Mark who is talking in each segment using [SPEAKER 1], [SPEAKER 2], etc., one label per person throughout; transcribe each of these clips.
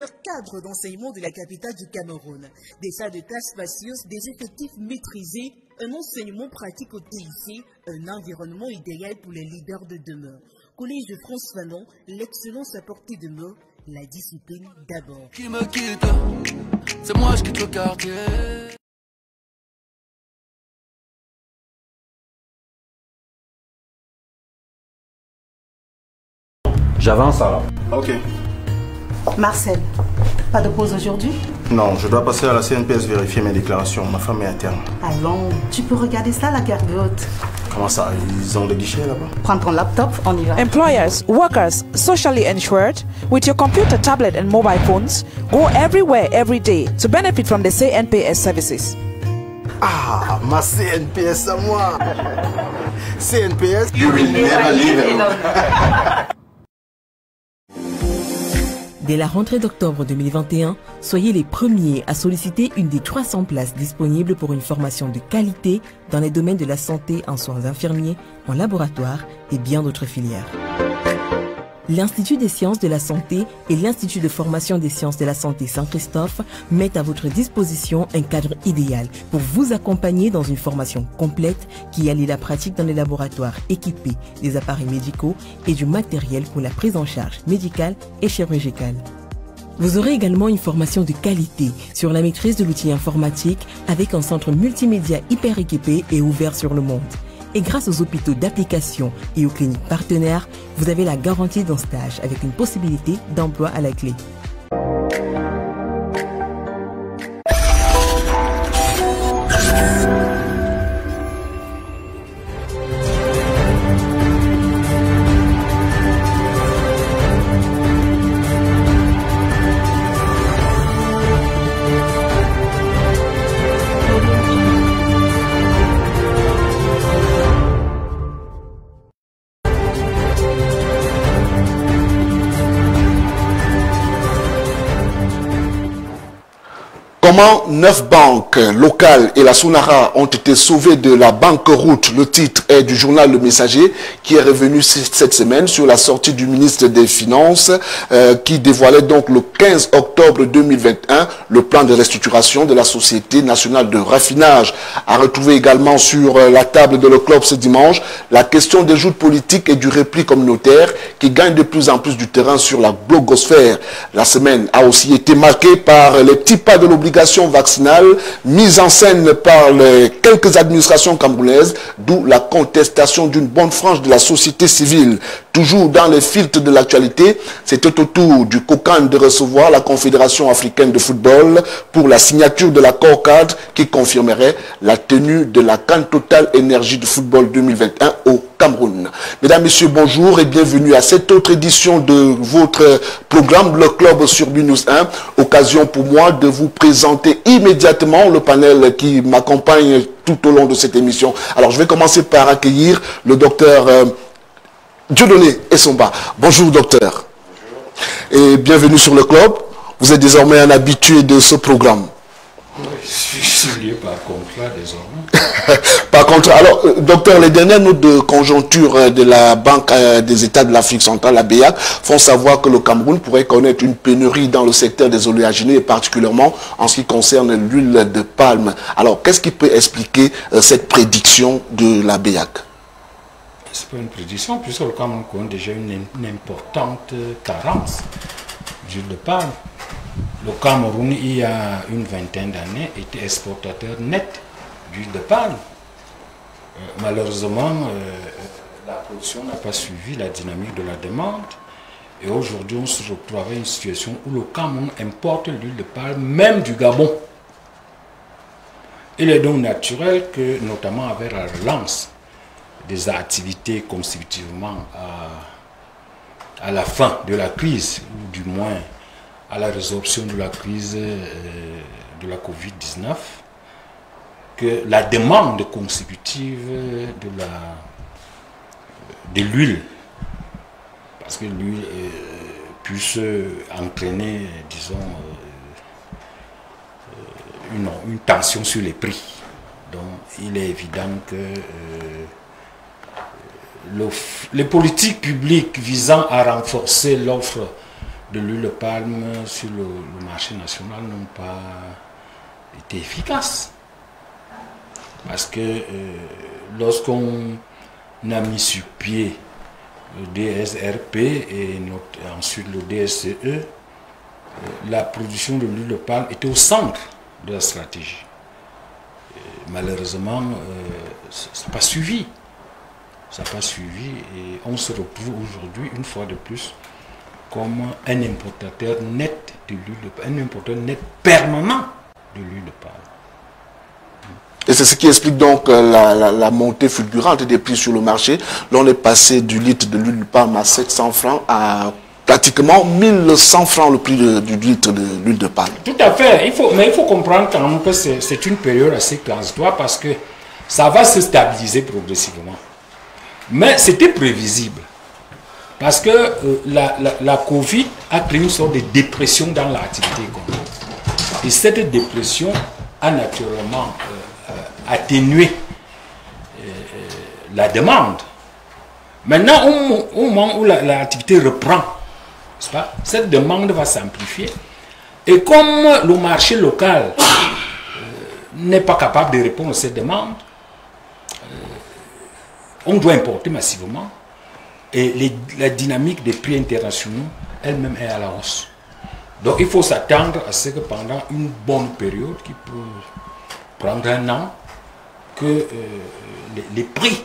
[SPEAKER 1] Cadre d'enseignement de la capitale du Cameroun, des salles de tâches spacieuses, des effectifs maîtrisés, un enseignement pratique au TIC, un environnement idéal pour les leaders de demain. Collège de France Fanon, l'excellence à portée de main, la discipline d'abord.
[SPEAKER 2] Qui me quitte, c'est moi je quitte le quartier.
[SPEAKER 3] J'avance alors.
[SPEAKER 4] Ok.
[SPEAKER 5] Marcel, pas de pause aujourd'hui?
[SPEAKER 4] Non, je dois passer à la CNPS vérifier mes déclarations. Ma femme est à terme.
[SPEAKER 5] Allons, tu peux regarder ça, la gargote.
[SPEAKER 4] Comment ça? Ils ont des guichets là-bas?
[SPEAKER 5] Prends ton laptop, on y va.
[SPEAKER 6] Employers, workers, socially insured, with your computer, tablet and mobile phones, go everywhere, every day to benefit from the CNPS services.
[SPEAKER 4] Ah, ma CNPS à moi. CNPS,
[SPEAKER 3] You will never leave it.
[SPEAKER 7] Dès la rentrée d'octobre 2021, soyez les premiers à solliciter une des 300 places disponibles pour une formation de qualité dans les domaines de la santé en soins infirmiers, en laboratoire et bien d'autres filières. L'Institut des sciences de la santé et l'Institut de formation des sciences de la santé Saint-Christophe mettent à votre disposition un cadre idéal pour vous accompagner dans une formation complète qui allie la pratique dans les laboratoires équipés des appareils médicaux et du matériel pour la prise en charge médicale et chirurgicale. Vous aurez également une formation de qualité sur la maîtrise de l'outil informatique avec un centre multimédia hyper équipé et ouvert sur le monde. Et grâce aux hôpitaux d'application et aux cliniques partenaires, vous avez la garantie d'un stage avec une possibilité d'emploi à la clé.
[SPEAKER 8] Comment 9 banques locales et la Sonara ont été sauvées de la banqueroute. Le titre est du journal Le Messager qui est revenu cette semaine sur la sortie du ministre des Finances qui dévoilait donc le 15 octobre 2021 le plan de restructuration de la Société nationale de raffinage. À retrouver également sur la table de le club ce dimanche la question des joutes politiques et du repli communautaire qui gagne de plus en plus du terrain sur la blogosphère. La semaine a aussi été marquée par les petits pas de l'obligation vaccinale mise en scène par quelques administrations camerounaises, d'où la contestation d'une bonne frange de la société civile. Toujours dans les filtres de l'actualité, c'était au tour du COCAN de recevoir la Confédération africaine de football pour la signature de l'accord cadre qui confirmerait la tenue de la CAN Total Énergie de football 2021 au Cameroun. Mesdames, Messieurs, bonjour et bienvenue à cette autre édition de votre programme Le Club sur BNews 1. Occasion pour moi de vous présenter immédiatement le panel qui m'accompagne tout au long de cette émission. Alors, je vais commencer par accueillir le docteur Dieudonné Essomba. Bonjour, docteur. Bonjour. Et bienvenue sur Le Club. Vous êtes désormais un habitué de ce programme.
[SPEAKER 9] Je suis lié par contrat désormais.
[SPEAKER 8] Par contre, alors, docteur, les dernières notes de conjoncture de la Banque des États de l'Afrique centrale, la BEAC, font savoir que le Cameroun pourrait connaître une pénurie dans le secteur des oléagineux et particulièrement en ce qui concerne l'huile de palme. Alors, qu'est-ce qui peut expliquer cette prédiction de la BEAC?
[SPEAKER 9] C'est pas une prédiction, puisque le Cameroun connaît déjà une importante carence d'huile de palme. Le Cameroun, il y a une vingtaine d'années, était exportateur net d'huile de palme. Malheureusement, la production n'a pas suivi la dynamique de la demande. Et aujourd'hui, on se retrouve avec une situation où le Cameroun importe l'huile de palme, même du Gabon. Il est donc naturel que, notamment avec la relance des activités consécutivement à la fin de la crise, ou du moins à la résorption de la crise de la Covid-19, que la demande consécutive de l'huile, parce que l'huile puisse entraîner, disons, une tension sur les prix. Donc il est évident que les politiques publiques visant à renforcer l'offre de l'huile de palme sur le marché national n'ont pas été efficaces. Parce que lorsqu'on a mis sur pied le DSRP et ensuite le DSCE, la production de l'huile de palme était au centre de la stratégie. Malheureusement, ça n'a pas suivi. Ça n'a pas suivi et on se retrouve aujourd'hui, une fois de plus, comme un importateur net de l'huile de palme, un importateur net permanent de l'huile de palme.
[SPEAKER 8] Et c'est ce qui explique donc la montée fulgurante des prix sur le marché. L'on est passé du litre de l'huile de palme à 700 francs à pratiquement 1100 francs le prix du litre de l'huile de palme.
[SPEAKER 9] Tout à fait. Mais il faut comprendre quand même que c'est une période assez transitoire parce que ça va se stabiliser progressivement. Mais c'était prévisible. Parce que la Covid a créé une sorte de dépression dans l'activité économique. Et cette dépression a naturellement atténué la demande. Maintenant, au moment où l'activité reprend, cette demande va s'amplifier. Et comme le marché local n'est pas capable de répondre à cette demande, on doit importer massivement. Et la dynamique des prix internationaux elle-même est à la hausse. Donc il faut s'attendre à ce que pendant une bonne période, qui peut prendre un an, que les prix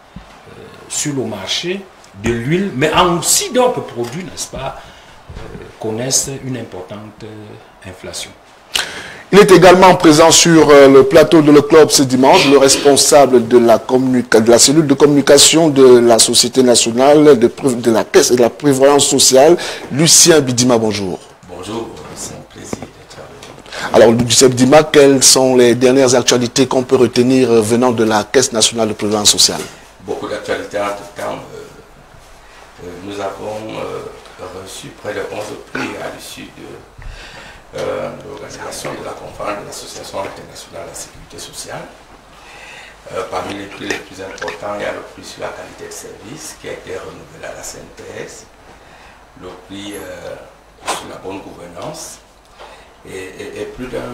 [SPEAKER 9] sur le marché de l'huile, mais aussi d'autres produits, n'est-ce pas, connaissent une importante inflation.
[SPEAKER 8] Il est également présent sur le plateau de Le Club ce dimanche, le responsable de la cellule de communication de la Société nationale de la Caisse et de la Prévoyance sociale, Lucien Bidima. Bonjour.
[SPEAKER 3] Bonjour, c'est un plaisir d'être avec vous.
[SPEAKER 8] Alors, Lucien Bidima, quelles sont les dernières actualités qu'on peut retenir venant de la Caisse nationale de prévoyance sociale?
[SPEAKER 3] Beaucoup d'actualités en tout temps. Nous avons reçu près de 11 prix à l'issue de l'organisation de la conférence de l'Association internationale de la sécurité sociale. Parmi les prix les plus importants, il y a le prix sur la qualité de service qui a été renouvelé à la CNPS, le prix sur la bonne gouvernance et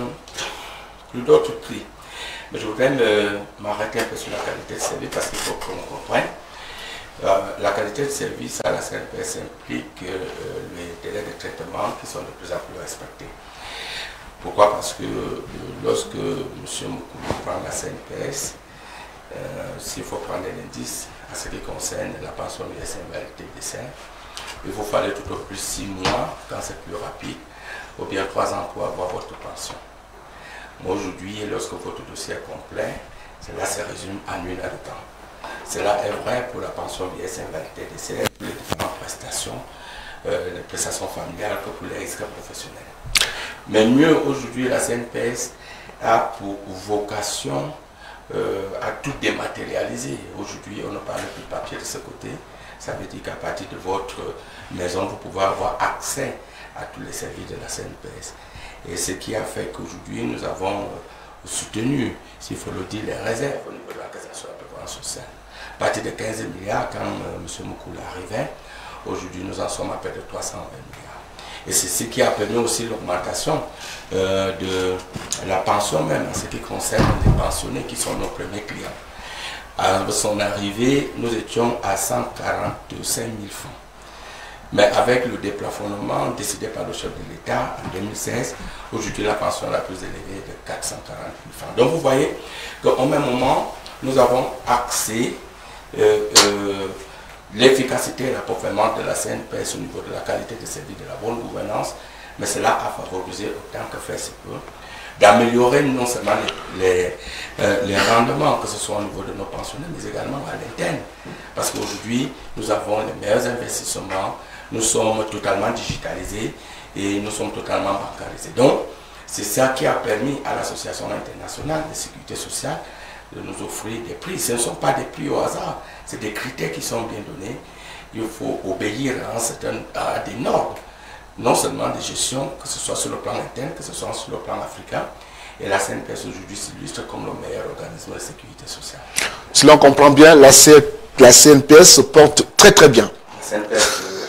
[SPEAKER 3] plus d'autres prix. Mais je voudrais m'arrêter un peu sur la qualité de service parce qu'il faut qu'on comprenne. La qualité de service à la CNPS implique les délais de traitement qui sont de plus en plus respectés. Pourquoi? Parce que lorsque M. Moukoulou prend la CNPS, s'il faut prendre un indice à ce qui concerne la pension vieillesse et invalidité décès, il faut falloir tout au plus 6 mois quand c'est plus rapide, ou bien 3 ans pour avoir votre pension. Mais aujourd'hui, lorsque votre dossier est complet, cela se résume en 1 heure de temps. Cela est vrai pour la pension vieillesse et invalidité décès, pour les différentes prestations, les prestations familiales que pour les risques professionnels. Mais mieux, aujourd'hui, la CNPS a pour vocation à tout dématérialiser. Aujourd'hui, on ne parle plus de papier de ce côté. Ça veut dire qu'à partir de votre maison, vous pouvez avoir accès à tous les services de la CNPS. Et ce qui a fait qu'aujourd'hui, nous avons soutenu, s'il faut le dire, les réserves au niveau de la Caisse nationale de prévoyance sociale. À partir de 15 milliards, quand M. Moukoulou arrivait, aujourd'hui, nous en sommes à près de 320 milliards. Et c'est ce qui a permis aussi l'augmentation de la pension même en ce qui concerne les pensionnés qui sont nos premiers clients. À son arrivée, nous étions à 145 000 francs. Mais avec le déplafonnement décidé par le chef de l'État en 2016, aujourd'hui la pension la plus élevée est de 440 000 francs. Donc vous voyez qu'au même moment, nous avons axé l'efficacité et l'approvisionnement de la CNPS au niveau de la qualité de service, de la bonne gouvernance, mais cela a favorisé autant que faire se peut d'améliorer non seulement les rendements, que ce soit au niveau de nos pensionnaires, mais également à l'interne. Parce qu'aujourd'hui, nous avons les meilleurs investissements, nous sommes totalement digitalisés et nous sommes totalement bancarisés. Donc, c'est ça qui a permis à l'Association internationale de sécurité sociale de nous offrir des prix. Ce ne sont pas des prix au hasard, c'est des critères qui sont bien donnés. Il faut obéir à des normes, non seulement de gestion, que ce soit sur le plan interne, que ce soit sur le plan africain. Et la CNPS aujourd'hui s'illustre comme le meilleur organisme de sécurité sociale.
[SPEAKER 8] Si l'on comprend bien, la CNPS se porte très très bien.
[SPEAKER 3] La CNPS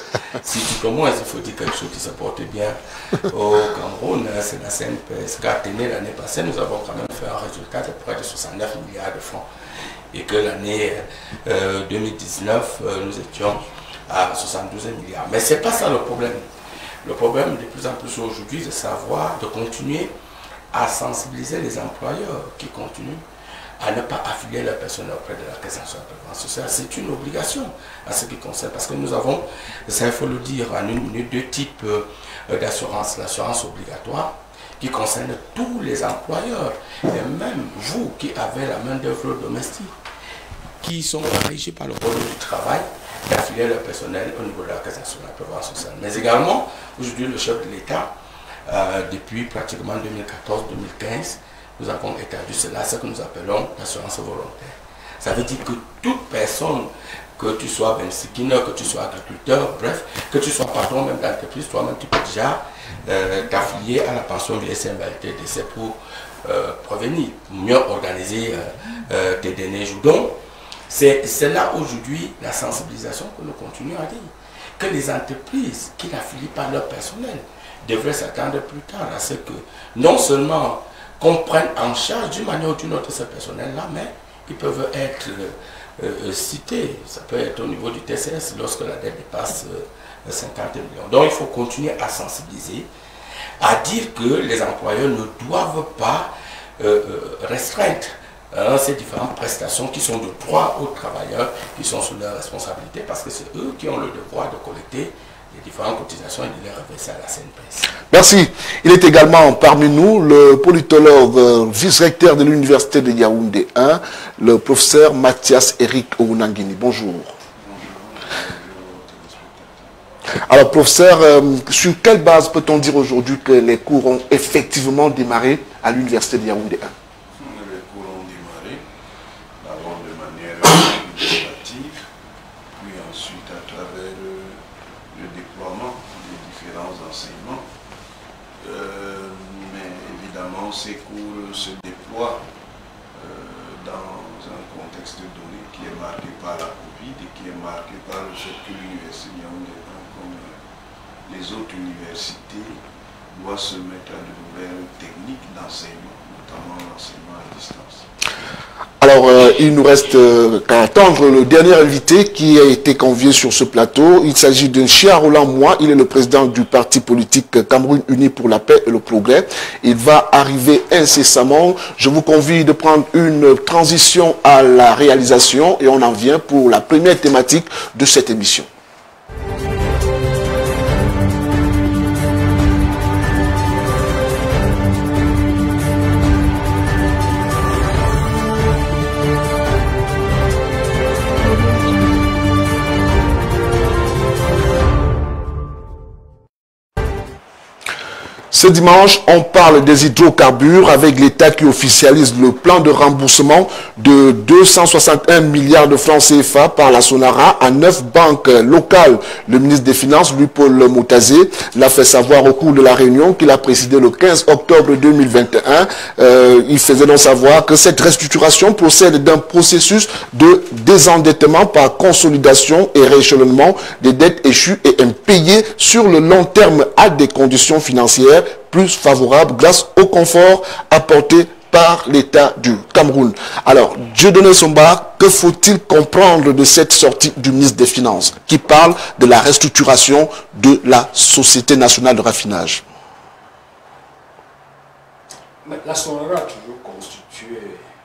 [SPEAKER 3] si tout au moins il faut dire quelque chose qui se porte bien au Cameroun, c'est la CNPS qui a tenu l'année passée, nous avons quand même fait un résultat de près de 69 milliards de francs. Et que l'année 2019, nous étions à 72 milliards. Mais ce n'est pas ça le problème. Le problème de plus en plus aujourd'hui, c'est de savoir, de continuer à sensibiliser les employeurs qui continuent à ne pas affilier leur personnel auprès de la Caisse nationale de prévoyance sociale. C'est une obligation à ce qui concerne, parce que nous avons, ça il faut le dire en une minute, deux types d'assurance. L'assurance obligatoire, qui concerne tous les employeurs, et même vous qui avez la main-d'œuvre domestique, qui sont régis par le Code du travail, d'affilier leur personnel au niveau de la Caisse nationale de prévoyance sociale. Mais également, aujourd'hui, le chef de l'État, depuis pratiquement 2014-2015, nous avons établi cela, ce que nous appelons l'assurance volontaire. Ça veut dire que toute personne, que tu sois bensiquineur, que tu sois agriculteur, bref, que tu sois patron même d'entreprise, toi-même tu peux déjà t'affilier à la pension vieillesse invalidité décès pour prévenir, mieux organiser tes derniers jours. Donc, c'est là aujourd'hui la sensibilisation que nous continuons à dire. Que les entreprises qui n'affilient pas leur personnel devraient s'attendre plus tard à ce que non seulement qu'on prenne en charge d'une manière ou d'une autre ce personnel-là, mais ils peuvent être cités. Ça peut être au niveau du TCS lorsque la dette dépasse 50 millions. Donc il faut continuer à sensibiliser, à dire que les employeurs ne doivent pas restreindre ces différentes prestations qui sont de droit aux travailleurs, qui sont sous leur responsabilité, parce que c'est eux qui ont le devoir de collecter les différentes cotisations et de les reverser à la CNPS.
[SPEAKER 8] Merci. Il est également parmi nous le politologue vice-recteur de l'Université de Yaoundé 1, le professeur Mathias Eric Ounangini. Bonjour. Alors, professeur, sur quelle base peut-on dire aujourd'hui que les cours ont effectivement démarré à l'Université de Yaoundé 1?
[SPEAKER 10] Les cours ont démarré, d'abord de manière législative, puis ensuite à travers le déploiement des différents enseignements. Mais évidemment, ces cours se déploient dans un contexte donné qui est marqué par la Covid et qui est marqué par le fait que l'Université de Yaoundé, comme les autres universités, doit se mettre à de nouvelles techniques d'enseignement, notamment l'enseignement à distance.
[SPEAKER 8] Alors, il nous reste qu'à attendre le dernier invité qui a été convié sur ce plateau. Il s'agit de Chia Roland Moi. Il est le président du parti politique Cameroun Uni pour la paix et le progrès. Il va arriver incessamment. Je vous convie de prendre une transition à la réalisation et on en vient pour la première thématique de cette émission. Ce dimanche, on parle des hydrocarbures avec l'État qui officialise le plan de remboursement de 261 milliards de francs CFA par la Sonara à 9 banques locales. Le ministre des Finances, Louis-Paul Moutazé, l'a fait savoir au cours de la réunion qu'il a présidé le 15 octobre 2021. Il faisait donc savoir que cette restructuration procède d'un processus de désendettement par consolidation et rééchelonnement des dettes échues et impayées sur le long terme à des conditions financières plus favorable grâce au confort apporté par l'État du Cameroun. Alors, Dieudonné Somba, que faut-il comprendre de cette sortie du ministre des Finances qui parle de la restructuration de la Société nationale de raffinage?
[SPEAKER 9] La Sonara a toujours constitué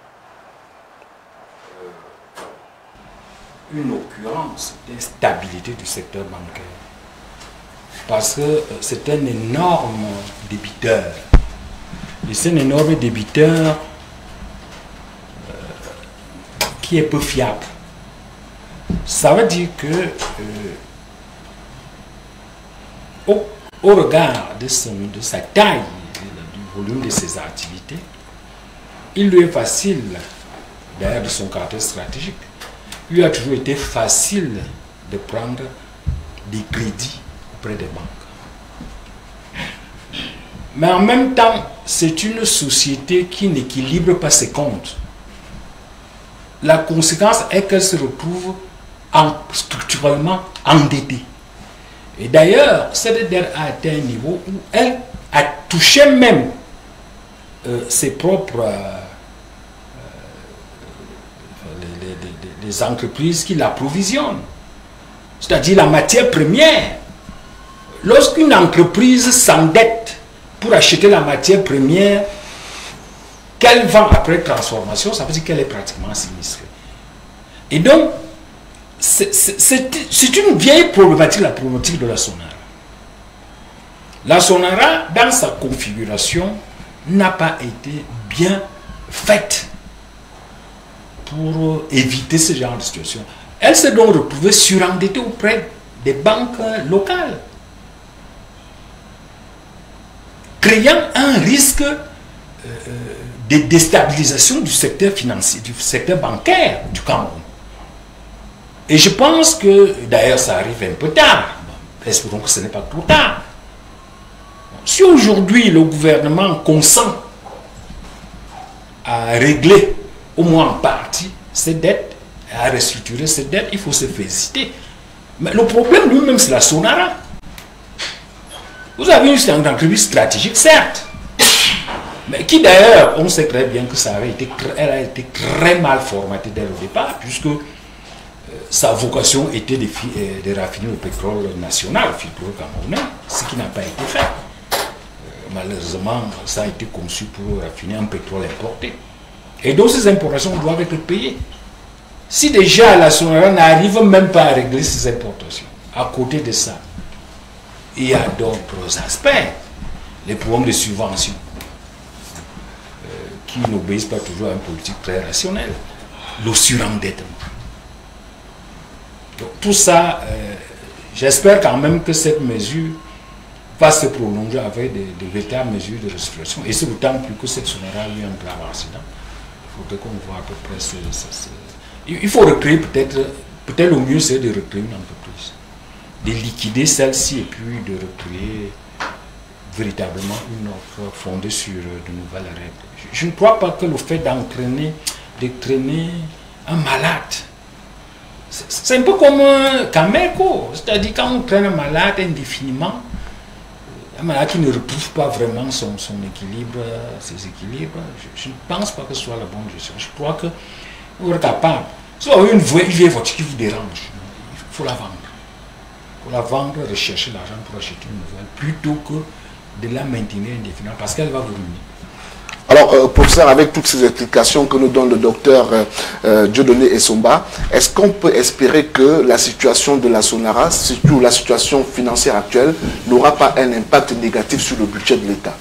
[SPEAKER 9] une occurrence d'instabilité du secteur bancaire. Parce que c'est un énorme débiteur. Et c'est un énorme débiteur qui est peu fiable. Ça veut dire que au regard de sa taille, du volume de ses activités, il lui est facile, d'ailleurs de son caractère stratégique, il lui a toujours été facile de prendre des crédits auprès des banques. Mais en même temps, c'est une société qui n'équilibre pas ses comptes. La conséquence est qu'elle se retrouve structurellement endettée. Et d'ailleurs, cette dette a atteint un niveau où elle a touché même ses propres les entreprises qui l'approvisionnent. C'est-à-dire la matière première. Lorsqu'une entreprise s'endette pour acheter la matière première qu'elle vend après transformation, ça veut dire qu'elle est pratiquement sinistrée. Et donc, c'est une vieille problématique, la problématique de la Sonara. La Sonara, dans sa configuration, n'a pas été bien faite pour éviter ce genre de situation. Elle s'est donc retrouvée surendettée auprès des banques locales, créant un risque de déstabilisation du secteur financier, du secteur bancaire du Cameroun. Et je pense que, d'ailleurs ça arrive un peu tard, espérons que ce n'est pas trop tard. Si aujourd'hui le gouvernement consent à régler, au moins en partie, ses dettes, à restructurer ses dettes, il faut se féliciter. Mais le problème lui-même, c'est la Sonara. Vous avez une entreprise stratégique, certes, mais qui d'ailleurs, on sait très bien que elle a été très mal formatée dès le départ, puisque sa vocation était de raffiner le pétrole national, le pétrole camerounais, ce qui n'a pas été fait. Malheureusement, ça a été conçu pour raffiner un pétrole importé. Et donc ces importations doivent être payées. Si déjà la Sonara n'arrive même pas à régler ses importations, à côté de ça, il y a d'autres aspects, les problèmes de subvention, qui n'obéissent pas toujours à une politique très rationnelle, le surendettement. Donc tout ça, j'espère quand même que cette mesure va se prolonger avec de véritables mesures de restructuration. Et c'est d'autant plus que cette Sonara a eu un grave accident. Il faudrait qu'on voit à peu près il faut recréer peut-être le mieux c'est de recréer une entreprise, de liquider celle-ci et puis de recréer véritablement une offre fondée sur de nouvelles règles. Je ne crois pas que le fait d'entraîner un malade, c'est un peu comme Cameco, c'est-à-dire quand on traîne un malade indéfiniment, un malade qui ne retrouve pas vraiment son équilibre, ses équilibres, je ne pense pas que ce soit la bonne gestion. Je crois que vous êtes capable. Si vous avez une vieille voiture qui vous dérange, il faut la vendre. Il faut la vendre, rechercher l'argent pour acheter une nouvelle, plutôt que de la maintenir indéfiniment, parce qu'elle va vous ruiner.
[SPEAKER 8] Alors, professeur, avec toutes ces explications que nous donne le docteur Dieudonné Essomba, est-ce qu'on peut espérer que la situation de la Sonara, surtout la situation financière actuelle, n'aura pas un impact négatif sur le budget de l'État?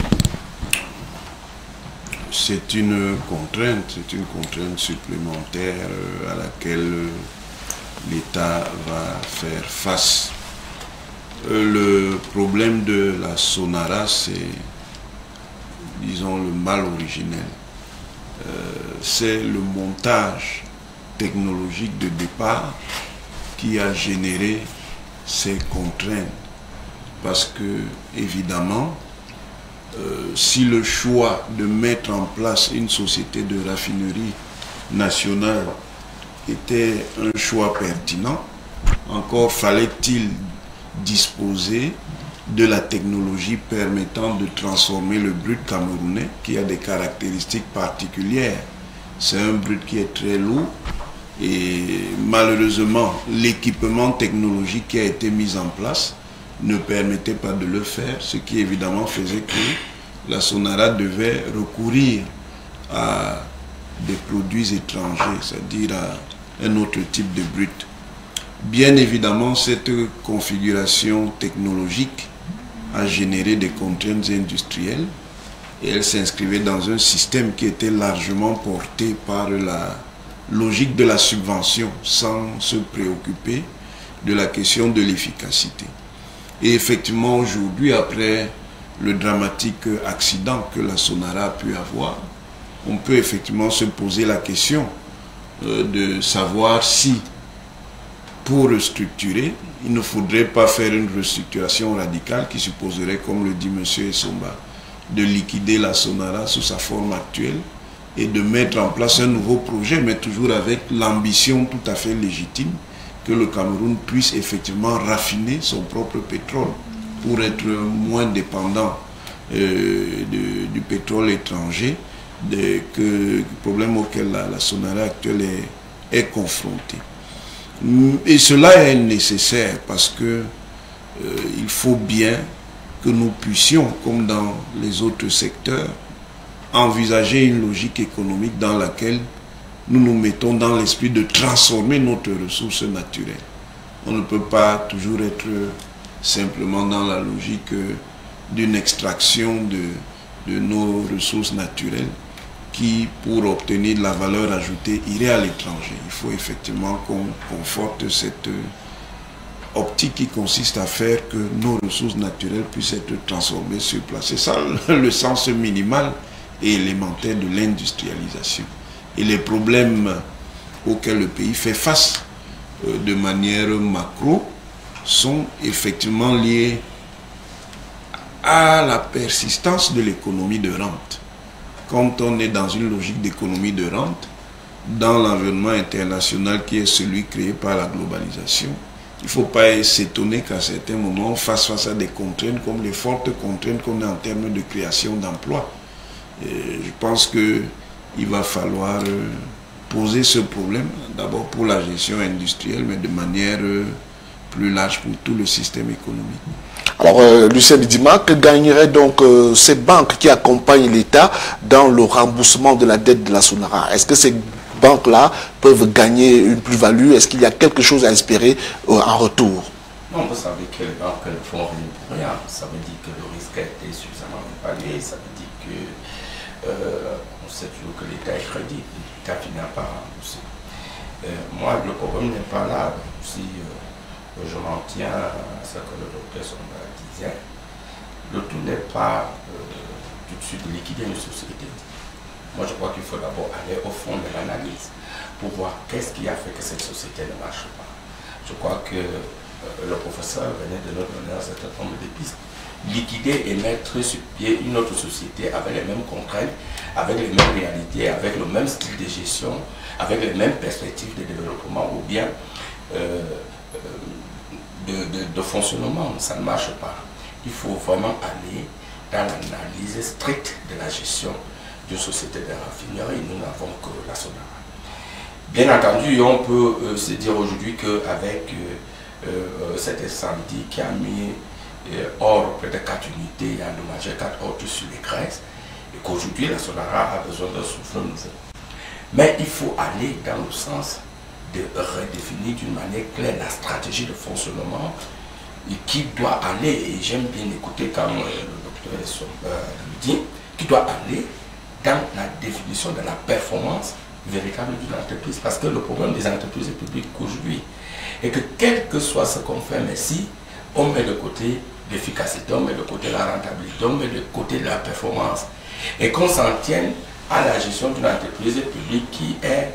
[SPEAKER 10] C'est une contrainte supplémentaire à laquelle l'État va faire face. Le problème de la Sonara, c'est, disons, le mal originel. C'est le montage technologique de départ qui a généré ces contraintes. Parce que, évidemment, si le choix de mettre en place une société de raffinerie nationale était un choix pertinent, encore fallait-il disposer de la technologie permettant de transformer le brut camerounais qui a des caractéristiques particulières. C'est un brut qui est très lourd et malheureusement l'équipement technologique qui a été mis en place ne permettait pas de le faire, ce qui évidemment faisait que la Sonara devait recourir à des produits étrangers, c'est-à-dire à un autre type de brut. Bien évidemment, cette configuration technologique a généré des contraintes industrielles et elle s'inscrivait dans un système qui était largement porté par la logique de la subvention sans se préoccuper de la question de l'efficacité. Et effectivement, aujourd'hui, après le dramatique accident que la Sonara a pu avoir, on peut effectivement se poser la question de savoir si, pour restructurer, il ne faudrait pas faire une restructuration radicale qui supposerait, comme le dit M. Essomba, de liquider la Sonara sous sa forme actuelle et de mettre en place un nouveau projet, mais toujours avec l'ambition tout à fait légitime que le Cameroun puisse effectivement raffiner son propre pétrole pour être moins dépendant du pétrole étranger, problème auquel la Sonara actuelle est confrontée. Et cela est nécessaire parce que il faut bien que nous puissions, comme dans les autres secteurs, envisager une logique économique dans laquelle nous nous mettons dans l'esprit de transformer notre ressource naturelle. On ne peut pas toujours être simplement dans la logique d'une extraction de nos ressources naturelles qui, pour obtenir de la valeur ajoutée, irait à l'étranger. Il faut effectivement qu'on conforte cette optique qui consiste à faire que nos ressources naturelles puissent être transformées sur place. C'est ça le sens minimal et élémentaire de l'industrialisation. Et les problèmes auxquels le pays fait face de manière macro sont effectivement liés à la persistance de l'économie de rente. Quand on est dans une logique d'économie de rente, dans l'environnement international qui est celui créé par la globalisation, il ne faut pas s'étonner qu'à certains moments on fasse face à des contraintes comme les fortes contraintes qu'on a en termes de création d'emplois. Je pense qu'il va falloir poser ce problème, d'abord pour la gestion industrielle, mais de manière plus large pour tout le système économique.
[SPEAKER 8] Alors, Lucien Bidima, que gagnerait donc ces banques qui accompagnent l'État dans le remboursement de la dette de la Sonara? Est-ce que ces banques-là peuvent gagner une plus-value? Est-ce qu'il y a quelque chose à espérer en retour?
[SPEAKER 3] Non, vous savez que les banques ne font rien pour rien. Ça veut dire que le risque a été suffisamment évalué. Ça veut dire que on sait toujours que l'État est crédible. L'État finit par rembourser. Moi, le problème n'est pas là. Si je m'en tiens à ce que le docteur Sonda disait, le tout n'est pas tout de suite liquider une société. Moi, je crois qu'il faut d'abord aller au fond de l'analyse pour voir qu'est-ce qui a fait que cette société ne marche pas. Je crois que le professeur venait de nous donner un certain nombre de pistes. Liquider et mettre sur pied une autre société avec les mêmes contraintes, avec les mêmes réalités, avec le même style de gestion, avec les mêmes perspectives de développement ou bien de fonctionnement, ça ne marche pas. Il faut vraiment aller dans l'analyse stricte de la gestion d'une société de raffinerie. Nous n'avons que la Sonara. Bien entendu, on peut se dire aujourd'hui qu'avec cet incendie qui a mis hors près de 4 unités et endommagé 4 autres sur les Grèces, et qu'aujourd'hui la Sonara a besoin d'un souffle nouveau. Mais il faut aller dans le sens de redéfinir d'une manière claire la stratégie de fonctionnement et qui doit aller, et j'aime bien écouter quand le docteur le dit, qui doit aller dans la définition de la performance véritable d'une entreprise. Parce que le problème des entreprises publiques aujourd'hui est que quel que soit ce qu'on fait, mais si on met de côté l'efficacité, on met de côté la rentabilité, on met de côté la performance, et qu'on s'en tienne à la gestion d'une entreprise publique qui est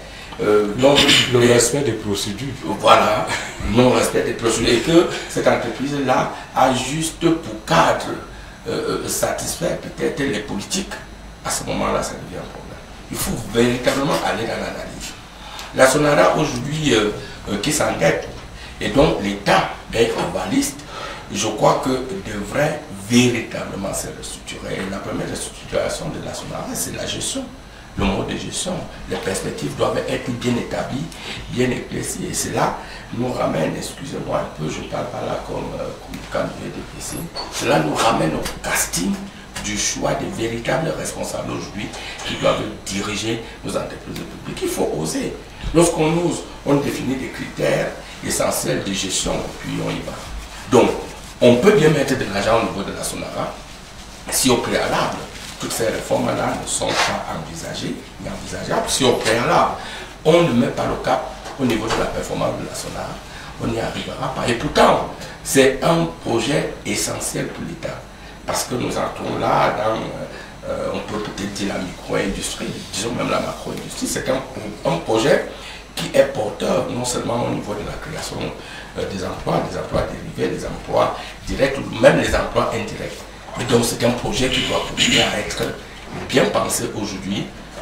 [SPEAKER 9] le respect des procédures.
[SPEAKER 3] Voilà, non-respect des procédures. Et que cette entreprise-là a juste pour cadre satisfaire peut-être les politiques. À ce moment-là, ça devient un problème. Il faut véritablement aller dans l'analyse. La Sonara aujourd'hui qui s'endette, et donc l'État est globaliste, je crois que devrait véritablement se restructurer. Et la première restructuration de la Sonara, c'est la gestion. Le mode de gestion, les perspectives doivent être bien établies, bien éclaircies. Et cela nous ramène, excusez-moi un peu, je parle pas là comme candidat de PC, cela nous ramène au casting du choix des véritables responsables aujourd'hui qui doivent diriger nos entreprises publiques. Il faut oser. Lorsqu'on ose, on définit des critères essentiels de gestion, puis on y va. Donc, on peut bien mettre de l'argent au niveau de la Sonara, si au préalable, toutes ces réformes-là ne sont pas envisagées, ni envisageables. Si au préalable, on ne met pas le cap au niveau de la performance de la Sonara, on n'y arrivera pas. Et pourtant, c'est un projet essentiel pour l'État. Parce que nous entrons là dans, on peut peut-être dire la micro-industrie, disons même la macro-industrie. C'est un projet qui est porteur non seulement au niveau de la création des emplois dérivés, des emplois directs, ou même les emplois indirects. Et donc c'est un projet qui doit continuer à être bien pensé aujourd'hui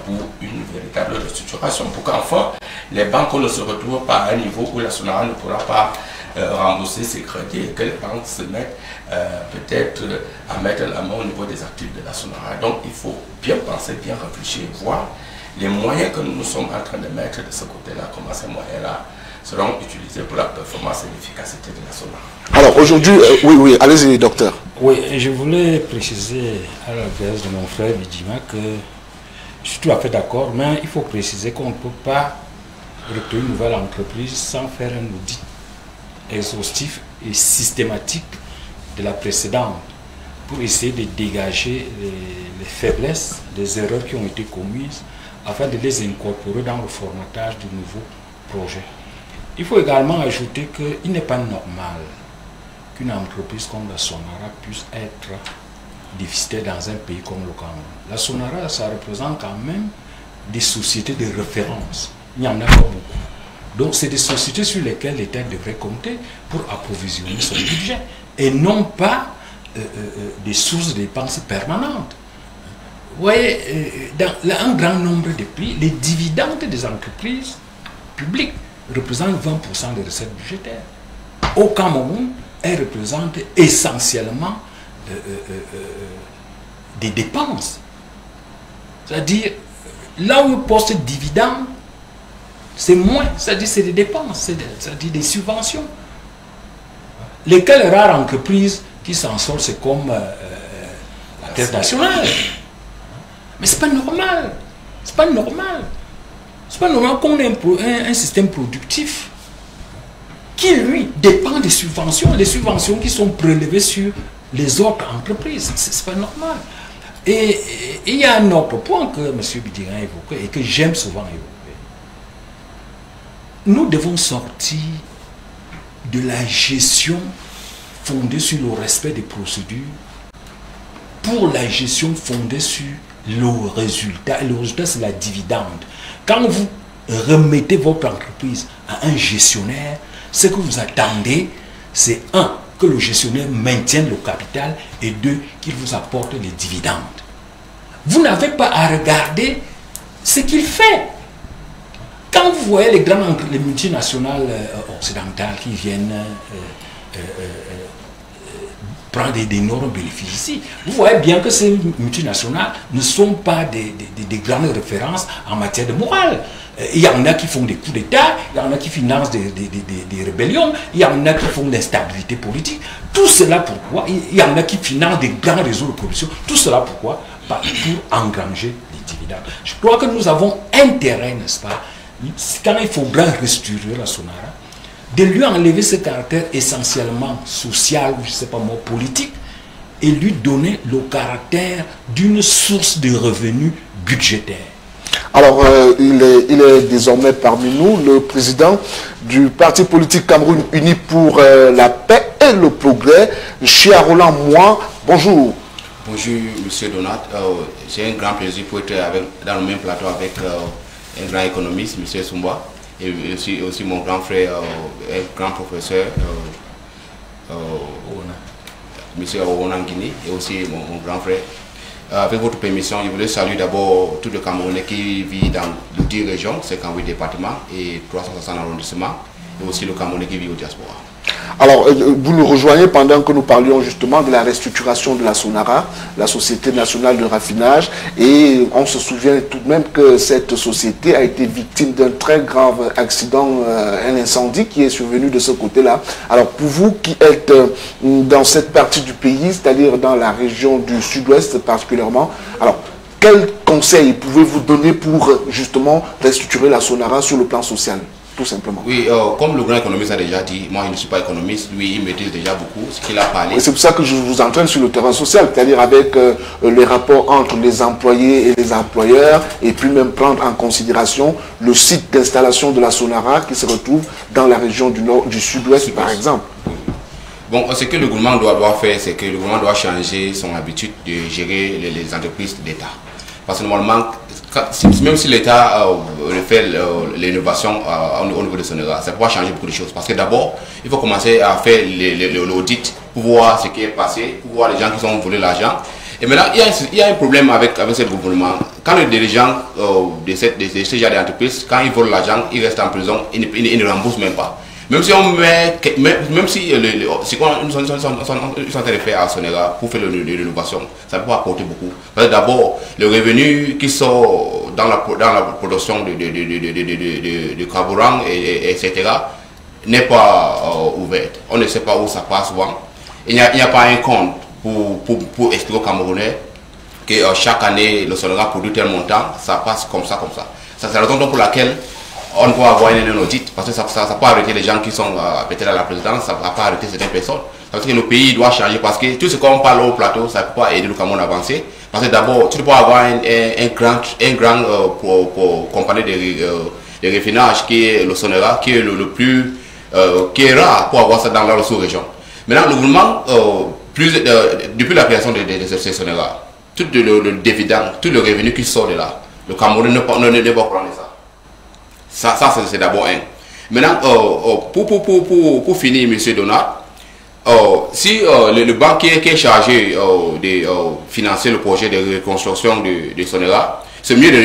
[SPEAKER 3] pour une véritable restructuration, pour qu'enfin les banques ne se retrouvent pas à un niveau où la Sonara ne pourra pas rembourser ses crédits et que les banques se mettent peut-être à mettre la main au niveau des actifs de la Sonara. Donc il faut bien penser, bien réfléchir, voir les moyens que nous sommes en train de mettre de ce côté-là, comment ces moyens-là seront utilisés pour la performance et l'efficacité de la Sonara.
[SPEAKER 8] Alors aujourd'hui, oui, allez-y docteur.
[SPEAKER 9] Oui, je voulais préciser à la place de mon frère Bidjima que je suis tout à fait d'accord, mais il faut préciser qu'on ne peut pas recruter une nouvelle entreprise sans faire un audit exhaustif et systématique de la précédente pour essayer de dégager les faiblesses, les erreurs qui ont été commises afin de les incorporer dans le formatage du nouveau projet. Il faut également ajouter qu'il n'est pas normal qu'une entreprise comme la Sonara puisse être déficitaire dans un pays comme le Cameroun. La Sonara, ça représente quand même des sociétés de référence. Il n'y en a pas beaucoup. Donc, c'est des sociétés sur lesquelles l'État devrait compter pour approvisionner son budget et non pas des sources de dépenses permanentes. Vous voyez, dans un grand nombre de pays, les dividendes des entreprises publiques représentent 20% des recettes budgétaires. Au Cameroun, elles représentent essentiellement des dépenses. C'est-à-dire, là où le poste dividende, c'est moins, c'est-à-dire c'est des dépenses, c'est-à-dire des subventions. Lesquelles rares entreprises qui s'en sortent, c'est comme la Caisse nationale. Mais c'est pas normal. C'est pas normal. C'est pas normal qu'on ait un système productif qui, lui, dépend des subventions, les subventions qui sont prélevées sur les autres entreprises. C'est pas normal. Et il y a un autre point que M. Bidjima a évoqué et que j'aime souvent évoquer. Nous devons sortir de la gestion fondée sur le respect des procédures pour la gestion fondée sur le résultat. Et le résultat, c'est la dividende. Quand vous remettez votre entreprise à un gestionnaire, ce que vous attendez, c'est un, que le gestionnaire maintienne le capital et deux, qu'il vous apporte les dividendes. Vous n'avez pas à regarder ce qu'il fait. Quand vous voyez les multinationales occidentales qui viennent prendre d'énormes bénéfices ici, vous voyez bien que ces multinationales ne sont pas des grandes références en matière de morale. Il y en a qui font des coups d'État, il y en a qui financent des rébellions, il y en a qui font de l'instabilité politique. Tout cela pourquoi? Il y en a qui financent des grands réseaux de corruption. Tout cela pourquoi? Pour engranger les dividendes. Je crois que nous avons intérêt, n'est-ce pas, quand il faudra restructurer la Sonara, de lui enlever ce caractère essentiellement social, ou je ne sais pas moi, politique, et lui donner le caractère d'une source de revenus budgétaires.
[SPEAKER 8] Alors, il est désormais parmi nous, le président du parti politique Cameroun Uni pour la paix et le progrès, Chia Roland Moi. Bonjour.
[SPEAKER 11] Bonjour, M. Donat. C'est un grand plaisir pour être dans le même plateau avec un grand économiste, M. Sumba, et aussi mon grand frère, un grand professeur, M. Owona Guinée, et aussi mon grand frère. Avec votre permission, je voulais saluer d'abord tout le Camerounais qui vit dans les 10 régions, 58 départements et 360 arrondissements, et aussi le Camerounais qui vit au diaspora.
[SPEAKER 8] Alors, vous nous rejoignez pendant que nous parlions justement de la restructuration de la Sonara, la Société nationale de raffinage, et on se souvient tout de même que cette société a été victime d'un très grave accident, un incendie qui est survenu de ce côté-là. Alors, pour vous qui êtes dans cette partie du pays, c'est-à-dire dans la région du sud-ouest particulièrement, alors, quels conseils pouvez-vous donner pour justement restructurer la Sonara sur le plan social ? Tout simplement.
[SPEAKER 11] Oui, comme le grand économiste a déjà dit, moi je ne suis pas économiste, lui il maîtrise déjà beaucoup ce qu'il a parlé.
[SPEAKER 8] C'est pour ça que je vous entraîne sur le terrain social, c'est-à-dire avec les rapports entre les employés et les employeurs, et puis même prendre en considération le site d'installation de la Sonara qui se retrouve dans la région du nord, du sud-ouest par exemple.
[SPEAKER 11] Bon, ce que le gouvernement doit faire, c'est que le gouvernement doit changer son habitude de gérer les entreprises d'État. Parce que normalement, même si l'État fait l'innovation au niveau de Sonara, ça pourra changer beaucoup de choses. Parce que d'abord, il faut commencer à faire l'audit pour voir ce qui est passé, pour voir les gens qui ont volé l'argent. Et maintenant, il y a un problème avec ce gouvernement. Quand les dirigeants de ces genres d'entreprises, quand ils volent l'argent, ils restent en prison, ils ne remboursent même pas. Même si on met, même si ce qu'on sont en train de faire à Sonera pour faire l'innovation, ça ne peut pas apporter beaucoup. Parce que d'abord, le revenu qui sort dans la production de carburant, etc., n'est pas ouvert. On ne sait pas où ça passe souvent. Il n'y a pas un compte pour expliquer aux Camerounais que chaque année, le Sonera produit tel montant, ça passe comme ça. C'est la raison pour laquelle on peut avoir un audit, parce que ça peut arrêter les gens qui sont peut-être à la présidence, ça ne va pas arrêter certaines personnes. Parce que le pays doit changer, parce que tout ce qu'on parle au plateau, ça ne peut pas aider le Cameroun à avancer. Parce que d'abord, tu ne peux pas avoir un grand compagnie de raffinage qui est le Sonera, qui est le plus qui est rare pour avoir ça dans la sous-région. Maintenant, le gouvernement, depuis la création de ces Sonera, tout le dividende, tout le revenu qui sort de là, le Cameroun ne peut pas prendre ça. Ça c'est d'abord un. Maintenant, pour finir, M. Donat, si le banquier qui est chargé de financer le projet de reconstruction de Sonera, c'est mieux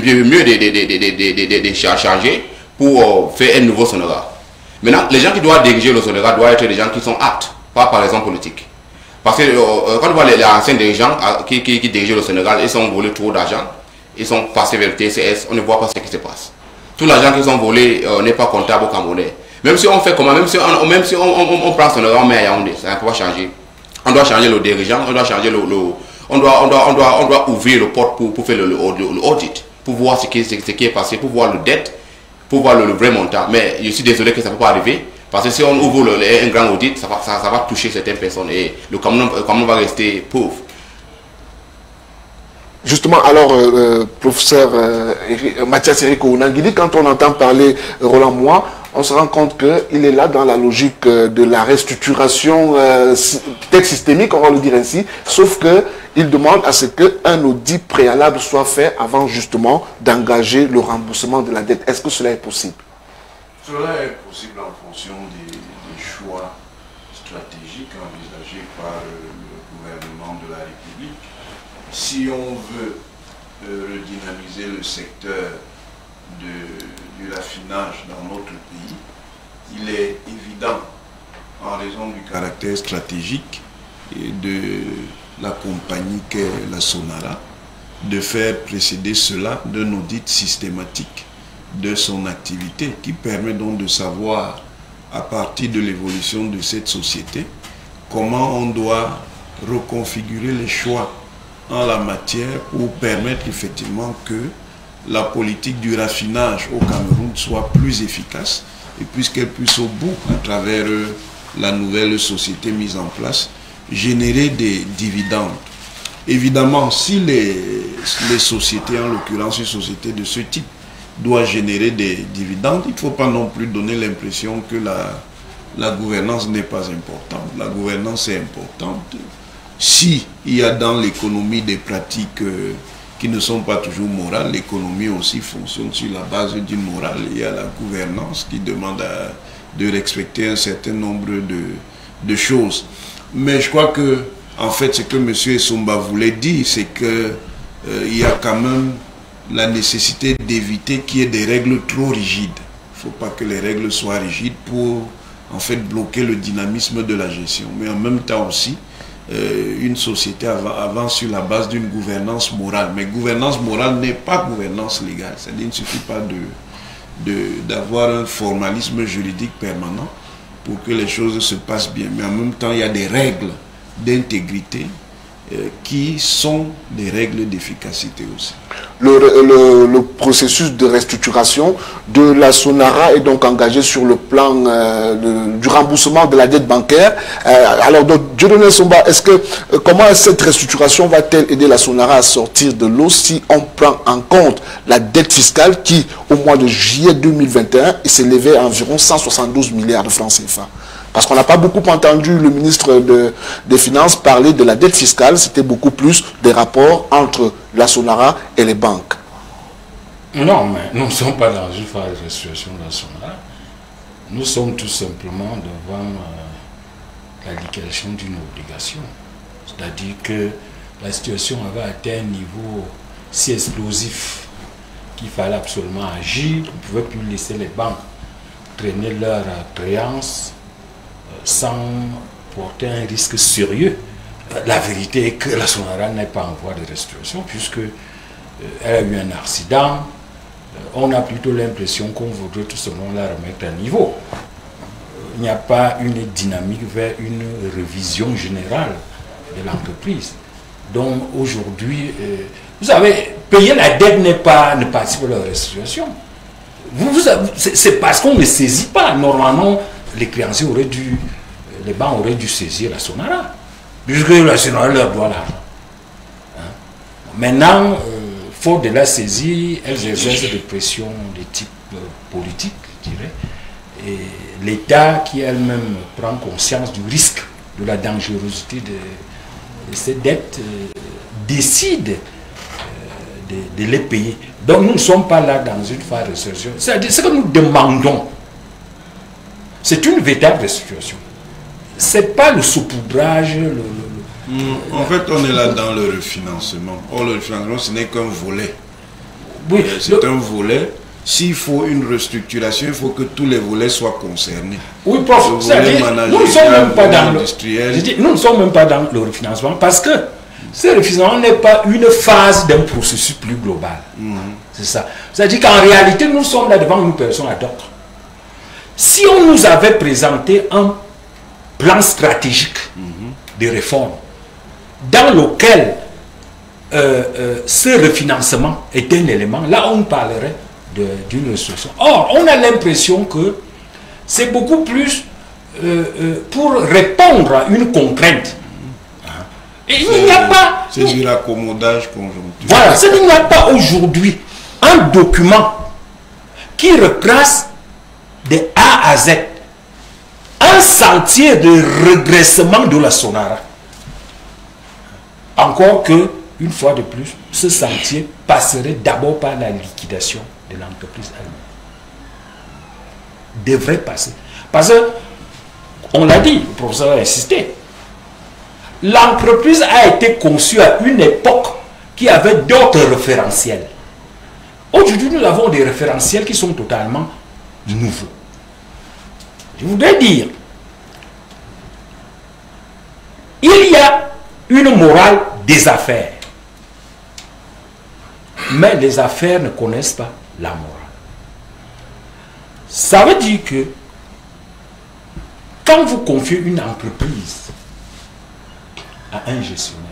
[SPEAKER 11] de changer pour faire un nouveau Sonera. Maintenant, les gens qui doivent diriger le Sonera doivent être des gens qui sont aptes, pas par exemple politiques. Parce que quand on voit les anciens dirigeants qui dirigent le Sénégal, ils ont volé trop d'argent, ils sont passés vers le TCS, on ne voit pas ce qui se passe. Tout l'argent qu'ils ont volé n'est pas comptable au Camerounais. Même si on fait comment, même si on prend Sonera, on met à Yaoundé, ça ne peut pas changer. On doit changer le dirigeant, on doit changer on doit ouvrir le porte pour faire l'audit, pour voir ce qui est passé, pour voir le dette, pour voir le vrai montant. Mais je suis désolé que ça ne peut pas arriver. Parce que si on ouvre un grand audit, ça va toucher certaines personnes et le Cameroun va rester pauvre.
[SPEAKER 8] Justement, alors, professeur Mathias Eric Ounangidi, quand on entend parler Roland Moi, on se rend compte qu'il est là dans la logique de la restructuration peut-être systémique, on va le dire ainsi, sauf qu'il demande à ce qu'un audit préalable soit fait avant justement d'engager le remboursement de la dette. Est-ce que cela est possible?
[SPEAKER 10] Cela est possible en fonction des choix stratégiques envisagés par le gouvernement de la République. Si on veut redynamiser le secteur du raffinage dans notre pays, il est évident, en raison du caractère stratégique de la compagnie qu'est la Sonara, de faire précéder cela d'un audit systématique de son activité qui permet donc de savoir à partir de l'évolution de cette société comment on doit reconfigurer les choix en la matière pour permettre effectivement que la politique du raffinage au Cameroun soit plus efficace et puisqu'elle puisse au bout, à travers la nouvelle société mise en place, générer des dividendes. Évidemment, si les sociétés, en l'occurrence une société de ce type, doit générer des dividendes, il ne faut pas non plus donner l'impression que la gouvernance n'est pas importante. La gouvernance est importante. Si il y a dans l'économie des pratiques qui ne sont pas toujours morales, l'économie aussi fonctionne sur la base d'une morale. Il y a la gouvernance qui demande de respecter un certain nombre de choses. Mais je crois que, en fait, ce que M. Essomba voulait dire, c'est qu'il y a quand même la nécessité d'éviter qu'il y ait des règles trop rigides. Il ne faut pas que les règles soient rigides pour en fait bloquer le dynamisme de la gestion. Mais en même temps aussi, une société avance sur la base d'une gouvernance morale. Mais gouvernance morale n'est pas gouvernance légale. C'est-à-dire qu'il ne suffit pas d'avoir un formalisme juridique permanent pour que les choses se passent bien. Mais en même temps, il y a des règles d'intégrité qui sont des règles d'efficacité aussi.
[SPEAKER 8] Le processus de restructuration de la Sonara est donc engagé sur le plan du remboursement de la dette bancaire. Alors, Dieudonné Essomba, comment cette restructuration va-t-elle aider la Sonara à sortir de l'eau si on prend en compte la dette fiscale qui, au mois de juillet 2021, s'élevait à environ 172 milliards de francs CFA? Parce qu'on n'a pas beaucoup entendu le ministre des Finances parler de la dette fiscale, c'était beaucoup plus des rapports entre la Sonara et les banques.
[SPEAKER 9] Non, mais nous ne sommes pas dans une phase de restructuration de la Sonara. Nous sommes tout simplement devant la liquidation d'une obligation. C'est-à-dire que la situation avait atteint un niveau si explosif qu'il fallait absolument agir. On ne pouvait plus laisser les banques traîner leur créance sans porter un risque sérieux. La vérité est que la Sonara n'est pas en voie de restitution puisque elle a eu un accident. On a plutôt l'impression qu'on voudrait tout simplement la remettre à niveau. Il n'y a pas une dynamique vers une révision générale de l'entreprise. Donc aujourd'hui, vous savez, payer la dette n'est pas ne participe à la restitution. C'est parce qu'on ne saisit pas. Normalement, les créanciers auraient dû, les banques auraient dû saisir la Sonara, puisque la Sonara leur doit l'argent. Hein? Maintenant, faute de la saisie, elles exercent des pressions de type politique, je dirais. Et l'État qui elle-même prend conscience du risque, de la dangerosité de ces dettes, décide de les payer. Donc nous ne sommes pas là dans une phase de restitution. C'est-à-dire ce que nous demandons, c'est une véritable restitution. Ce n'est pas le saupoudrage.
[SPEAKER 10] En fait, on est là dans le refinancement. Or, le refinancement, ce n'est qu'un volet.
[SPEAKER 9] Oui,
[SPEAKER 10] c'est un volet. S'il faut une restructuration, il faut que tous les volets soient concernés.
[SPEAKER 9] Oui, prof, nous ne sommes même pas dans nous ne sommes même pas dans le refinancement parce que ce refinancement n'est pas une phase d'un processus plus global. C'est ça. C'est-à-dire qu'en réalité, nous sommes là devant une personne ad hoc. Si on nous avait présenté un plan stratégique de réforme dans lequel ce refinancement est un élément, là on parlerait d'une restriction. Or, on a l'impression que c'est beaucoup plus pour répondre à une contrainte. Et il n'y a pas...
[SPEAKER 10] C'est du raccommodage conjoncturel.
[SPEAKER 9] Voilà, il n'y a pas aujourd'hui un document qui retrace de A à Z un sentier de régressement de la Sonara. Encore que, une fois de plus, ce sentier passerait d'abord par la liquidation de l'entreprise elle-même. Devrait passer. Parce que, on l'a dit, le professeur a insisté, l'entreprise a été conçue à une époque qui avait d'autres référentiels. Aujourd'hui, nous avons des référentiels qui sont totalement nouveaux. Je voudrais dire, il y a une morale des affaires. Mais les affaires ne connaissent pas la morale. Ça veut dire que quand vous confiez une entreprise à un gestionnaire,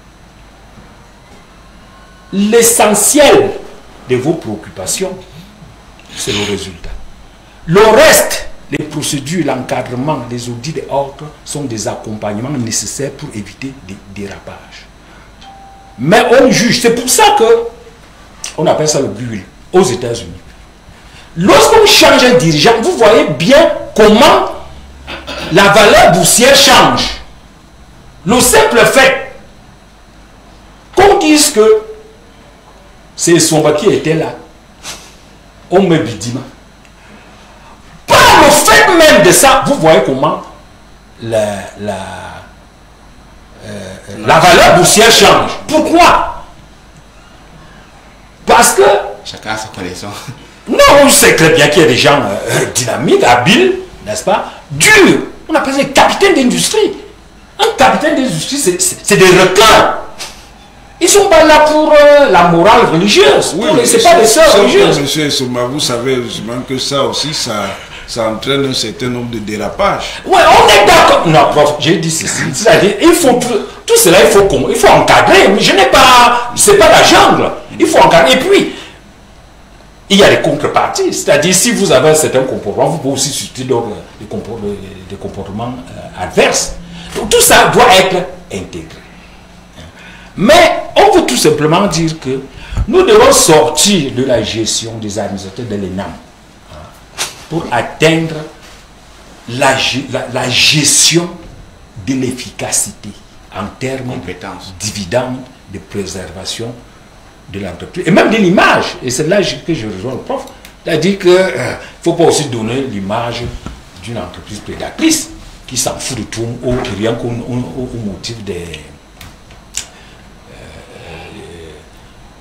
[SPEAKER 9] l'essentiel de vos préoccupations, c'est le résultat. Le reste, les procédures, l'encadrement, les audits et autres sont des accompagnements nécessaires pour éviter des dérapages. Mais on juge, c'est pour ça que on appelle ça le bulle aux États-Unis. Lorsqu'on change un dirigeant, vous voyez bien comment la valeur boursière change. Le simple fait qu'on dise que c'est Somba qui était là, on me bidima. Par le fait même de ça, vous voyez comment la valeur boursière change. Pourquoi? Parce que...
[SPEAKER 11] Chacun a sa connaissance.
[SPEAKER 9] Non, on sait très bien qu'il y a des gens dynamiques, habiles, n'est-ce pas? Durs. On appelle ça des capitaines d'industrie. Un capitaine d'industrie, c'est des requins. Ils ne sont pas là pour la morale religieuse.
[SPEAKER 10] Oui,
[SPEAKER 9] ce n'est pas des sœurs religieuses.
[SPEAKER 10] Monsieur Soma, vous savez justement que ça aussi, ça entraîne un certain nombre de dérapages.
[SPEAKER 9] Oui, on est d'accord. Non, prof, j'ai dit ceci. C'est-à-dire, il faut tout cela, il faut encadrer. Mais je n'ai pas... Ce n'est pas la jungle. Il faut encadrer. Et puis, il y a des contreparties. C'est-à-dire, si vous avez un certain comportement, vous pouvez aussi susciter des comportements adverses. Donc, tout ça doit être intégré. Mais on veut tout simplement dire que nous devons sortir de la gestion des administrateurs de l'ENAM pour atteindre la gestion de l'efficacité en termes de dividendes, de préservation de l'entreprise et même de l'image. Et c'est là que je rejoins le prof. C'est-à-dire qu'il ne faut pas aussi donner l'image d'une entreprise prédatrice qui s'en fout de tout, rien qu'au motif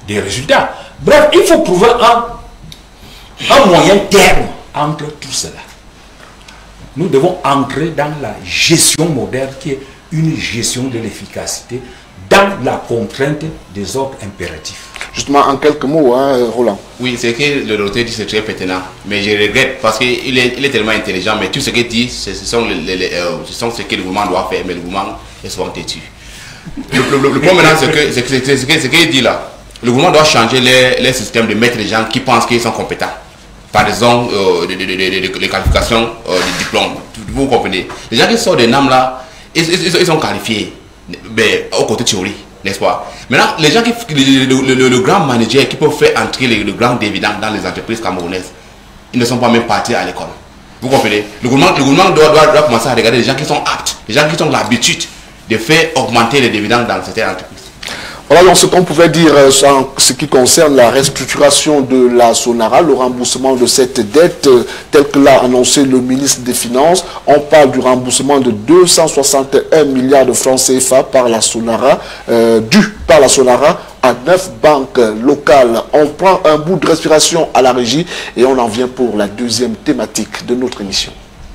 [SPEAKER 9] des résultats. Bref, il faut trouver un moyen terme entre tout cela. Nous devons entrer dans la gestion moderne qui est une gestion de l'efficacité dans la contrainte des ordres impératifs.
[SPEAKER 8] Justement, en quelques mots, hein, Roland.
[SPEAKER 11] Oui, c'est que le docteur dit c'est très pertinent, mais je regrette parce qu'il est tellement intelligent, mais tout ce qu'il dit, ce sont ce que le gouvernement doit faire, mais le gouvernement est souvent têtu. Le point maintenant, c'est ce qu'il dit là. Le gouvernement doit changer les systèmes de mettre les gens qui pensent qu'ils sont compétents. Par exemple, les qualifications des diplômes. Vous comprenez? Les gens qui sortent des NAM là, ils sont qualifiés, mais au côté théorie, n'est-ce pas? Maintenant, les gens le grand manager qui peut faire entrer le grand dividende dans les entreprises camerounaises, ils ne sont pas même partis à l'école. Vous comprenez? Le gouvernement doit commencer à regarder les gens qui sont aptes, les gens qui ont l'habitude de faire augmenter les dividendes dans certaines entreprises.
[SPEAKER 8] Voilà donc ce qu'on pouvait dire en ce qui concerne la restructuration de la Sonara, le remboursement de cette dette tel que l'a annoncé le ministre des Finances. On parle du remboursement de 261 milliards de francs CFA par la Sonara, dû par la Sonara à 9 banques locales. On prend un bout de respiration à la régie et on en vient pour la deuxième thématique de notre émission.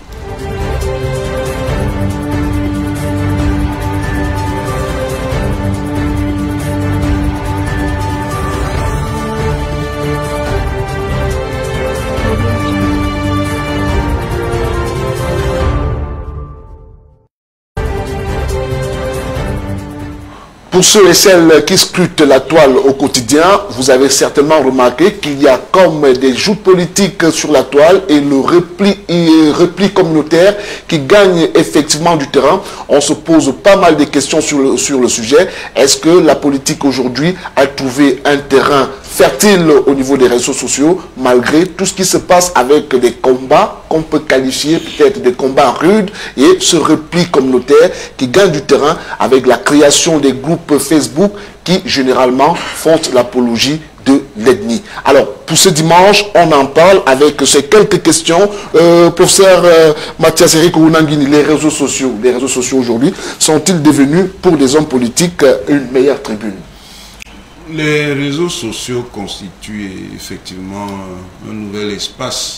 [SPEAKER 8] Pour ceux et celles qui scrutent la toile au quotidien, vous avez certainement remarqué qu'il y a comme des joutes politiques sur la toile et le repli communautaire qui gagne effectivement du terrain. On se pose pas mal de questions sur le sujet. Est-ce que la politique aujourd'hui a trouvé un terrain fertile au niveau des réseaux sociaux, malgré tout ce qui se passe avec des combats qu'on peut qualifier peut-être des combats rudes et ce repli communautaire qui gagne du terrain avec la création des groupes Facebook qui généralement font l'apologie de l'ethnie. Alors, pour ce dimanche, on en parle avec ces quelques questions. Professeur Mathias Eric Ounangini, les réseaux sociaux aujourd'hui, sont-ils devenus pour des hommes politiques une meilleure tribune?
[SPEAKER 10] Les réseaux sociaux constituent effectivement un nouvel espace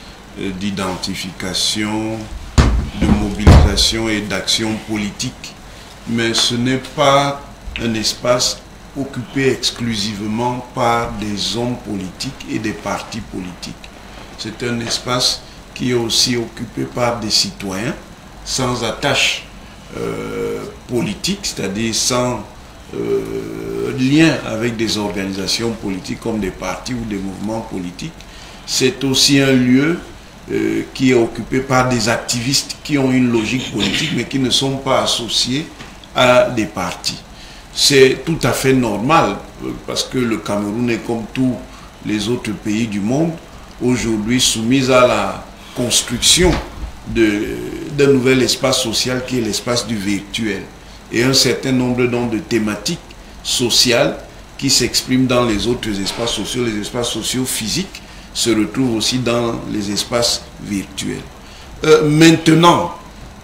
[SPEAKER 10] d'identification, de mobilisation et d'action politique. Mais ce n'est pas un espace occupé exclusivement par des hommes politiques et des partis politiques. C'est un espace qui est aussi occupé par des citoyens sans attache politique, c'est-à-dire sans lien avec des organisations politiques comme des partis ou des mouvements politiques. C'est aussi un lieu qui est occupé par des activistes qui ont une logique politique mais qui ne sont pas associés à des partis. C'est tout à fait normal parce que le Cameroun est comme tous les autres pays du monde aujourd'hui soumis à la construction d'un nouvel espace social qui est l'espace du virtuel. Et un certain nombre de thématiques sociales qui s'expriment dans les autres espaces sociaux, les espaces sociaux physiques, se retrouvent aussi dans les espaces virtuels. Maintenant,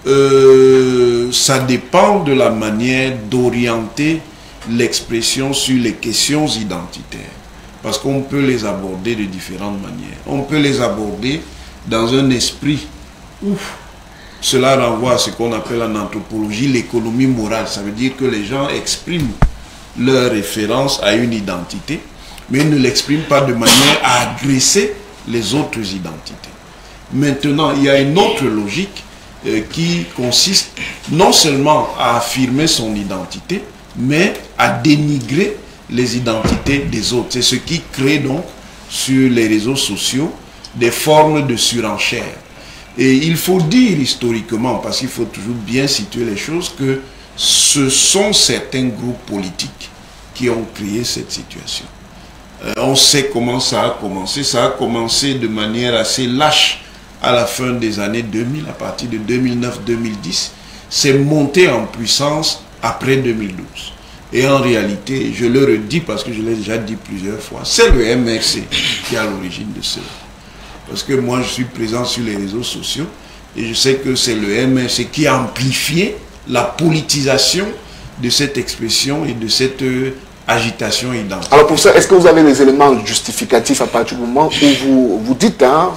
[SPEAKER 10] ça dépend de la manière d'orienter l'expression sur les questions identitaires. Parce qu'on peut les aborder de différentes manières. On peut les aborder dans un esprit où cela renvoie à ce qu'on appelle en anthropologie l'économie morale. Ça veut dire que les gens expriment leur référence à une identité, mais ils ne l'expriment pas de manière à agresser les autres identités. Maintenant, il y a une autre logique qui consiste non seulement à affirmer son identité, mais à dénigrer les identités des autres. C'est ce qui crée donc sur les réseaux sociaux des formes de surenchère. Et il faut dire historiquement, parce qu'il faut toujours bien situer les choses, que ce sont certains groupes politiques qui ont créé cette situation. On sait comment ça a commencé. Ça a commencé de manière assez lâche à la fin des années 2000, à partir de 2009-2010. C'est monté en puissance après 2012. Et en réalité, je le redis parce que je l'ai déjà dit plusieurs fois, c'est le MRC qui est à l'origine de cela. Parce que moi, je suis présent sur les réseaux sociaux et je sais que c'est le MRC qui a amplifié la politisation de cette expression et de cette agitation identitaire.
[SPEAKER 8] Alors pour ça, est-ce que vous avez les éléments justificatifs à partir du moment où vous dites, hein,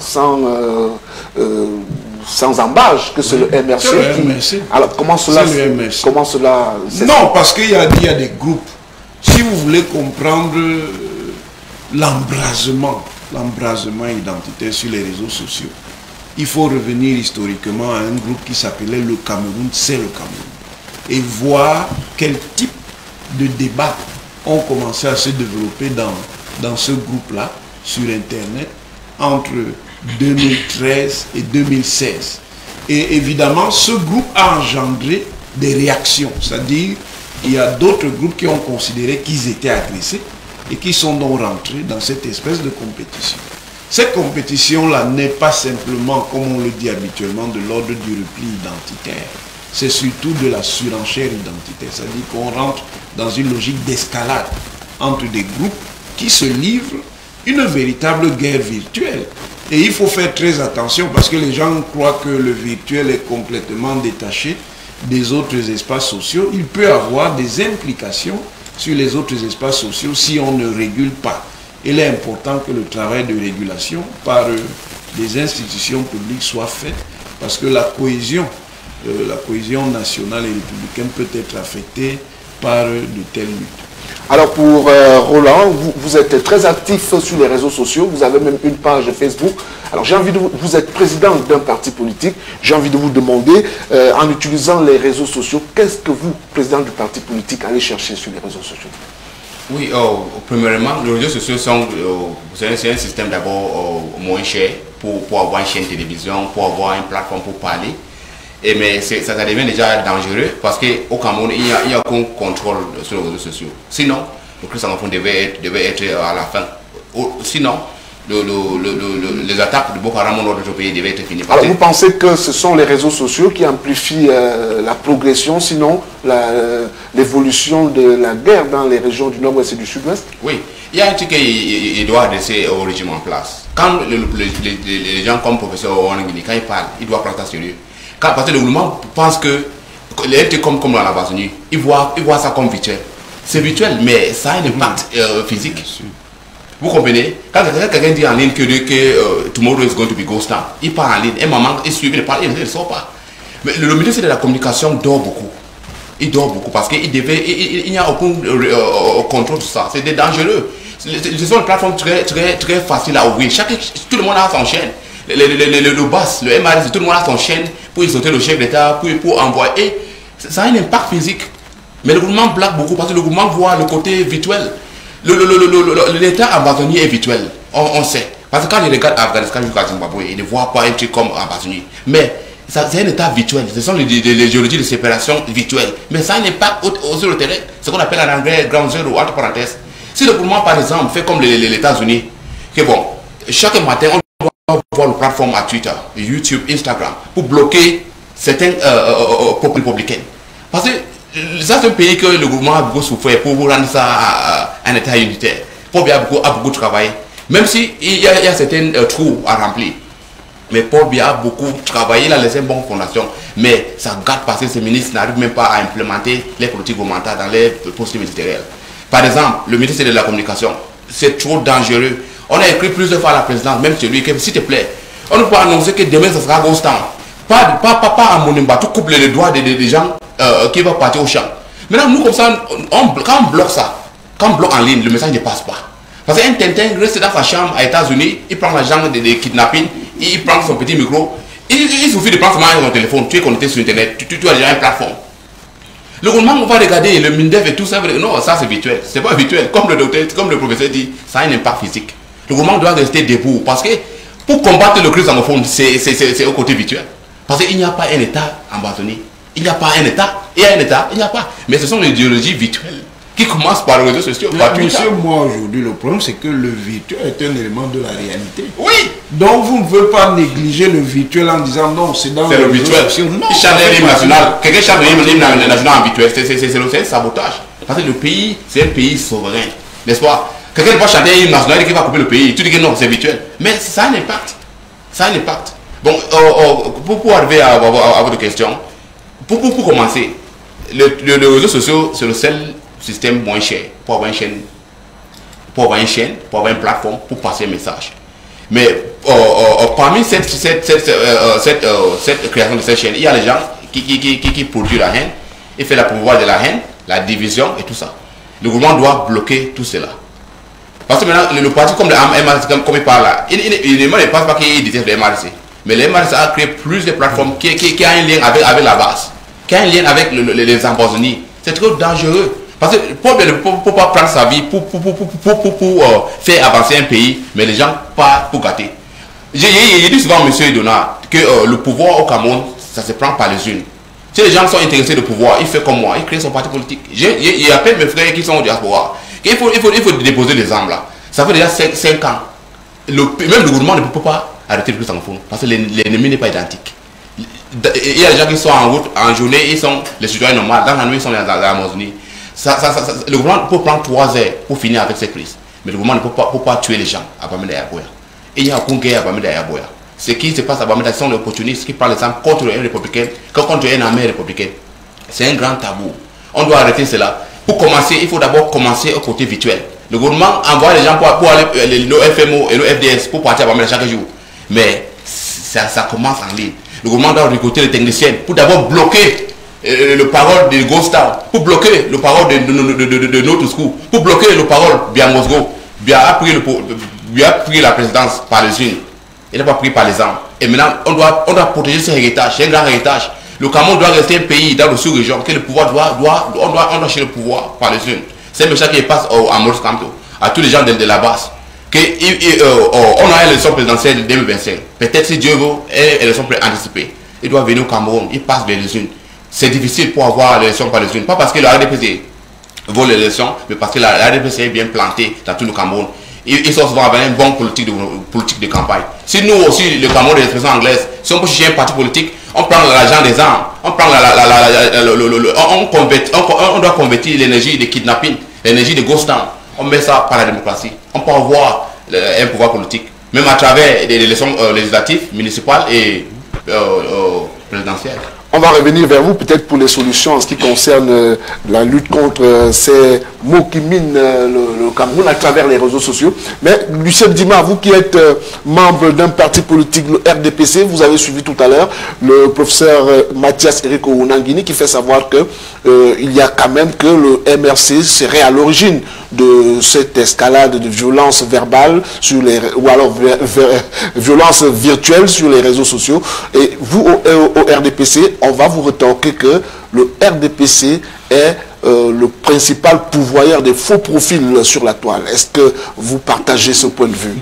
[SPEAKER 8] sans embâche, que c'est le MRC qui... Alors comment cela...
[SPEAKER 10] Non, parce qu'il y a des groupes. Si vous voulez comprendre l'embrasement identitaire sur les réseaux sociaux, il faut revenir historiquement à un groupe qui s'appelait le Cameroun, c'est le Cameroun, et voir quel type de débats ont commencé à se développer dans ce groupe-là, sur Internet, entre 2013 et 2016. Et évidemment, ce groupe a engendré des réactions, c'est-à-dire il y a d'autres groupes qui ont considéré qu'ils étaient agressés et qui sont donc rentrés dans cette espèce de compétition. Cette compétition-là n'est pas simplement, comme on le dit habituellement, de l'ordre du repli identitaire. C'est surtout de la surenchère identitaire. C'est-à-dire qu'on rentre dans une logique d'escalade entre des groupes qui se livrent une véritable guerre virtuelle. Et il faut faire très attention parce que les gens croient que le virtuel est complètement détaché des autres espaces sociaux. Il peut avoir des implications sur les autres espaces sociaux si on ne régule pas. Il est important que le travail de régulation par des institutions publiques soit fait parce que la cohésion nationale et républicaine peut être affectée par de telles luttes.
[SPEAKER 8] Alors pour Roland, vous êtes très actif sur les réseaux sociaux, vous avez même une page Facebook. Alors j'ai envie de vous êtes président d'un parti politique, j'ai envie de vous demander, en utilisant les réseaux sociaux, qu'est-ce que vous, président du parti politique, allez chercher sur les réseaux sociaux?
[SPEAKER 11] Oui, premièrement, les réseaux sociaux sont c'est un système d'abord moins cher pour avoir une chaîne de télévision, pour avoir une plateforme pour parler. Mais ça devient déjà dangereux parce qu'au Cameroun, il n'y a aucun contrôle sur les réseaux sociaux. Sinon, le Christ en devait être à la fin. Sinon, les attaques de Boko Haram dans notre pays devaient être finies.
[SPEAKER 8] Alors vous pensez que ce sont les réseaux sociaux qui amplifient la progression, sinon l'évolution de la guerre dans les régions du nord-ouest et du sud-ouest?
[SPEAKER 11] Oui, il y a un truc qu'il doit adresser au régime en place. Quand les gens comme le professeur Ouangini, quand ils parlent, ils doivent prendre ça sérieux. Parce que le gouvernement pense que les comme dans la Amazonie, ils voient ça comme virtuel. C'est virtuel, mais ça a un impact physique. Vous comprenez? Quand quelqu'un dit en ligne que tomorrow is going to be ghost town, il part en ligne, et maman, il suit, il parle, il ne sort pas. Mais le ministre de la communication dort beaucoup. Il dort beaucoup parce qu'il n'y a aucun contrôle de ça. C'est dangereux. Ce sont des plateformes très faciles à ouvrir. Tout le monde a son chaîne. Le BAS, le MRS, tout le monde a son chaîne pour sauter le chef d'État, pour envoyer. Ça a un impact physique. Mais le gouvernement blague beaucoup parce que le gouvernement voit le côté virtuel. L'État amazonien est virtuel, on sait. Parce que quand il regarde Afghanistan jusqu'à Zimbabwe, il ne voit pas un truc comme Amazonie. Mais c'est un État virtuel. Ce sont les géologies de séparation virtuelles. Mais ça a un impact sur le terrain. Ce qu'on appelle en anglais ground zero, entre parenthèses. Si le gouvernement, par exemple, fait comme les États-Unis, que bon, chaque matin, on doit voir une plateforme à Twitter, YouTube, Instagram, pour bloquer certains républicains. Parce que ça, c'est un pays que le gouvernement a beaucoup souffert pour rendre ça un État unitaire. Paul Biya a beaucoup travaillé. Même s'il y a certains trous à remplir. Mais Paul Biya a beaucoup travaillé, il a laissé une bonne fondation. Mais ça garde parce que ces ministres n'arrivent même pas à implémenter les politiques gouvernementales dans les postes ministériels. Par exemple, le ministre de la Communication, c'est trop dangereux. On a écrit plusieurs fois à la présidence, même chez lui, que s'il te plaît, on ne peut pas annoncer que demain ça sera ghost town. Pas à Monimba, tout couple les doigts des gens qui vont partir au champ. Maintenant, nous, comme ça, quand on bloque ça, quand on bloque en ligne, le message ne passe pas. Parce qu'un Tintin reste dans sa chambre aux États-Unis, il prend l'argent des kidnappings, il prend son petit micro, il suffit de prendre son téléphone, tu es connecté sur Internet, tu as déjà une plateforme. Le gouvernement va regarder le MINDEF et tout ça, non, ça c'est virtuel, c'est pas virtuel. Comme le docteur, comme le professeur dit, ça a un impact physique. Le gouvernement doit rester debout parce que pour combattre le crise anglophone, c'est au côté virtuel. Parce qu'il n'y a pas un État en Amazonie. Il n'y a pas un État, et un État, il n'y a pas. Mais ce sont les idéologies virtuelles qui commencent par les réseaux sociaux.
[SPEAKER 10] Monsieur, moi aujourd'hui, le problème c'est que le virtuel est un élément de la réalité.
[SPEAKER 11] Oui.
[SPEAKER 10] Donc vous ne pouvez pas négliger le virtuel en disant non, c'est dans
[SPEAKER 11] le virtuel. Il chante l'hymne national. Quelqu'un chante l'hymne national en virtuel. C'est un sabotage. Parce que le pays, c'est un pays souverain. N'est-ce pas? Quelqu'un va chanter l'hymne national et qui va couper le pays. Tu dis que non, c'est virtuel. Mais ça a un impact. Ça a un impact. Bon, pour arriver à votre question, pour commencer, les réseaux sociaux, c'est le seul système moins cher pour avoir une chaîne, pour avoir une plateforme pour passer un message. Mais parmi cette création de cette chaîne, il y a les gens qui produisent la haine, et fait la promouvoir de la haine, la division et tout ça. Le gouvernement doit bloquer tout cela. Parce que maintenant, le parti comme le MRC, comme il parle là, il ne pense pas qu'il déteste le MRC. Mais le MRC a créé plus de plateformes qui a un lien avec la base, qui a un lien avec les empoisonnés. C'est trop dangereux. Parce que pour ne pas prendre sa vie pour faire avancer un pays, mais les gens pas pour gâter. J'ai dit souvent à M. Edona que le pouvoir au Cameroun, ça se prend par les unes. Si les gens sont intéressés au pouvoir, il fait comme moi, il crée son parti politique. Il appelle mes frères qui sont au diaspora. Il faut déposer les armes là. Ça fait déjà 5 ans. Même le gouvernement ne peut pas arrêter le plus en fond. Parce que l'ennemi n'est pas identique. Il y a des gens qui sont en route, en journée, ils sont les citoyens normaux. Dans la nuit, ils sont dans l'Amazonie. Le gouvernement peut prendre 3 heures pour finir avec cette crise. Mais le gouvernement ne peut pas tuer les gens à Bamenda et à Boya. Et il y a aucune guerre à Bamenda et à Boya. Ce qui se passe à Bamenda, ce sont les opportunistes qui prennent les armes contre un républicain, contre une armée républicaine. C'est un grand tabou. On doit arrêter cela. Pour commencer, il faut d'abord commencer au côté virtuel. Le gouvernement envoie les gens pour aller, le FMO et le FDS pour partir à Bamenda chaque jour. Mais ça commence en ligne. Le gouvernement doit recruter les techniciens pour d'abord bloquer le parole de Ghost Town, pour bloquer le parole de notre school, pour bloquer le parole bien Mosgo. Bien a pris la présidence par les unes. Il n'a pas pris par les armes. Et maintenant, on doit protéger ce héritage. C'est un grand héritage. Le Cameroun doit rester un pays dans le sous-région que le pouvoir on doit chercher le pouvoir par les unes. C'est un message qui passe à Maurice Kamto, à tous les gens de la base. On a une élection présidentielle 2025. Peut-être si Dieu veut, une élection anticipée. Il doit venir au Cameroun, il passe vers les unes. C'est difficile pour avoir l'élection par les unes. Pas parce que la RDPC vaut l'élection, mais parce que la RDPC est bien plantée dans tout le Cameroun. Ils sont souvent avec une bonne politique de campagne. Si nous aussi, le Cameroun de l'expression anglaise, si on peut chercher un parti politique, on prend l'argent des armes, on doit convertir l'énergie de kidnapping, l'énergie de ghost town, on met ça par la démocratie. On peut avoir un pouvoir politique, même à travers des élections législatives, municipales et présidentielles.
[SPEAKER 8] On va revenir vers vous peut-être pour les solutions en ce qui concerne la lutte contre ces maux qui minent le Cameroun à travers les réseaux sociaux. Mais Lucien Dima, vous qui êtes membre d'un parti politique, le RDPC, vous avez suivi tout à l'heure le professeur Mathias Eriko Ounangini qui fait savoir que il y a quand même que le MRC serait à l'origine de cette escalade de violence verbale sur les, ou alors violence virtuelle sur les réseaux sociaux. Et vous, au RDPC, on va vous retorquer que le RDPC est le principal pourvoyeur des faux profils sur la toile. Est-ce que vous partagez ce point de vue?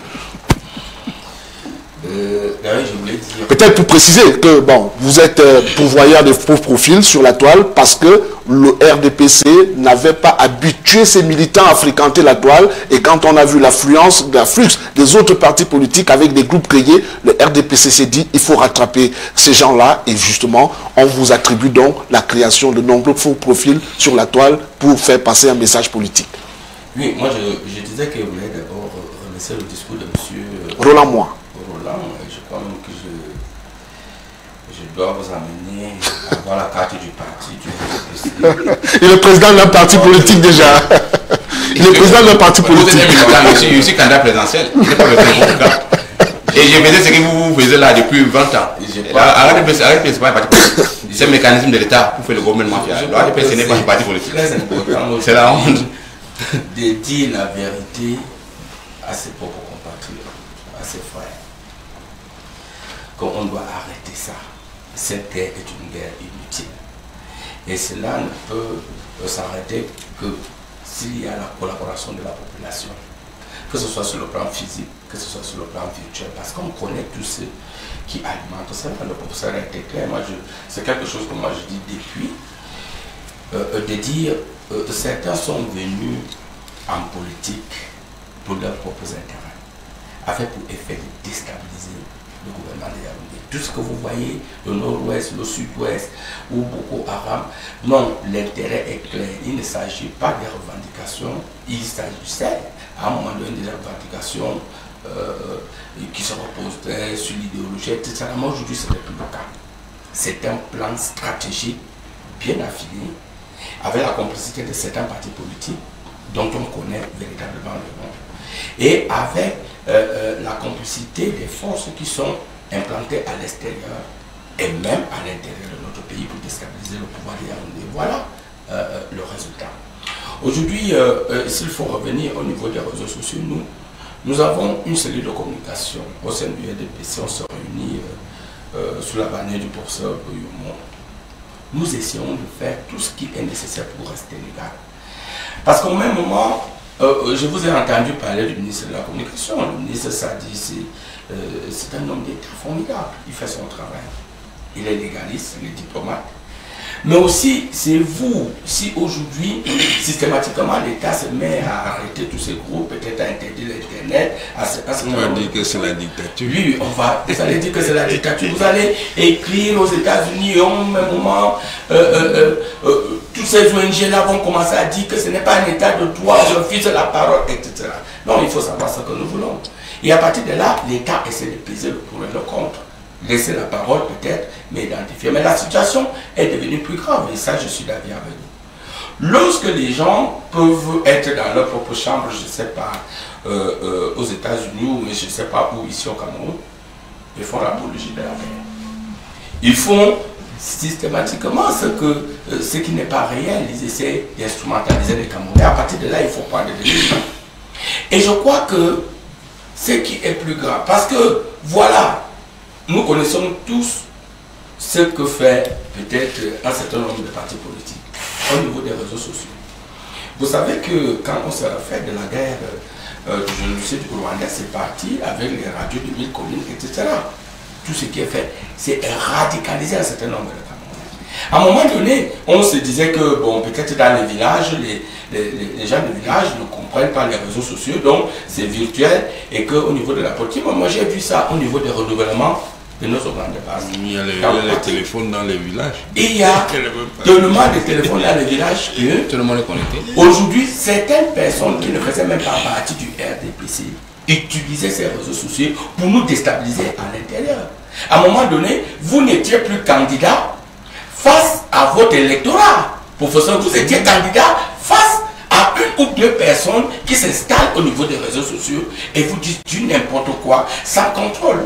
[SPEAKER 8] Peut-être pour préciser que bon, vous êtes pourvoyeur de faux profils sur la toile parce que le RDPC n'avait pas habitué ses militants à fréquenter la toile, et quand on a vu l'afflux des autres partis politiques avec des groupes créés, le RDPC s'est dit il faut rattraper ces gens-là, et justement on vous attribue donc la création de nombreux faux profils sur la toile pour faire passer un message politique.
[SPEAKER 3] Oui, moi je disais que vous voulez d'abord remercier le discours de M.
[SPEAKER 8] Roland Mois.
[SPEAKER 3] Je crois même que je dois vous amener à voir la carte du parti du RDPC.
[SPEAKER 8] Il est président d'un parti politique déjà. Il est président d'un parti politique.
[SPEAKER 11] Je suis candidat présidentiel. Et je faisais ce que vous faisiez là depuis 20 ans. Arrêtez, c'est pas un parti politique. C'est un mécanisme de l'État pour faire le gouvernement mafia. L'arrêtez, ce n'est pas un parti politique. C'est la honte.
[SPEAKER 3] De dire la vérité à ses propres compatriotes, à ses frères. Qu'on doit arrêter ça. Cette guerre est une guerre inutile. Et cela ne peut s'arrêter que s'il y a la collaboration de la population. Que ce soit sur le plan physique, que ce soit sur le plan virtuel. Parce qu'on connaît tous ceux qui alimentent ça. Le professeur a été clair. C'est quelque chose que moi je dis depuis. De dire certains sont venus en politique pour leurs propres intérêts. Avec pour effet de déstabiliser le gouvernement de Yaoundé. Tout ce que vous voyez, le nord-ouest, le sud-ouest, ou Boko Haram, non, l'intérêt est clair. Il ne s'agit pas des revendications, il s'agissait à un moment donné des revendications qui se reposaient sur l'idéologie, etc. Mais aujourd'hui, ce n'est plus le cas. C'est un plan stratégique bien affiné avec la complicité de certains partis politiques dont on connaît véritablement le nom, et avec la complicité des forces qui sont implantées à l'extérieur et même à l'intérieur de notre pays pour déstabiliser le pouvoir des Yaoundé. Voilà le résultat. Aujourd'hui, s'il faut revenir au niveau des réseaux sociaux, nous avons une cellule de communication au sein du RDPC. On se réunit sous la bannière du professeur Boyomo. Nous essayons de faire tout ce qui est nécessaire pour rester légal. Parce qu'au même moment, je vous ai entendu parler du ministre de la Communication. Le ministre Sadi, c'est un homme d'État formidable. Il fait son travail. Il est légaliste, il est diplomate. Mais aussi, c'est vous, si aujourd'hui, systématiquement, l'État se met à arrêter tous ces groupes, peut-être à interdire l'Internet,
[SPEAKER 10] on va dire que c'est la dictature.
[SPEAKER 3] Oui, vous allez dire que c'est la dictature. Vous allez écrire aux États-Unis et au même moment, tous ces ONG-là vont commencer à dire que ce n'est pas un État de droit, je refuse la parole, etc. Non, il faut savoir ce que nous voulons. Et à partir de là, l'État essaie de peser le pour et le contre. Laisser la parole peut-être, mais identifier. Mais la situation est devenue plus grave, et ça je suis d'avis avec vous. Lorsque les gens peuvent être dans leur propre chambre, je ne sais pas, aux États-Unis ou je ne sais pas où, ici au Cameroun, ils font l'apologie de la guerre. Ils font systématiquement ce qui n'est pas réel. Ils essaient d'instrumentaliser les Camerounais. À partir de là, il faut prendre des décisions. Et je crois que ce qui est plus grave, parce que voilà, nous connaissons tous ce que fait peut-être un certain nombre de partis politiques au niveau des réseaux sociaux. Vous savez que quand on se refait de la guerre du génocide du Rwanda, c'est parti avec les radios de 1000 communes, etc. Tout ce qui est fait, c'est radicaliser un certain nombre de Camerounais. À un moment donné, on se disait que, bon, peut-être dans les villages, les gens du village ne comprennent pas les réseaux sociaux, donc c'est virtuel, et qu'au niveau de la politique, moi j'ai vu ça au niveau des renouvellements de nos organes de base.
[SPEAKER 10] Il y a les téléphones dans les villages.
[SPEAKER 3] Il y a tellement de téléphones dans les villages que
[SPEAKER 11] tout le monde est connecté.
[SPEAKER 3] Aujourd'hui, certaines personnes qui ne faisaient même pas partie du RDPC utilisaient ces réseaux sociaux pour nous déstabiliser à l'intérieur. À un moment donné, vous n'étiez plus candidat face à votre électorat. Professeur, vous étiez candidat face à une ou deux personnes qui s'installent au niveau des réseaux sociaux et vous disent du n'importe quoi sans contrôle.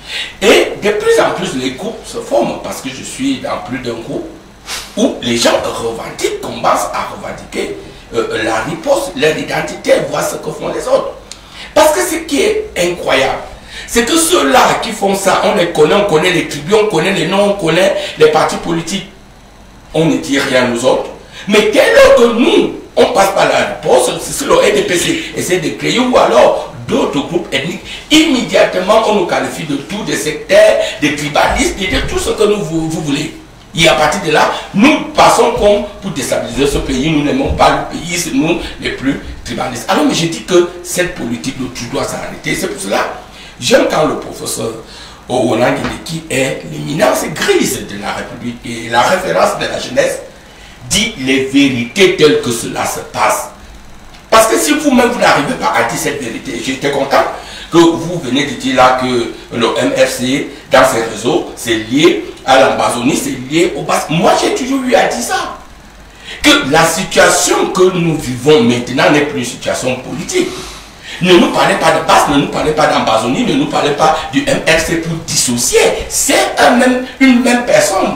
[SPEAKER 3] Et de plus en plus, les groupes se forment parce que je suis dans plus d'un groupe où les gens revendiquent, commencent à revendiquer la riposte, leur identité, voir ce que font les autres. Parce que ce qui est incroyable, c'est que ceux-là qui font ça, on les connaît, on connaît les tribus, on connaît les noms, on connaît les partis politiques. On ne dit rien aux autres. Mais dès lors que nous, on passe par la riposte, c'est si le RDPC essaie de créer ou alors d'autres groupes ethniques, immédiatement on nous qualifie de tous des sectaires, des tribalistes et de tout ce que vous voulez. Et à partir de là, nous passons comme pour déstabiliser ce pays, nous n'aimons pas le pays, c'est nous les plus tribalistes. Alors mais je dis que cette politique de tout doit s'arrêter. C'est pour cela, j'aime quand le professeur Onangile, qui est l'éminence grise de la République et la référence de la jeunesse, dit les vérités telles que cela se passe. Parce que si vous-même vous n'arrivez pas à dire cette vérité, j'étais content que vous venez de dire là que le MFC dans ses réseaux, c'est lié à l'Amazonie, c'est lié au Basque. Moi j'ai toujours eu à dire ça. Que la situation que nous vivons maintenant n'est plus une situation politique. Ne nous parlez pas de Basque, ne nous parlez pas d'Amazonie, ne nous parlez pas du MFC pour dissocier. C'est une même personne.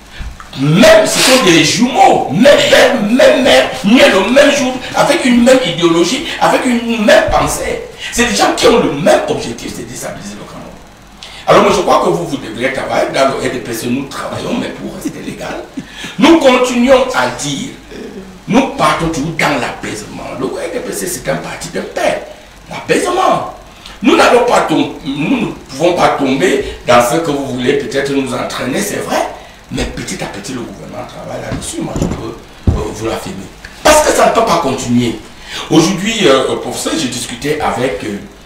[SPEAKER 3] Même ce sont des jumeaux, même père, même mère, nés le même jour, avec une même idéologie, avec une même pensée. C'est des gens qui ont le même objectif, c'est de déstabiliser le Cameroun. Alors moi je crois que vous devriez travailler. Dans le RDPC, nous travaillons, mais pour rester légal. Nous continuons à dire, nous partons toujours dans l'apaisement. Le RDPC c'est un parti de paix. L'apaisement. Nous n'allons pas tomber, nous ne pouvons pas tomber dans ce que vous voulez peut-être nous entraîner, c'est vrai. Mais petit à petit, le gouvernement travaille là-dessus, moi je peux vous l'affirmer. Parce que ça ne peut pas continuer. Aujourd'hui, professeur, j'ai discuté avec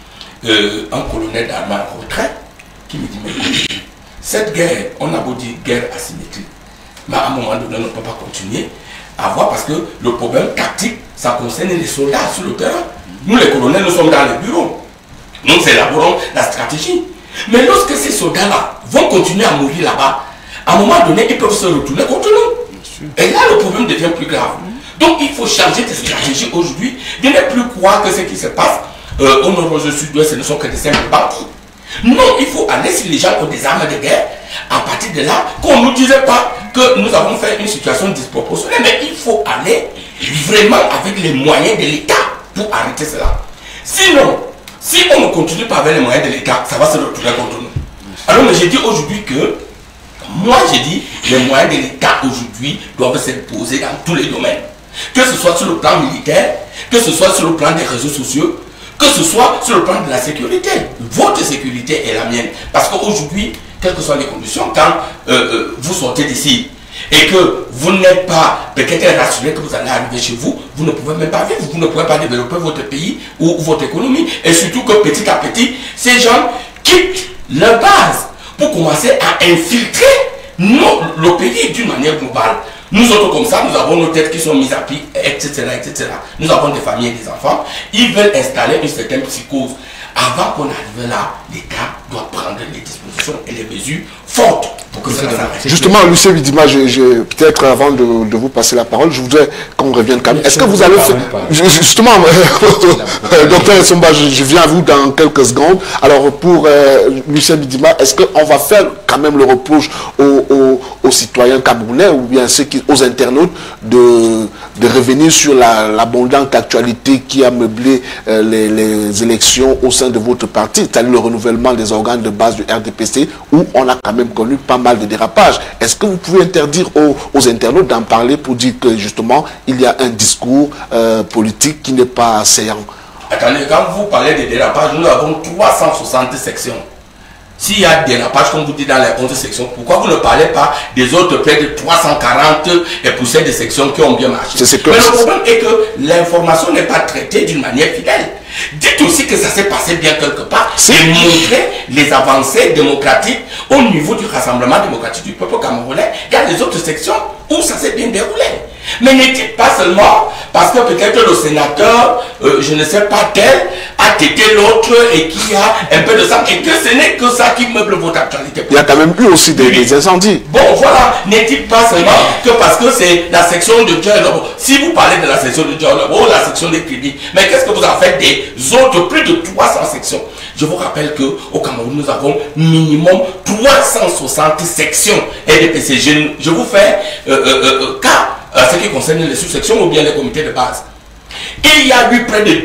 [SPEAKER 3] un colonel d'armée en retraite qui me dit, mais cette guerre, on a beau dire guerre asymétrique, mais à un moment donné, on ne peut pas continuer à voir parce que le problème tactique, ça concerne les soldats sur le terrain. Nous, les colonels, nous sommes dans les bureaux. Nous élaborons la stratégie. Mais lorsque ces soldats-là vont continuer à mourir là-bas, à un moment donné, ils peuvent se retourner contre nous. Et là, le problème devient plus grave. Donc, il faut changer de stratégie aujourd'hui, de ne plus croire que ce qui se passe au nord-ouest du sud-ouest, ce ne sont que des simples partis. Non, il faut aller si les gens ont des armes de guerre. À partir de là, qu'on ne nous disait pas que nous avons fait une situation disproportionnée, mais il faut aller vraiment avec les moyens de l'État pour arrêter cela. Sinon, si on ne continue pas avec les moyens de l'État, ça va se retourner contre nous. Alors, mais j'ai dit aujourd'hui que, moi j'ai dit, les moyens de l'État aujourd'hui doivent s'imposer dans tous les domaines. Que ce soit sur le plan militaire, que ce soit sur le plan des réseaux sociaux, que ce soit sur le plan de la sécurité. Votre sécurité est la mienne. Parce qu'aujourd'hui, quelles que soient les conditions, quand vous sortez d'ici et que vous n'êtes pas peut-être rassuré que vous allez arriver chez vous, vous ne pouvez même pas vivre, vous ne pouvez pas développer votre pays ou votre économie. Et surtout que petit à petit, ces gens quittent leur base pour commencer à infiltrer le pays d'une manière globale. Nous autres comme ça, nous avons nos têtes qui sont mises à pied, etc., etc. Nous avons des familles et des enfants. Ils veulent installer une certaine psychose. Avant qu'on arrive là, l'État doit prendre les dispositions et les mesures fortes pour que ça s'arrête.
[SPEAKER 8] Justement, Lucien Bidima, peut-être avant de vous passer la parole, je voudrais qu'on revienne quand même. Est-ce que vous allez faire... Justement, docteur Essomba, je viens à vous dans quelques secondes. Alors, pour Lucien Bidima, est-ce qu'on va faire quand même le reproche aux citoyens camerounais ou bien aux internautes de revenir sur l'abondante actualité qui a meublé les élections au sein de votre parti, c'est-à-dire le renouvellement des organes de base du RDPC, où on a quand même connu pas mal de dérapages. Est-ce que vous pouvez interdire aux internautes d'en parler pour dire que justement il y a un discours politique qui n'est pas saillant?
[SPEAKER 3] Attendez, quand vous parlez de dérapages, nous avons 360 sections. S'il y a des dérapages, comme vous dites dans les 11 sections, pourquoi vous ne parlez pas des autres près de 340 et poussées de sections qui ont bien marché? Mais le problème est que l'information n'est pas traitée d'une manière fidèle. Dites aussi que ça s'est passé bien quelque part et montrez les avancées démocratiques au niveau du Rassemblement démocratique du peuple camerounais. Il y a les autres sections où ça s'est bien déroulé. Mais ne dites pas seulement parce que peut-être le sénateur, je ne sais pas tel, a tété l'autre et qui a un peu de sang et que ce n'est que ça qui meuble votre actualité.
[SPEAKER 8] Il y a quand même eu aussi des incendies.
[SPEAKER 3] Bon, voilà, ne dites pas seulement que parce que c'est la section de Djolobo. Si vous parlez de la section de Djolobo, la section des crédits, mais qu'est-ce que vous en faites des autres, plus de 300 sections? Je vous rappelle qu'au Cameroun, nous avons minimum 360 sections RDPC. Je vous fais cas ce qui concerne les sous-sections ou bien les comités de base. Il y a eu près de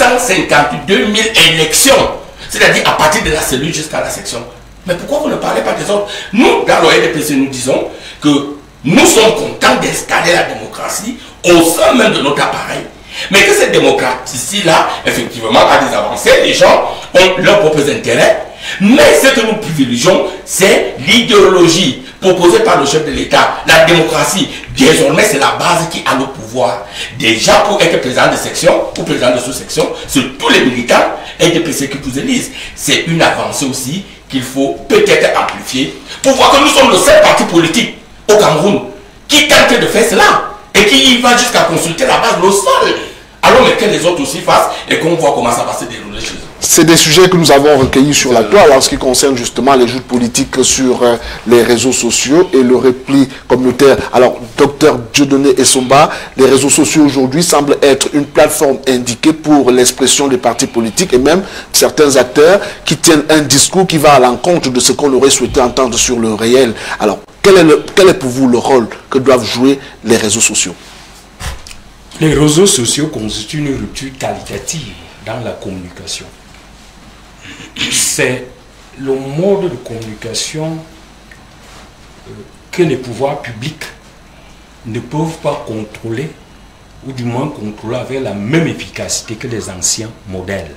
[SPEAKER 3] 252 000 élections, c'est-à-dire à partir de la cellule jusqu'à la section. Mais pourquoi vous ne parlez pas des autres? Nous, dans le RDPC, nous disons que nous sommes contents d'installer la démocratie au sein même de notre appareil. Mais que cette démocratie-là, effectivement, a des avancées, les gens ont leurs propres intérêts. Mais ce que nous privilégions, c'est l'idéologie proposée par le chef de l'État. La démocratie, désormais, c'est la base qui a le pouvoir. Déjà, pour être président de section ou président de sous-section, c'est tous les militants RDPC qui vous élisent. C'est une avancée aussi qu'il faut peut-être amplifier pour voir que nous sommes le seul parti politique au Cameroun qui tente de faire cela et qui y va jusqu'à consulter la base, le sol. Alors, mais que les autres aussi fassent et qu'on voit comment ça va se dérouler chez eux.
[SPEAKER 8] C'est des sujets que nous avons recueillis sur la toile en ce qui concerne justement les joutes politiques sur les réseaux sociaux et le repli communautaire. Alors, docteur Dieudonné Essomba, les réseaux sociaux aujourd'hui semblent être une plateforme indiquée pour l'expression des partis politiques et même certains acteurs qui tiennent un discours qui va à l'encontre de ce qu'on aurait souhaité entendre sur le réel. Alors, quel est pour vous le rôle que doivent jouer les réseaux sociaux?
[SPEAKER 9] Les réseaux sociaux constituent une rupture qualitative dans la communication. C'est le mode de communication que les pouvoirs publics ne peuvent pas contrôler, ou du moins contrôler avec la même efficacité que les anciens modèles.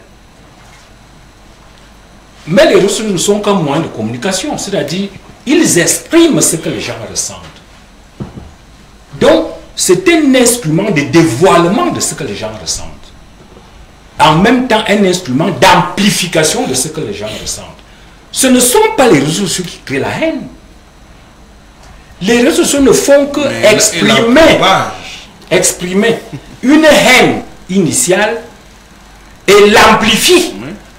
[SPEAKER 9] Mais les réseaux sociaux ne sont qu'un moyen de communication, c'est-à-dire ils expriment ce que les gens ressentent. Donc, c'est un instrument de dévoilement de ce que les gens ressentent. En même temps, un instrument d'amplification de ce que les gens ressentent. Ce ne sont pas les réseaux sociaux qui créent la haine. Les réseaux sociaux ne font que exprimer une haine initiale et l'amplifient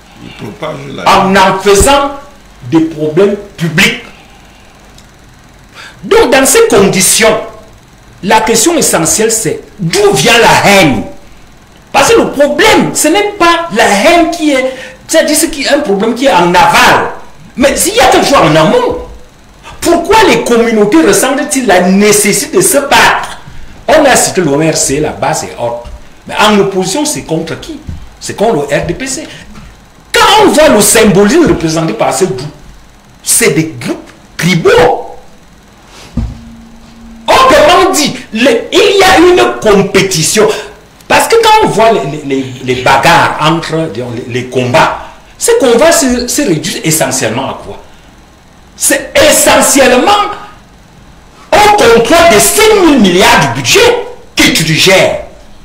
[SPEAKER 9] en faisant des problèmes publics. Donc, dans ces conditions, la question essentielle, c'est d'où vient la haine? Parce que le problème, ce n'est pas la haine qui est, c'est-à-dire un problème qui est en aval. Mais s'il y a quelque chose en amont, pourquoi les communautés ressentent-ils la nécessité de se battre? On a cité l'ORC, la base et autres. Mais en opposition, c'est contre qui? C'est contre le RDPC. Quand on voit le symbolisme représenté par ces groupes, c'est des groupes tribaux. Autrement dit, il y a une compétition. Parce que quand on voit les bagarres entre les combats, ces combats se réduisent essentiellement à quoi? C'est essentiellement au contrôle des 5 000 milliards du budget que tu gères.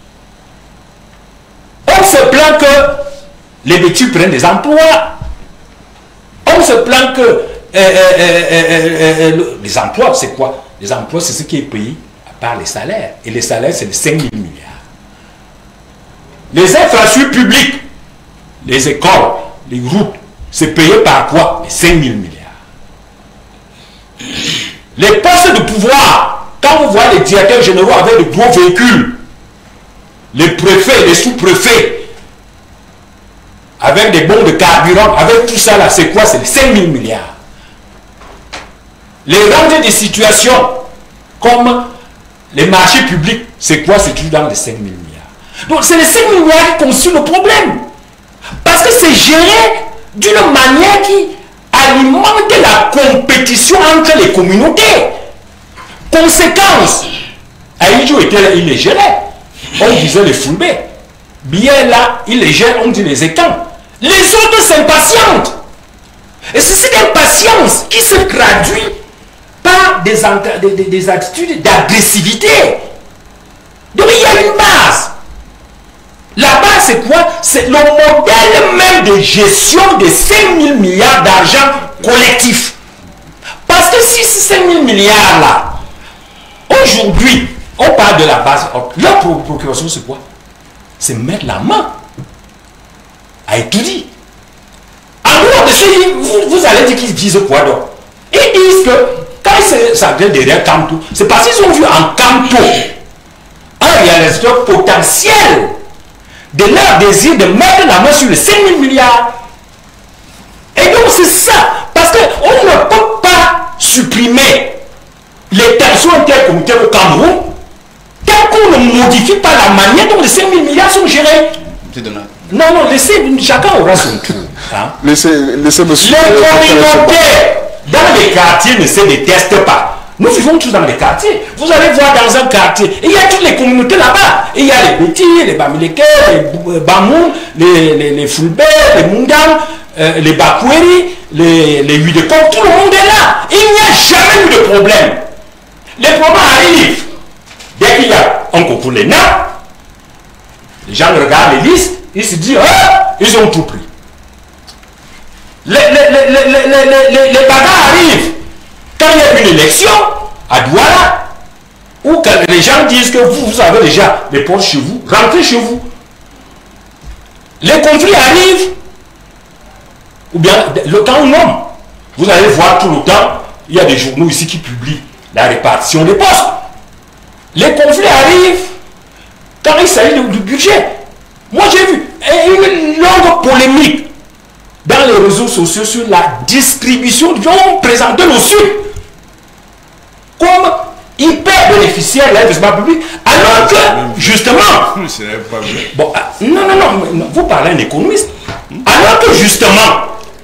[SPEAKER 9] On se plaint que les vêtus prennent des emplois. On se plaint que les emplois, c'est quoi? Les emplois, c'est ce qui est payé par les salaires. Et les salaires, c'est les 5 000 milliards. Les infrastructures publiques, les écoles, les routes, c'est payé par quoi? Les 5 000 milliards. Les postes de pouvoir, quand on voit les directeurs généraux avec de gros véhicules, les préfets, les sous-préfets, avec des bons de carburant, avec tout ça là, c'est quoi? C'est les 5 000 milliards. Les rentes des situations, comme les marchés publics, c'est quoi? C'est toujours dans les 5 000 milliards. Donc c'est les 5 000 milliards qui constituent le problème. Parce que c'est géré d'une manière qui alimente la compétition entre les communautés. Conséquence, Aïdjo était là, il les gérait. On disait les Fulbés. Bien là, il les gère, on dit les étangs. Les autres s'impatientent. Et c'est cette impatience qui se traduit par des attitudes d'agressivité. Donc il y a une base. La base, c'est quoi? C'est le modèle même de gestion des 5 000 milliards d'argent collectif. Parce que si ces 5 000 milliards là, aujourd'hui, on parle de la base, leur procuration, c'est quoi? C'est mettre la main à étudier. En dehors de ce, vous allez dire qu'ils disent quoi donc? Ils disent que quand ils s'adressent derrière Camto, c'est parce qu'ils ont vu en Camto un réalisateur potentiel de leur désir de mettre la main sur les 5 000 milliards. Et donc c'est ça. Parce qu'on ne peut pas supprimer les tensions intercommunautaires au Cameroun tant qu'on ne modifie pas la manière dont les 5 000 milliards sont gérés. Non, laissez, chacun aura son tour. Hein? Laissez monsieur. Les communautés dans les quartiers ne se détestent pas. Nous vivons tous dans les quartiers. Vous allez voir dans un quartier, il y a toutes les communautés là-bas. Il y a les Bétis, les Bamileke, les Bamoun, les Fulbé, les Mundam, les Bakweri, les Huidekong, tout le monde est là. Il n'y a jamais eu de problème. Les problèmes arrivent. Dès qu'il y a un concours les nains, les gens regardent les listes, ils se disent, ah, ils ont tout pris. Les bagarres arrivent. Quand il y a une élection à Douala, où les gens disent que vous avez déjà les postes chez vous, rentrez chez vous. Les conflits arrivent, ou bien le temps non. Vous allez voir tout le temps, il y a des journaux ici qui publient la répartition des postes. Les conflits arrivent quand il s'agit du budget. Moi j'ai vu une longue polémique dans les réseaux sociaux sur la distribution du on présentait le Sud comme hyper bénéficiaire de l'investissement public, alors que justement bon, non, vous parlez d'un économiste, alors que justement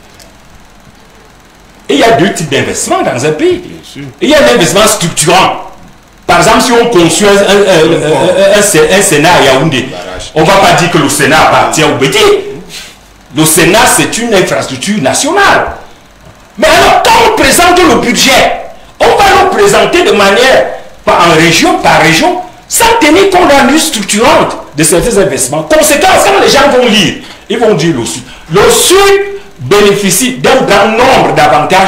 [SPEAKER 9] il y a deux types d'investissements dans un pays. Il y a l'investissement structurant. Par exemple, si on construit un Sénat à Yaoundé, on ne va pas dire que le Sénat appartient au Béti. Le Sénat, c'est une infrastructure nationale. Mais alors, quand on présente le budget, on va le présenter de manière, en région par région, sans tenir compte de la structurante de certains investissements. Conséquence, quand les gens vont lire, ils vont dire le Sud. Le Sud bénéficie d'un grand nombre d'avantages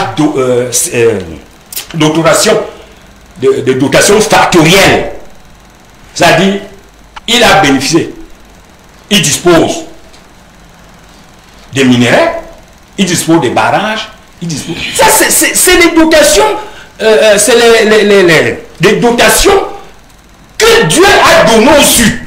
[SPEAKER 9] de dotations factorielles. C'est-à-dire, il a bénéficié, il dispose des minéraux, il dispose des barrages, il dispose... Ça, c'est les dotations, c'est les dotations que Dieu a donné au sud.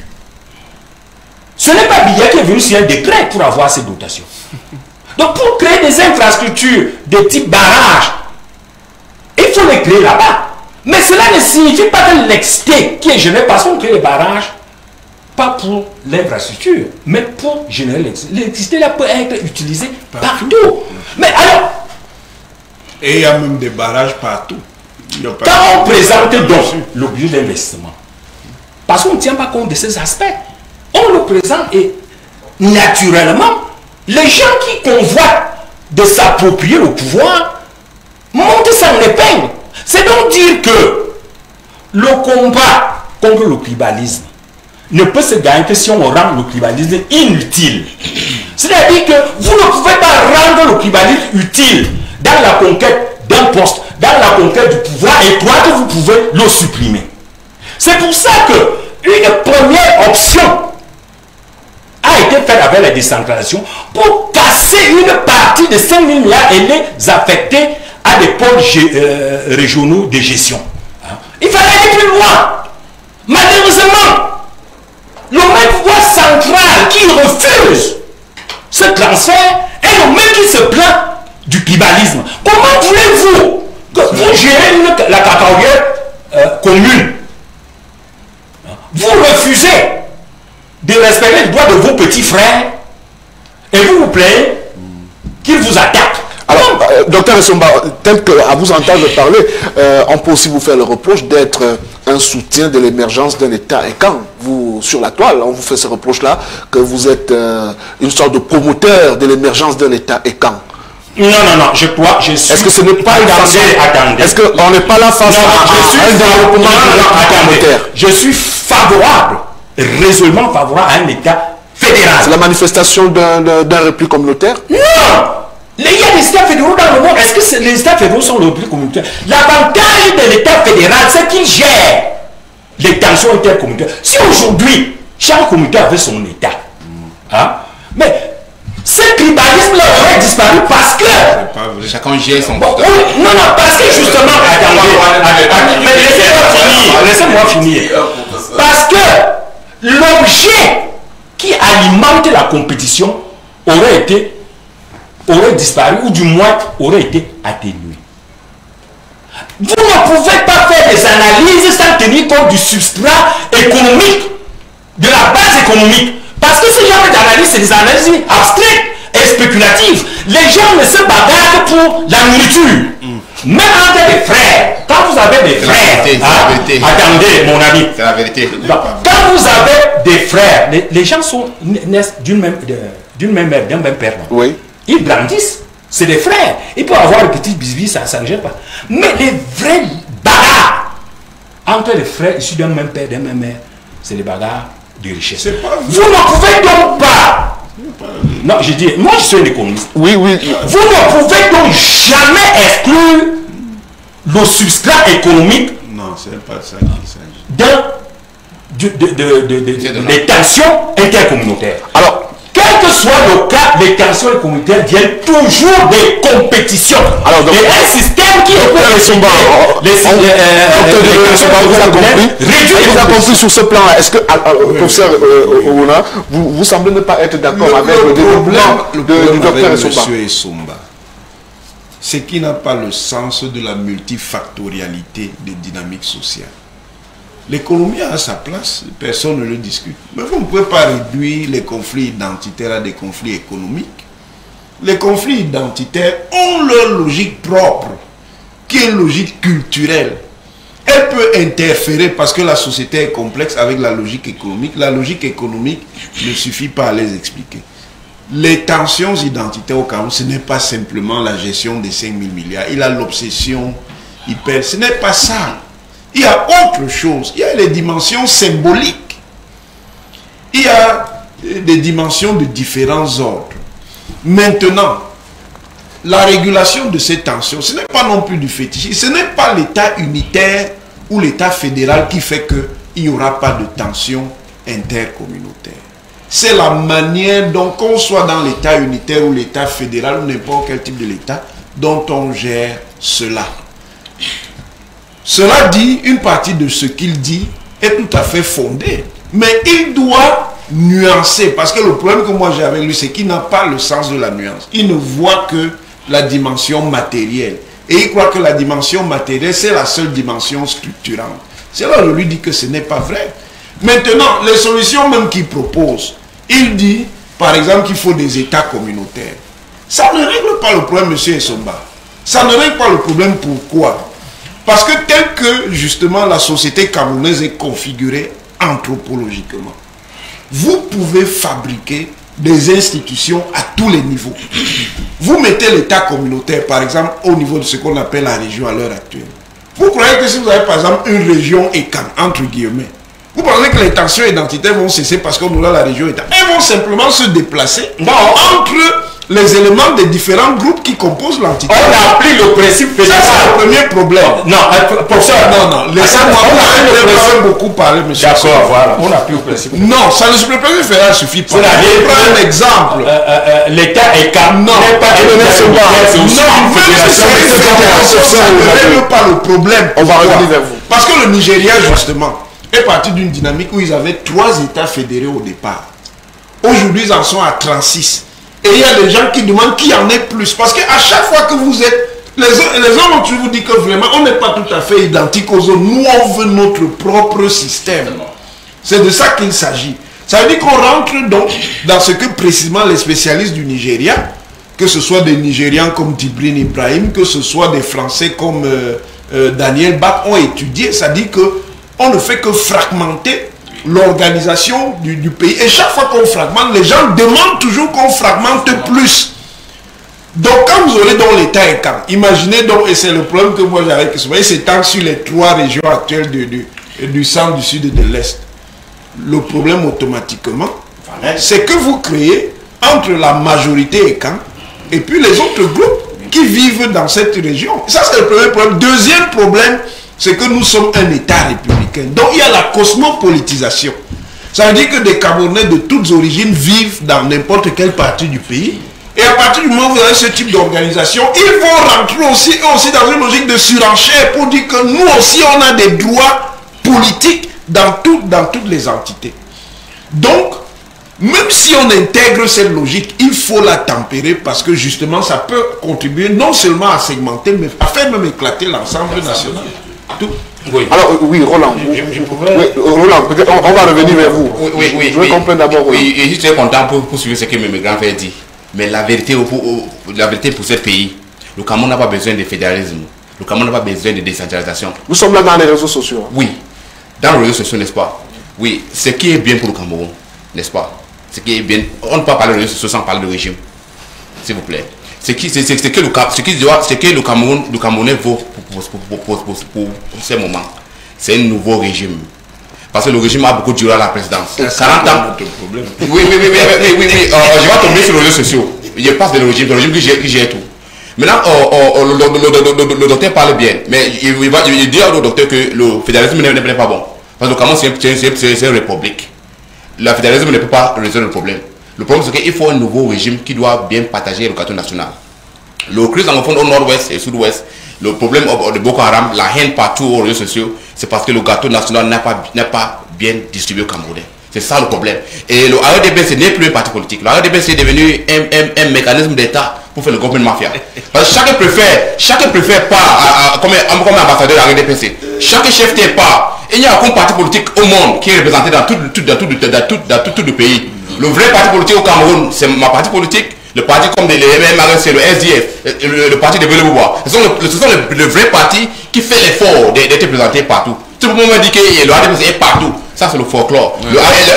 [SPEAKER 9] Ce n'est pas Biya qui est venu sur un décret pour avoir ces dotations. Donc pour créer des infrastructures de type barrage, il faut les créer là-bas. Mais cela ne signifie pas que l'exté qui est généré parce qu'on crée les barrages, pas pour l'infrastructure, mais pour générer l'électricité. L'électricité là peut être utilisée partout. Mais alors...
[SPEAKER 10] Et il y a même des barrages partout.
[SPEAKER 9] Quand on présente donc le budget d'investissement, parce qu'on ne tient pas compte de ces aspects, on le présente et naturellement, les gens qui convoitent de s'approprier le pouvoir montent sans épingle. C'est donc dire que le combat contre le tribalisme ne peut se gagner que si on rend le tribalisme inutile. C'est-à-dire que vous ne pouvez pas rendre le tribalisme utile dans la conquête d'un poste, dans la conquête du pouvoir, et toi que vous pouvez le supprimer. C'est pour ça que une première option a été faite avec la décentralisation pour casser une partie de 5 000 milliards et les affecter à des pôles régionaux de gestion. Il fallait aller plus loin. Malheureusement, le même pouvoir central qui refuse ce transfert est le même qui se plaint du tribalisme. Comment voulez-vous que vous gérez la cacahuète commune? Vous refusez de respecter les droits de vos petits frères et vous vous plaignez qu'ils vous attaquent.
[SPEAKER 8] Alors, docteur Essomba, tel qu'à vous entendre parler, on peut aussi vous faire le reproche d'être un soutien de l'émergence d'un État. Et quand vous, sur la toile, on vous fait ce reproche-là, que vous êtes une sorte de promoteur de l'émergence d'un État. Et quand?
[SPEAKER 9] Non, je crois, je suis...
[SPEAKER 8] Est-ce que ce n'est pas une façon...
[SPEAKER 9] Attendez.
[SPEAKER 8] Est-ce qu'on n'est pas là face à un développement communautaire?
[SPEAKER 9] Je suis favorable, résolument favorable à un État fédéral.
[SPEAKER 8] C'est la manifestation d'un repli communautaire?
[SPEAKER 9] Non! Il y a des États fédéraux dans le monde. Est-ce que les États fédéraux sont le repli communautaire? L'avantage de l'État fédéral, c'est qu'il gère les tensions intercommunautaires. Si aujourd'hui, chaque communauté avait son État, mais ce tribalisme-là aurait disparu parce que...
[SPEAKER 11] Chacun gère son...
[SPEAKER 9] non, parce que justement... Attendez, mais laissez-moi finir. Parce que l'objet qui alimente la compétition aurait disparu, ou du moins aurait été atténué. Vous ne pouvez pas faire des analyses sans tenir compte du substrat économique, de la base économique. Parce que ce genre d'analyse, c'est des analyses abstraites et spéculatives. Les gens ne se bagarrent que pour la nourriture. Même entre des frères, quand vous avez des frères, attendez mon ami,
[SPEAKER 11] c'est la vérité.
[SPEAKER 9] Quand vous avez des frères, les gens naissent d'une même mère, d'un même père.
[SPEAKER 8] Oui.
[SPEAKER 9] Ils grandissent, c'est des frères. Ils peuvent avoir des petits bisbis, ça ne gêne pas. Mais les vrais bagarres entre les frères issus d'un même père, d'une même mère, c'est des bagarres de richesse. Vous ne pouvez donc pas. Non, je dis, moi je suis un économiste.
[SPEAKER 8] Oui.
[SPEAKER 9] Vous ne pouvez donc jamais exclure le substrat économique.
[SPEAKER 10] Non, c'est pas ça qu'il s'agit.
[SPEAKER 9] Des tensions intercommunautaires.
[SPEAKER 8] Alors,
[SPEAKER 9] quel que soit le cas, les tensions communautaires viennent toujours des compétitions. Alors, donc, et un système qui est
[SPEAKER 8] vous avez compris sur ce plan-là. Est-ce que, professeur Ouna, vous semblez ne pas être d'accord avec le développement du docteur
[SPEAKER 10] Essomba? C'est qu'il n'a pas le sens de la multifactorialité des dynamiques sociales. L'économie a sa place, personne ne le discute. Mais vous ne pouvez pas réduire les conflits identitaires à des conflits économiques. Les conflits identitaires ont leur logique propre, qui est une logique culturelle. Elle peut interférer parce que la société est complexe avec la logique économique. La logique économique ne suffit pas à les expliquer. Les tensions identitaires au Cameroun, ce n'est pas simplement la gestion des 5 000 milliards. Il a l'obsession hyper. Ce n'est pas ça. Il y a autre chose. Il y a les dimensions symboliques. Il y a des dimensions de différents ordres. Maintenant, la régulation de ces tensions, ce n'est pas non plus du fétichisme. Ce n'est pas l'État unitaire ou l'État fédéral qui fait qu'il n'y aura pas de tensions intercommunautaires. C'est la manière dont, qu'on soit dans l'État unitaire ou l'État fédéral ou n'importe quel type de l'État, dont on gère cela. Cela dit, une partie de ce qu'il dit est tout à fait fondé. Mais il doit nuancer, parce que le problème que moi j'ai avec lui, c'est qu'il n'a pas le sens de la nuance. Il ne voit que la dimension matérielle. Et il croit que la dimension matérielle, c'est la seule dimension structurante. C'est là où je lui dis que ce n'est pas vrai. Maintenant, les solutions même qu'il propose, il dit, par exemple, qu'il faut des États communautaires. Ça ne règle pas le problème, M. Essomba. Ça ne règle pas le problème. Pourquoi? Parce que tel que, justement, la société camerounaise est configurée anthropologiquement, vous pouvez fabriquer des institutions à tous les niveaux. Vous mettez l'État communautaire, par exemple, au niveau de ce qu'on appelle la région à l'heure actuelle. Vous croyez que si vous avez, par exemple, une région ECAN, entre guillemets, vous pensez que les tensions identitaires vont cesser parce qu'on a la région ECAN? Elles vont simplement se déplacer entre les éléments des différents groupes qui composent l'entité.
[SPEAKER 9] On a appris le principe fédéral.
[SPEAKER 10] Ça, c'est le premier problème.
[SPEAKER 9] Non, pour ça,
[SPEAKER 10] non. Laissez-moi beaucoup parler, monsieur.
[SPEAKER 9] D'accord, voilà. On a appris le principe.
[SPEAKER 10] Non, ça ne se peut pas faire, suffit pas. Je prends un exemple.
[SPEAKER 9] L'État est calme.
[SPEAKER 10] Non,
[SPEAKER 9] n'est pas
[SPEAKER 10] ne pas le problème.
[SPEAKER 8] On va revenir vers vous.
[SPEAKER 10] Parce que le Nigeria, justement, est parti d'une dynamique où ils avaient 3 États fédérés au départ. Aujourd'hui, ils en sont à 36. Et il y a des gens qui demandent qu'il y en ait plus. Parce qu'à chaque fois que vous êtes... Les gens ont toujours dit que vraiment, on n'est pas tout à fait identique aux autres. Nous, on veut notre propre système. C'est de ça qu'il s'agit. Ça veut dire qu'on rentre donc dans ce que précisément les spécialistes du Nigeria, que ce soit des Nigérians comme Djibril Ibrahim, que ce soit des Français comme Daniel Bach, ont étudié. Ça dit qu'on ne fait que fragmenter l'organisation du pays. Et chaque fois qu'on fragmente, les gens demandent toujours qu'on fragmente plus. Donc quand vous aurez dans l'État ECAN, imaginez donc, et c'est le problème que moi j'ai avec ce il s'étend sur les 3 régions actuelles du centre, du sud et de l'Est. Le problème automatiquement, c'est que vous créez entre la majorité ECAN et puis les autres groupes qui vivent dans cette région. Ça c'est le premier problème. Deuxième problème, c'est que nous sommes un État républicain. Donc il y a la cosmopolitisation. Ça veut dire que des Camerounais de toutes origines vivent dans n'importe quelle partie du pays. Et à partir du moment où vous avez ce type d'organisation, ils vont rentrer aussi dans une logique de surenchère pour dire que nous aussi on a des droits politiques dans toutes les entités. Donc, même si on intègre cette logique, il faut la tempérer parce que justement ça peut contribuer non seulement à segmenter, mais à faire même éclater l'ensemble national. Tout.
[SPEAKER 8] Oui. Alors, oui, Roland. Roland, peut-être on va revenir vers vous.
[SPEAKER 11] Oui.
[SPEAKER 8] Je veux comprendre d'abord.
[SPEAKER 11] Oui, et je suis très content pour suivre ce que mes grands-pères disent. Mais la vérité pour ce pays, le Cameroun n'a pas besoin de fédéralisme. Le Cameroun n'a pas besoin de décentralisation.
[SPEAKER 8] Nous sommes là dans les réseaux sociaux.
[SPEAKER 11] Oui, dans les réseaux sociaux, n'est-ce pas? Oui, ce qui est bien pour le Cameroun, n'est-ce pas? Ce qui est bien, on ne peut pas parler de réseaux sociaux sans parler de régime. S'il vous plaît. Ce que le Camerounais vaut pour ces moments, c'est un nouveau régime. Parce que le régime a beaucoup duré à la présidence. 40 ans. Oui. Je vais tomber sur les réseaux sociaux. Je passe le régime qui gère tout. Maintenant, le docteur parle bien, mais il dit au docteur que le fédéralisme n'est pas bon. Parce que le Cameroun, c'est une république. Le fédéralisme ne peut pas résoudre le problème. Le problème, c'est qu'il faut un nouveau régime qui doit bien partager le gâteau national. Le crise anglophone au nord-ouest et sud-ouest, le problème de Boko Haram, la haine partout aux réseaux sociaux, c'est parce que le gâteau national n'est pas bien distribué au Cameroun. C'est ça le problème. Et le RDP, ce n'est plus un parti politique. Le RDP, c'est devenu un mécanisme d'État pour faire le gouvernement mafia. Parce que chacun préfère pas, comme ambassadeur de la RDPC. Chaque chef n'est pas. Il n'y a aucun parti politique au monde qui est représenté dans tout le pays. Le vrai parti politique au Cameroun, c'est ma parti politique. Le parti comme les MRC, le SDF, le parti de Belébouba. Ce sont le vrai parti qui fait l'effort d'être présenté partout. Tout le monde dit que le RDPC est partout. Ça, c'est le folklore. Le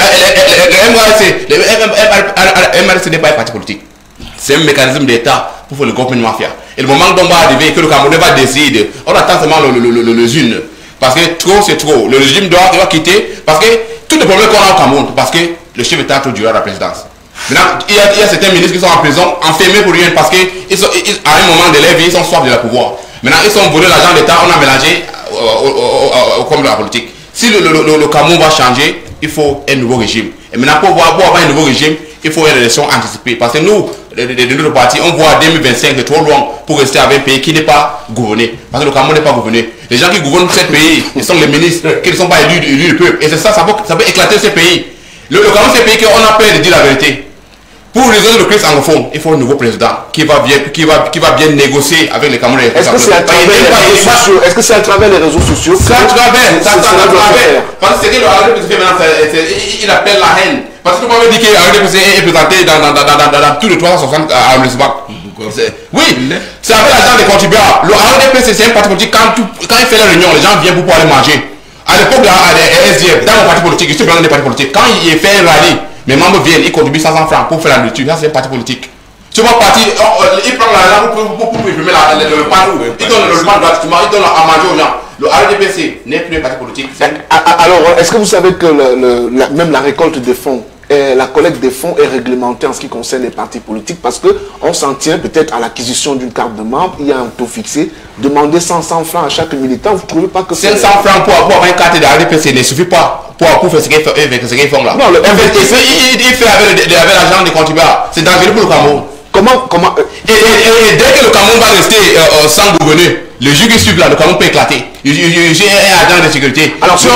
[SPEAKER 11] MRC n'est pas un parti politique. C'est un mécanisme d'État pour faire le gouvernement mafia. Et le moment dont on va arriver, que le Cameroun va décider, on attend seulement le une. Parce que trop, c'est trop. Le régime doit quitter. Parce que tout le problème qu'on a au Cameroun, parce que le chef d'État a trop duré à la présidence. Maintenant, il y a certains ministres qui sont en prison, enfermés pour rien, parce qu'à un moment de leur vie, ils sont soif de la pouvoir. Maintenant, ils sont volés l'argent d'État, on a mélangé comme de la politique. Si le Cameroun va changer, il faut un nouveau régime. Et maintenant, pour avoir un nouveau régime, il faut une élection anticipée. Parce que nous, de notre parti, on voit 2025 c'est trop loin pour rester avec un pays qui n'est pas gouverné. Parce que le Cameroun n'est pas gouverné. Les gens qui gouvernent ce pays, ils sont les ministres qui ne sont pas élus du peuple. Et c'est ça, ça peut éclater ce pays. Le Cameroun c'est un pays qu'on a peur de dire la vérité. Pour résoudre le crise anglophone, il faut un nouveau président qui va bien négocier avec les Camerounais.
[SPEAKER 8] Est-ce que c'est à travers les réseaux sociaux? Est-ce que c'est à travers les réseaux sociaux?
[SPEAKER 11] C'est à travers. Parce que ce que le RDPC fait maintenant, il appelle la haine. Parce que tu peux me dire que le RDPC est présenté dans tous les 360 arrondissements. Oui, c'est avec l'argent des contribuables. Le RDPC c'est un parti politique, quand il fait la réunion, les gens viennent pour pouvoir aller manger. À l'époque des SDF, dans mon parti politique, je suis président des partis politiques, quand il fait un rallye, mes membres viennent, ils contribuent 500 francs pour faire la nourriture. Ça, c'est un parti politique. Tu vois, il prend l'argent pour imprimer le panneau. Il donne le pan gratuitement, il donne à manger aux gens. Le RDPC n'est plus un parti politique.
[SPEAKER 8] Alors, est-ce que vous savez que même la récolte des fonds, la collecte des fonds est réglementée en ce qui concerne les partis politiques? Parce qu'on s'en tient peut-être à l'acquisition d'une carte de membre, il y a un taux fixé. Demander 500 francs à chaque militant, vous ne trouvez pas que
[SPEAKER 11] 500 francs pour avoir une carte de RDPC ne suffit pas pour faire ce qu'ils font là.
[SPEAKER 8] Non, le
[SPEAKER 11] FDC, il fait avec l'argent des contribuables. C'est dangereux pour le Cameroun.
[SPEAKER 8] Comment
[SPEAKER 11] et dès que le Cameroun va rester sans gouverner, le juge qui suit là, le Cameroun peut éclater. J'ai un agent de sécurité.
[SPEAKER 8] Alors si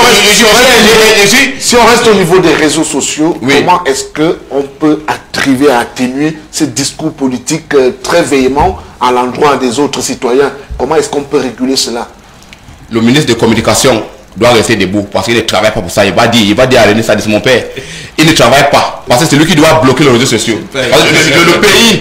[SPEAKER 8] on reste au niveau des réseaux sociaux, oui, comment est-ce qu'on peut arriver à atténuer ces discours politiques très véhéments à l'endroit des autres citoyens? Comment est-ce qu'on peut réguler cela?
[SPEAKER 11] Le ministre de Communication doit rester debout parce qu'il ne travaille pas pour ça. Il va dire à René Sadis, mon père, il ne travaille pas parce que c'est lui qui doit bloquer les réseaux sociaux. Le pays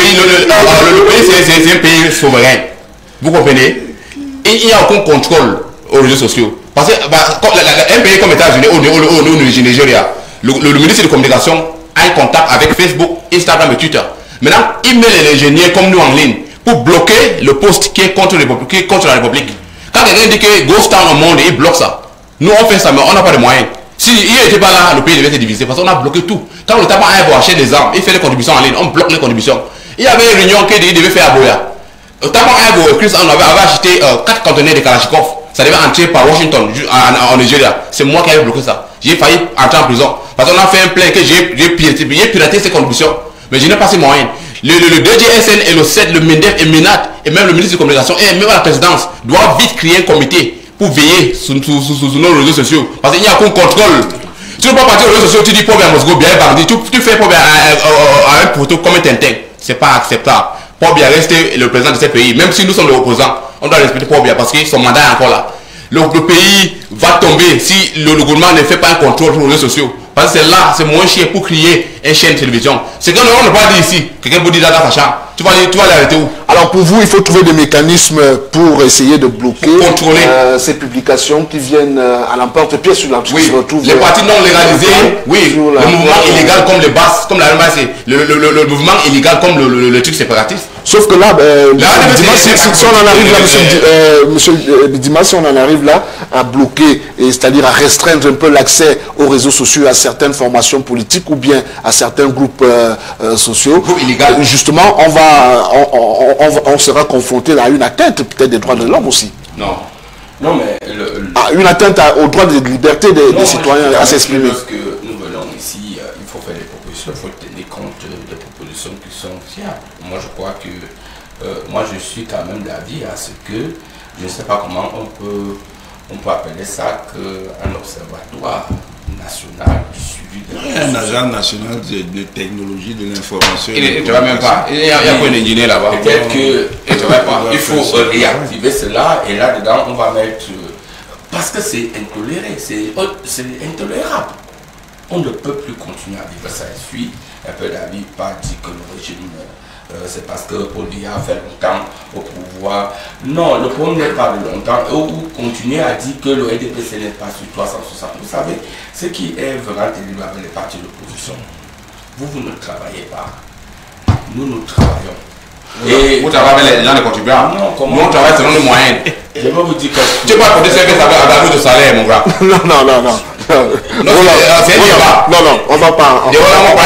[SPEAKER 11] c'est un pays souverain. Vous comprenez? Et il n'y a aucun contrôle aux réseaux sociaux. Parce que un pays comme les États-Unis, au Nigeria, le ministre de Communication a un contact avec Facebook, Instagram et Twitter. Maintenant, il met les ingénieurs comme nous en ligne pour bloquer le post qui est contre la République. Quand quelqu'un dit que Ghost Town au monde, il bloque ça. Nous on fait ça, mais on n'a pas de moyens. S'il n'était pas là, le pays devait être divisé parce qu'on a bloqué tout. Quand le tabac a acheter des armes, il fait les contributions en ligne, on bloque les contributions. Il y avait une réunion qu'il devait faire à Boya. Le tabac a Chris, on avait acheté 4 conteneurs de Kalachnikov. Ça devait entrer par Washington en Nigeria. C'est moi qui avais bloqué ça. J'ai failli entrer en prison. Parce qu'on a fait un plan que j'ai piraté ces contributions. Mais je n'ai pas ces moyens. Le DGSN et le CED, le MENDEF et MENAT, et même le ministre de la Communication, et même la présidence, doivent vite créer un comité pour veiller sur nos réseaux sociaux. Parce qu'il n'y a aucun contrôle. Tu ne peux pas partir aux réseaux sociaux, tu dis pauvre à Moscou, bien bandit, tu fais pauvre à un poteau comme un Tintin. C'est pas acceptable. Pobia reste le président de ce pays. Même si nous sommes les opposants, on doit respecter Pobia parce que son mandat est encore là. Le pays va tomber si le gouvernement ne fait pas un contrôle sur les réseaux sociaux. Parce que c'est là, c'est moins cher pour créer une chaîne de télévision. C'est qu'on ne peut pas dire ici. Quelqu'un peut dire dans sa chambre. Tu vas l'arrêter où?
[SPEAKER 8] Alors pour vous, il faut trouver des mécanismes pour essayer de bloquer ces publications qui viennent à l'emporte-pièce sur la
[SPEAKER 11] oui. Les partis non légalisés, oui. Le mouvement illégal comme les basses, comme la MAC, le mouvement illégal comme le truc séparatiste.
[SPEAKER 8] Sauf que là, si on en arrive là, monsieur Dimas, si on en arrive là à bloquer, c'est-à-dire à restreindre un peu l'accès aux réseaux sociaux à certaines formations politiques ou bien à certains groupes sociaux, justement, on sera confronté à une atteinte peut-être des droits de l'homme aussi.
[SPEAKER 3] Non. Non, mais
[SPEAKER 8] une atteinte aux droits de liberté des citoyens à s'exprimer.
[SPEAKER 3] Lorsque nous venons ici, il faut faire des propositions, il faut tenir compte des propositions qui sont fiables. Moi, je crois que moi, je suis quand même d'avis à ce que, je ne sais pas comment on peut appeler ça, qu'un observatoire national du suivi de
[SPEAKER 10] un agent national de technologie de l'information.
[SPEAKER 11] Il ne travaille même pas. Il n'y a pas un ingénieur là-bas.
[SPEAKER 3] Peut-être qu'il ne travaille pas. Il faut réactiver cela et là-dedans, on va mettre... Parce que c'est intoléré, c'est intolérable. On ne peut plus continuer à vivre ça. Je suis un peu d'avis, pas dit que le régime... c'est parce que Paul Biya a fait longtemps au pouvoir. Non, le problème n'est pas de longtemps. Ou continuer à dire que le RDPC n'est pas sur 360. Vous savez, ce qui est vraiment terrible avec les partis d'opposition, vous ne travaillez pas. Nous travaillons.
[SPEAKER 11] Et vous travaillez avec les gens de contribuables. Nous on travaille selon les moyens.
[SPEAKER 3] Je vais vous dire que...
[SPEAKER 11] Tu n'es pas pour des services avec de salaire, mon gars.
[SPEAKER 8] Non.
[SPEAKER 11] Non, c'est un débat.
[SPEAKER 8] Non, on va pas arriver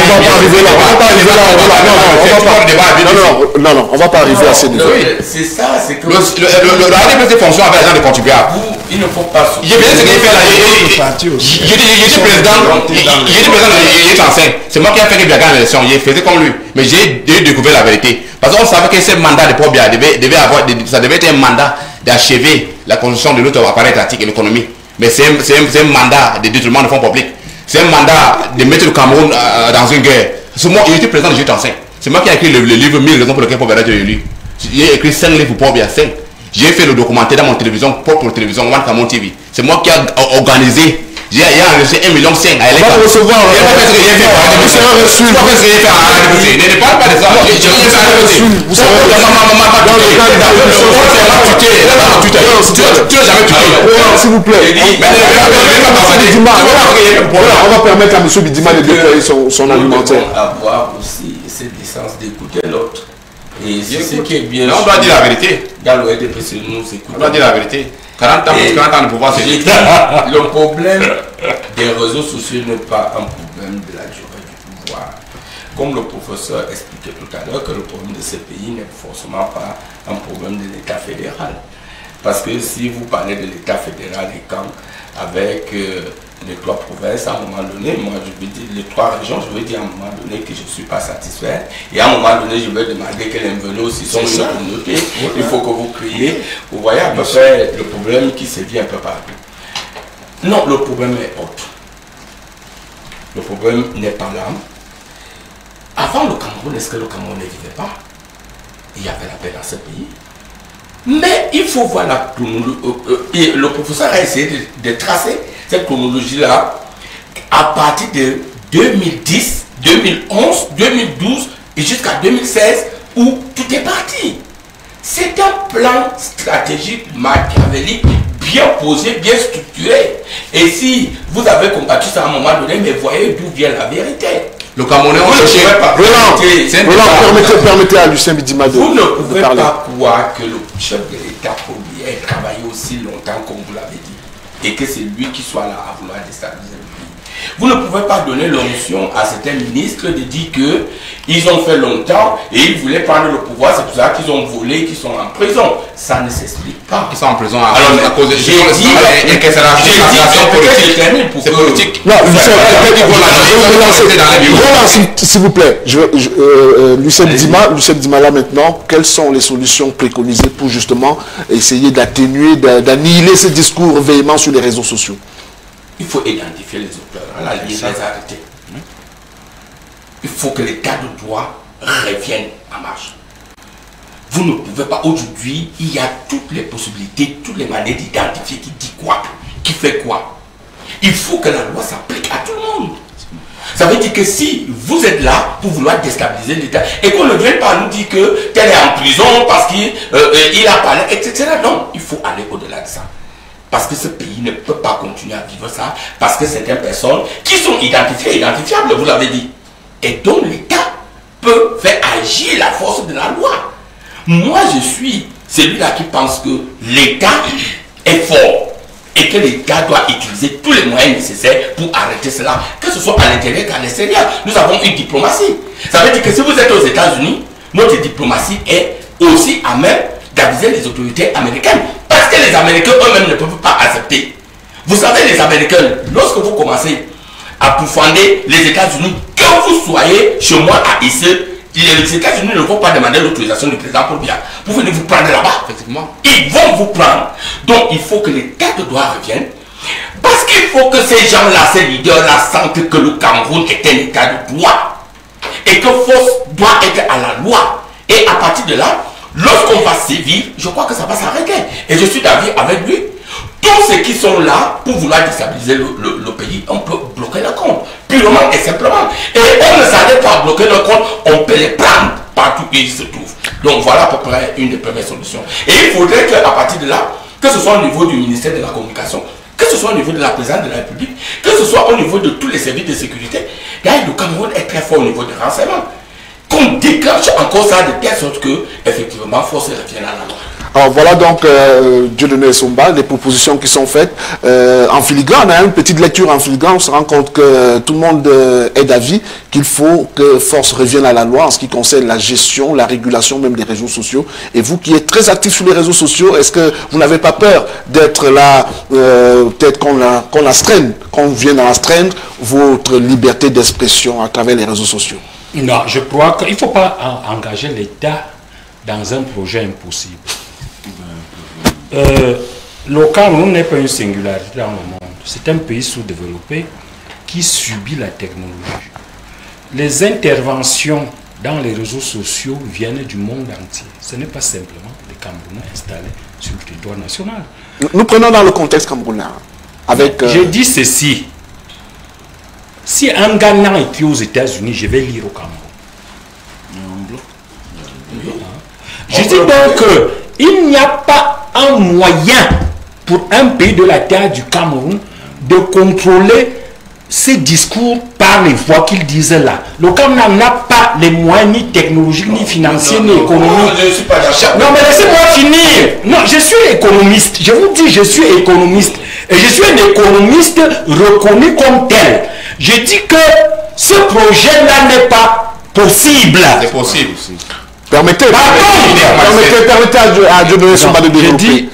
[SPEAKER 8] là. On va pas arriver à ce niveau.
[SPEAKER 3] C'est ça, c'est que...
[SPEAKER 11] Le ADPC fonctionne avec l'argent des contribuables.
[SPEAKER 3] Il ne faut pas...
[SPEAKER 11] J'ai bien ce qu'il fait là. J'étais président, il est enceinte. C'est moi qui ai fait qu'il a gagné l'élection. Il faisait comme lui. Mais j'ai découvert la vérité. Parce qu'on savait que ce mandat de Pobia ça devait être un mandat d'achever la construction de notre appareil étatique et l'économie. Mais c'est un mandat de détournement de fonds publics. C'est un mandat de mettre le Cameroun dans une guerre. Moi, il était président de J35. C'est moi qui ai écrit le livre 1000 raisons pour lesquelles Pobia a été élu. J'ai écrit 5 livres pour Pobia, 5. J'ai fait le documentaire dans mon télévision, propre télévision, One Cameroun TV. C'est moi qui ai organisé. J'ai enregistré 1,5 million à l'école. On va recevoir. Ne parle pas de ça.
[SPEAKER 8] S'il vous plaît. On va permettre à M. Bidima de déployer son argumentaire.
[SPEAKER 3] Avoir aussi cette licence d'écouter l'autre. Et c'est ce qui est bien.
[SPEAKER 11] On doit dire la vérité.
[SPEAKER 3] Dans le RDPC, nous écoutons.
[SPEAKER 11] On doit dire la vérité. 40 ans de pouvoir, c'est dit.
[SPEAKER 3] Le problème des réseaux sociaux n'est pas un problème de la durée du pouvoir. Comme le professeur expliquait tout à l'heure, que le problème de ce pays n'est forcément pas un problème de l'État fédéral. Parce que si vous parlez de l'État fédéral et quand avec les 3 provinces, à un moment donné, moi je vais dire les 3 régions, je vais dire à un moment donné que je ne suis pas satisfait. Et à un moment donné, je vais demander que les venus aussi sont une communauté. Il faut que vous criez. Vous voyez à peu près le problème qui se vit un peu partout. Non, le problème est autre. Le problème n'est pas là. Avant le Cameroun, est-ce que le Cameroun ne vivait pas? Il y avait la paix dans ce pays. Mais il faut voir la chronologie. Et le professeur a essayé de tracer cette chronologie-là à partir de 2010, 2011, 2012 et jusqu'à 2016 où tout est parti. C'est un plan stratégique machiavélique bien posé, bien structuré. Et si vous avez combattu ça à un moment donné, mais voyez d'où vient la vérité.
[SPEAKER 11] Le Camerounais,
[SPEAKER 8] permettez à Lucien Bidima de
[SPEAKER 3] vous ne pouvez pas croire que le chef de l'État ait travaillé aussi longtemps comme vous l'avez dit et que c'est lui qui soit là à vouloir déstabiliser le pays. Vous ne pouvez pas donner l'onction à certains ministres de dire qu'ils ont fait longtemps et ils voulaient prendre le pouvoir, c'est pour ça qu'ils ont volé, qu'ils sont en prison. Ça ne s'explique pas.
[SPEAKER 11] Ils sont en prison à cause de...
[SPEAKER 3] J'ai dit que c'est la politique.
[SPEAKER 8] Non, s'il vous plaît, Lucien Bidima là maintenant, quelles sont les solutions préconisées pour justement essayer d'atténuer, d'annihiler ce discours véhément sur les réseaux sociaux?
[SPEAKER 3] Il faut identifier les auteurs, les arrêter. Il faut que l'état de droit revienne en marche. Vous ne pouvez pas, aujourd'hui, il y a toutes les possibilités, toutes les manières d'identifier qui dit quoi, qui fait quoi. Il faut que la loi s'applique à tout le monde. Ça veut dire que si vous êtes là pour vouloir déstabiliser l'État et qu'on ne vienne pas nous dire que tel est en prison parce qu'il a parlé, etc. Non, il faut aller au-delà de ça. Parce que ce pays ne peut pas continuer à vivre ça, parce que certaines personnes qui sont identifiées, identifiables, vous l'avez dit, et dont l'État peut faire agir la force de la loi. Moi, je suis celui-là qui pense que l'État est fort et que l'État doit utiliser tous les moyens nécessaires pour arrêter cela, que ce soit à l'intérieur qu'à l'extérieur. Nous avons une diplomatie. Ça veut dire que si vous êtes aux États-Unis, notre diplomatie est aussi à même d'aviser les autorités américaines. Parce que les Américains eux-mêmes ne peuvent pas accepter. Vous savez, les Américains, lorsque vous commencez à pourfender les États-Unis, que vous soyez chez moi à Issy, les États-Unis ne vont pas demander l'autorisation du président pour bien. Vous venez vous prendre là-bas. Effectivement. Ils vont vous prendre. Donc il faut que l'État de droit revienne. Parce qu'il faut que ces gens-là, ces leaders-là, sentent que le Cameroun est un État de droit. Et que force doit être à la loi. Et à partir de là, lorsqu'on va sévir, je crois que ça va s'arrêter. Et je suis d'avis avec lui. Tous ceux qui sont là pour vouloir déstabiliser le pays, on peut bloquer le compte. Purement et simplement. Et on ne s'arrête pas à bloquer le compte, on peut les prendre partout où ils se trouvent. Donc voilà à peu près une des premières solutions. Et il faudrait qu'à partir de là, que ce soit au niveau du ministère de la Communication, que ce soit au niveau de la présidence de la République, que ce soit au niveau de tous les services de sécurité, le Cameroun est très fort au niveau des renseignements. Qu'on déclenche encore ça de telle sorte que, effectivement, force revienne à la loi.
[SPEAKER 8] Alors voilà donc, Dieudonné Somba, les propositions qui sont faites en filigrane, une petite lecture en filigrane, on se rend compte que tout le monde est d'avis qu'il faut que force revienne à la loi en ce qui concerne la gestion, la régulation même des réseaux sociaux. Et vous qui êtes très actifs sur les réseaux sociaux, est-ce que vous n'avez pas peur d'être là, peut-être qu'on astreigne, qu'on vienne à astreindre votre liberté d'expression à travers les réseaux sociaux?
[SPEAKER 9] Non, je crois qu'il ne faut pas engager l'État dans un projet impossible. Le Cameroun n'est pas une singularité dans le monde. C'est un pays sous-développé qui subit la technologie. Les interventions dans les réseaux sociaux viennent du monde entier. Ce n'est pas simplement les Camerounais installés sur le territoire national.
[SPEAKER 8] Nous prenons dans le contexte camerounais. Avec,
[SPEAKER 9] Je dis ceci. Si un Ghanan était aux États-Unis, je vais lire au Cameroun. Je dis donc qu'il n'y a pas un moyen pour un pays de la terre du Cameroun de contrôler ces discours par les voix qu'ils disent là. Le Cameroun n'a pas les moyens ni technologiques, ni financiers, ni économiques. Non, mais laissez-moi finir. Non, je suis économiste. Je vous dis, je suis économiste. Et je suis un économiste reconnu comme tel. Je dis que ce projet-là n'est pas possible.
[SPEAKER 11] C'est possible aussi.
[SPEAKER 8] Permettez à Dieudonné Somba de développer.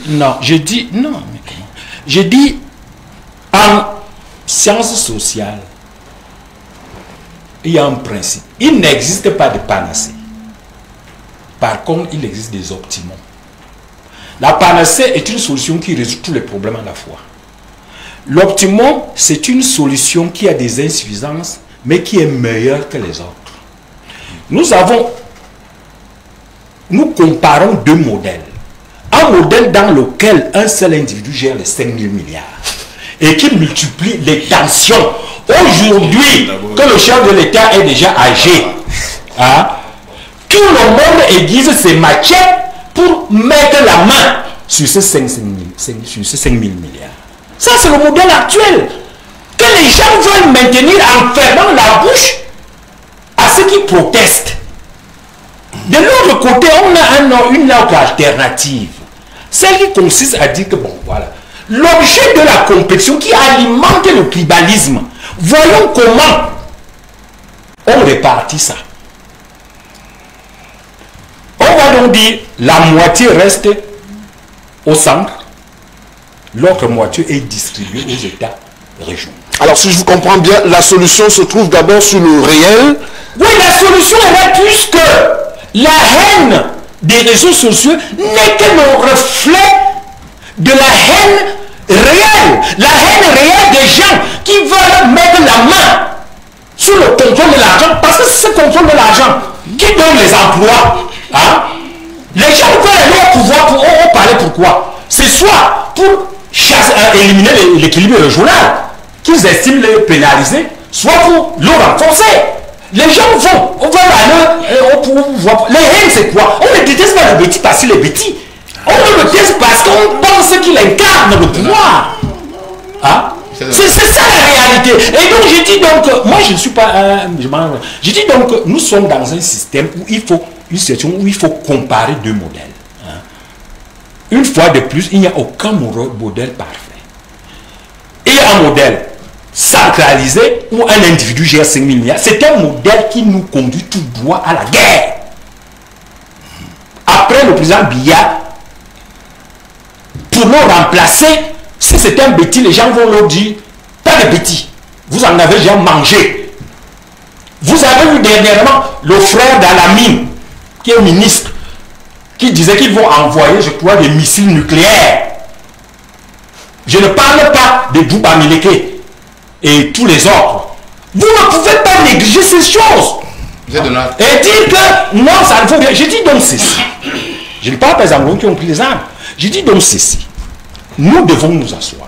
[SPEAKER 9] Je dis en sciences sociales, il y a un principe. Il n'existe pas de panacée. Par contre, il existe des optimums. La panacée est une solution qui résout tous les problèmes à la fois. L'optimum, c'est une solution qui a des insuffisances, mais qui est meilleure que les autres. Nous comparons deux modèles. Un modèle dans lequel un seul individu gère les 5 000 milliards et qui multiplie les tensions. Aujourd'hui, que le chef de l'État est déjà âgé, hein, tout le monde aiguise ses machettes pour mettre la main sur ces 5 000 milliards. Ça, c'est le modèle actuel que les gens veulent maintenir en fermant la bouche à ceux qui protestent. De l'autre côté, on a une autre alternative. Celle qui consiste à dire que, bon, voilà, l'objet de la compétition qui alimente le tribalisme, voyons comment on répartit ça. On va donc dire, la moitié reste au centre, l'autre moitié est distribuée aux États régionaux.
[SPEAKER 8] Alors, si je vous comprends bien, la solution se trouve d'abord sur le réel.
[SPEAKER 9] Oui, la solution est là puisque la haine des réseaux sociaux n'est que le reflet de la haine réelle. La haine réelle des gens qui veulent mettre la main sur le contrôle de l'argent, parce que c'est ce contrôle de l'argent qui donne les emplois. Hein? Les gens veulent aller au pouvoir pour parler pourquoi? C'est soit pour éliminer l'équilibre régional qu'ils estiment les pénaliser, soit pour le renforcer. Les gens vont aller au pouvoir. Les haines, c'est quoi? On ne déteste pas le bêtis parce qu'il est bêtis. On le déteste parce qu'on pense qu'il incarne le pouvoir. Hein? C'est ça la réalité. Et donc je dis donc, moi je ne suis pas je dis donc, nous sommes dans un système où il faut une situation où il faut comparer deux modèles. Hein? Une fois de plus, il n'y a aucun modèle parfait. Il y a un modèle centralisé où un individu gère 5 000 milliards. C'est un modèle qui nous conduit tout droit à la guerre. Après le président Biya, pour le remplacer, si c'est un bêtis, les gens vont leur dire, pas de bêtis, vous en avez déjà mangé. Vous avez vu dernièrement le frère d'Alamine, qui est ministre, qui disait qu'ils vont envoyer, je crois, des missiles nucléaires. Je ne parle pas de Djouba Mileke et tous les autres. Vous ne pouvez pas négliger ces choses. Et dire que non, ça ne faut rien. Je dis donc ceci. Je ne parle pas des Angolais qui ont pris les armes. Je dis donc ceci. Nous devons nous asseoir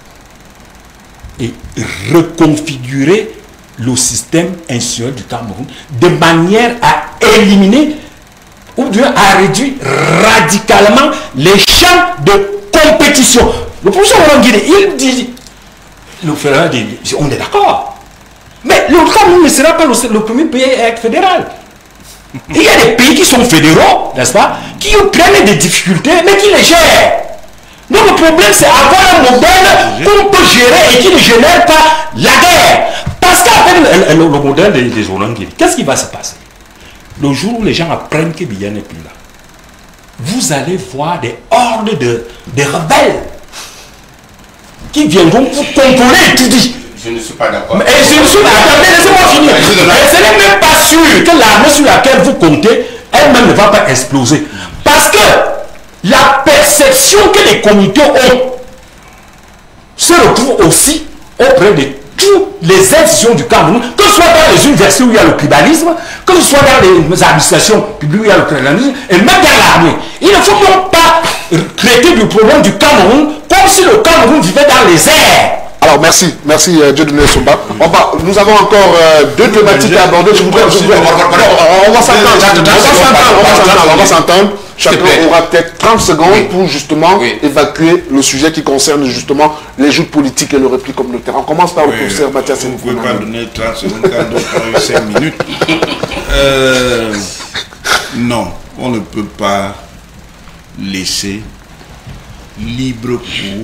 [SPEAKER 9] et reconfigurer le système institutionnel du Cameroun de manière à éliminer ou bien à réduire radicalement les champs de compétition. Le professeur Orangile, il dit, le fédéral dit, on est d'accord. Mais le Cameroun ne sera pas le premier pays à être fédéral. Il y a des pays qui sont fédéraux, n'est-ce pas, qui prennent des difficultés, mais qui les gèrent. Donc le problème, c'est avoir un modèle qu'on peut gérer et qui ne génère pas la guerre. Parce qu'avec le modèle des Olangiri, qu'est-ce qui va se passer? Le jour où les gens apprennent que Biya n'est plus là, vous allez voir des hordes de rebelles qui viendront pour contrôler tout dit.
[SPEAKER 11] Je ne suis pas d'accord.
[SPEAKER 9] Mais je ne suis pas d'accord, laissez-moi finir. Et ce n'est même pas sûr que l'armée sur laquelle vous comptez, elle-même ne va pas exploser. Parce que la perception que les comités ont se retrouve aussi auprès de toutes les institutions du Cameroun, que ce soit dans les universités où il y a le tribalisme, que ce soit dans les administrations publiques où il y a le tribalisme, et même dans l'armée. Il ne faut donc pas traiter du problème du Cameroun comme si le Cameroun vivait dans les airs.
[SPEAKER 8] Alors merci Dieudonné Somba. Nous avons encore deux thématiques à aborder. On va s'entendre. Chacun aura peut-être 30 secondes pour justement évacuer le sujet qui concerne justement les joutes politiques et le repli communautaire. On commence par le professeur Mathias.
[SPEAKER 10] Vous ne pouvez pas donner 30 secondes quand d'autres ont eu 5 minutes. Non, on ne peut pas laisser libre cours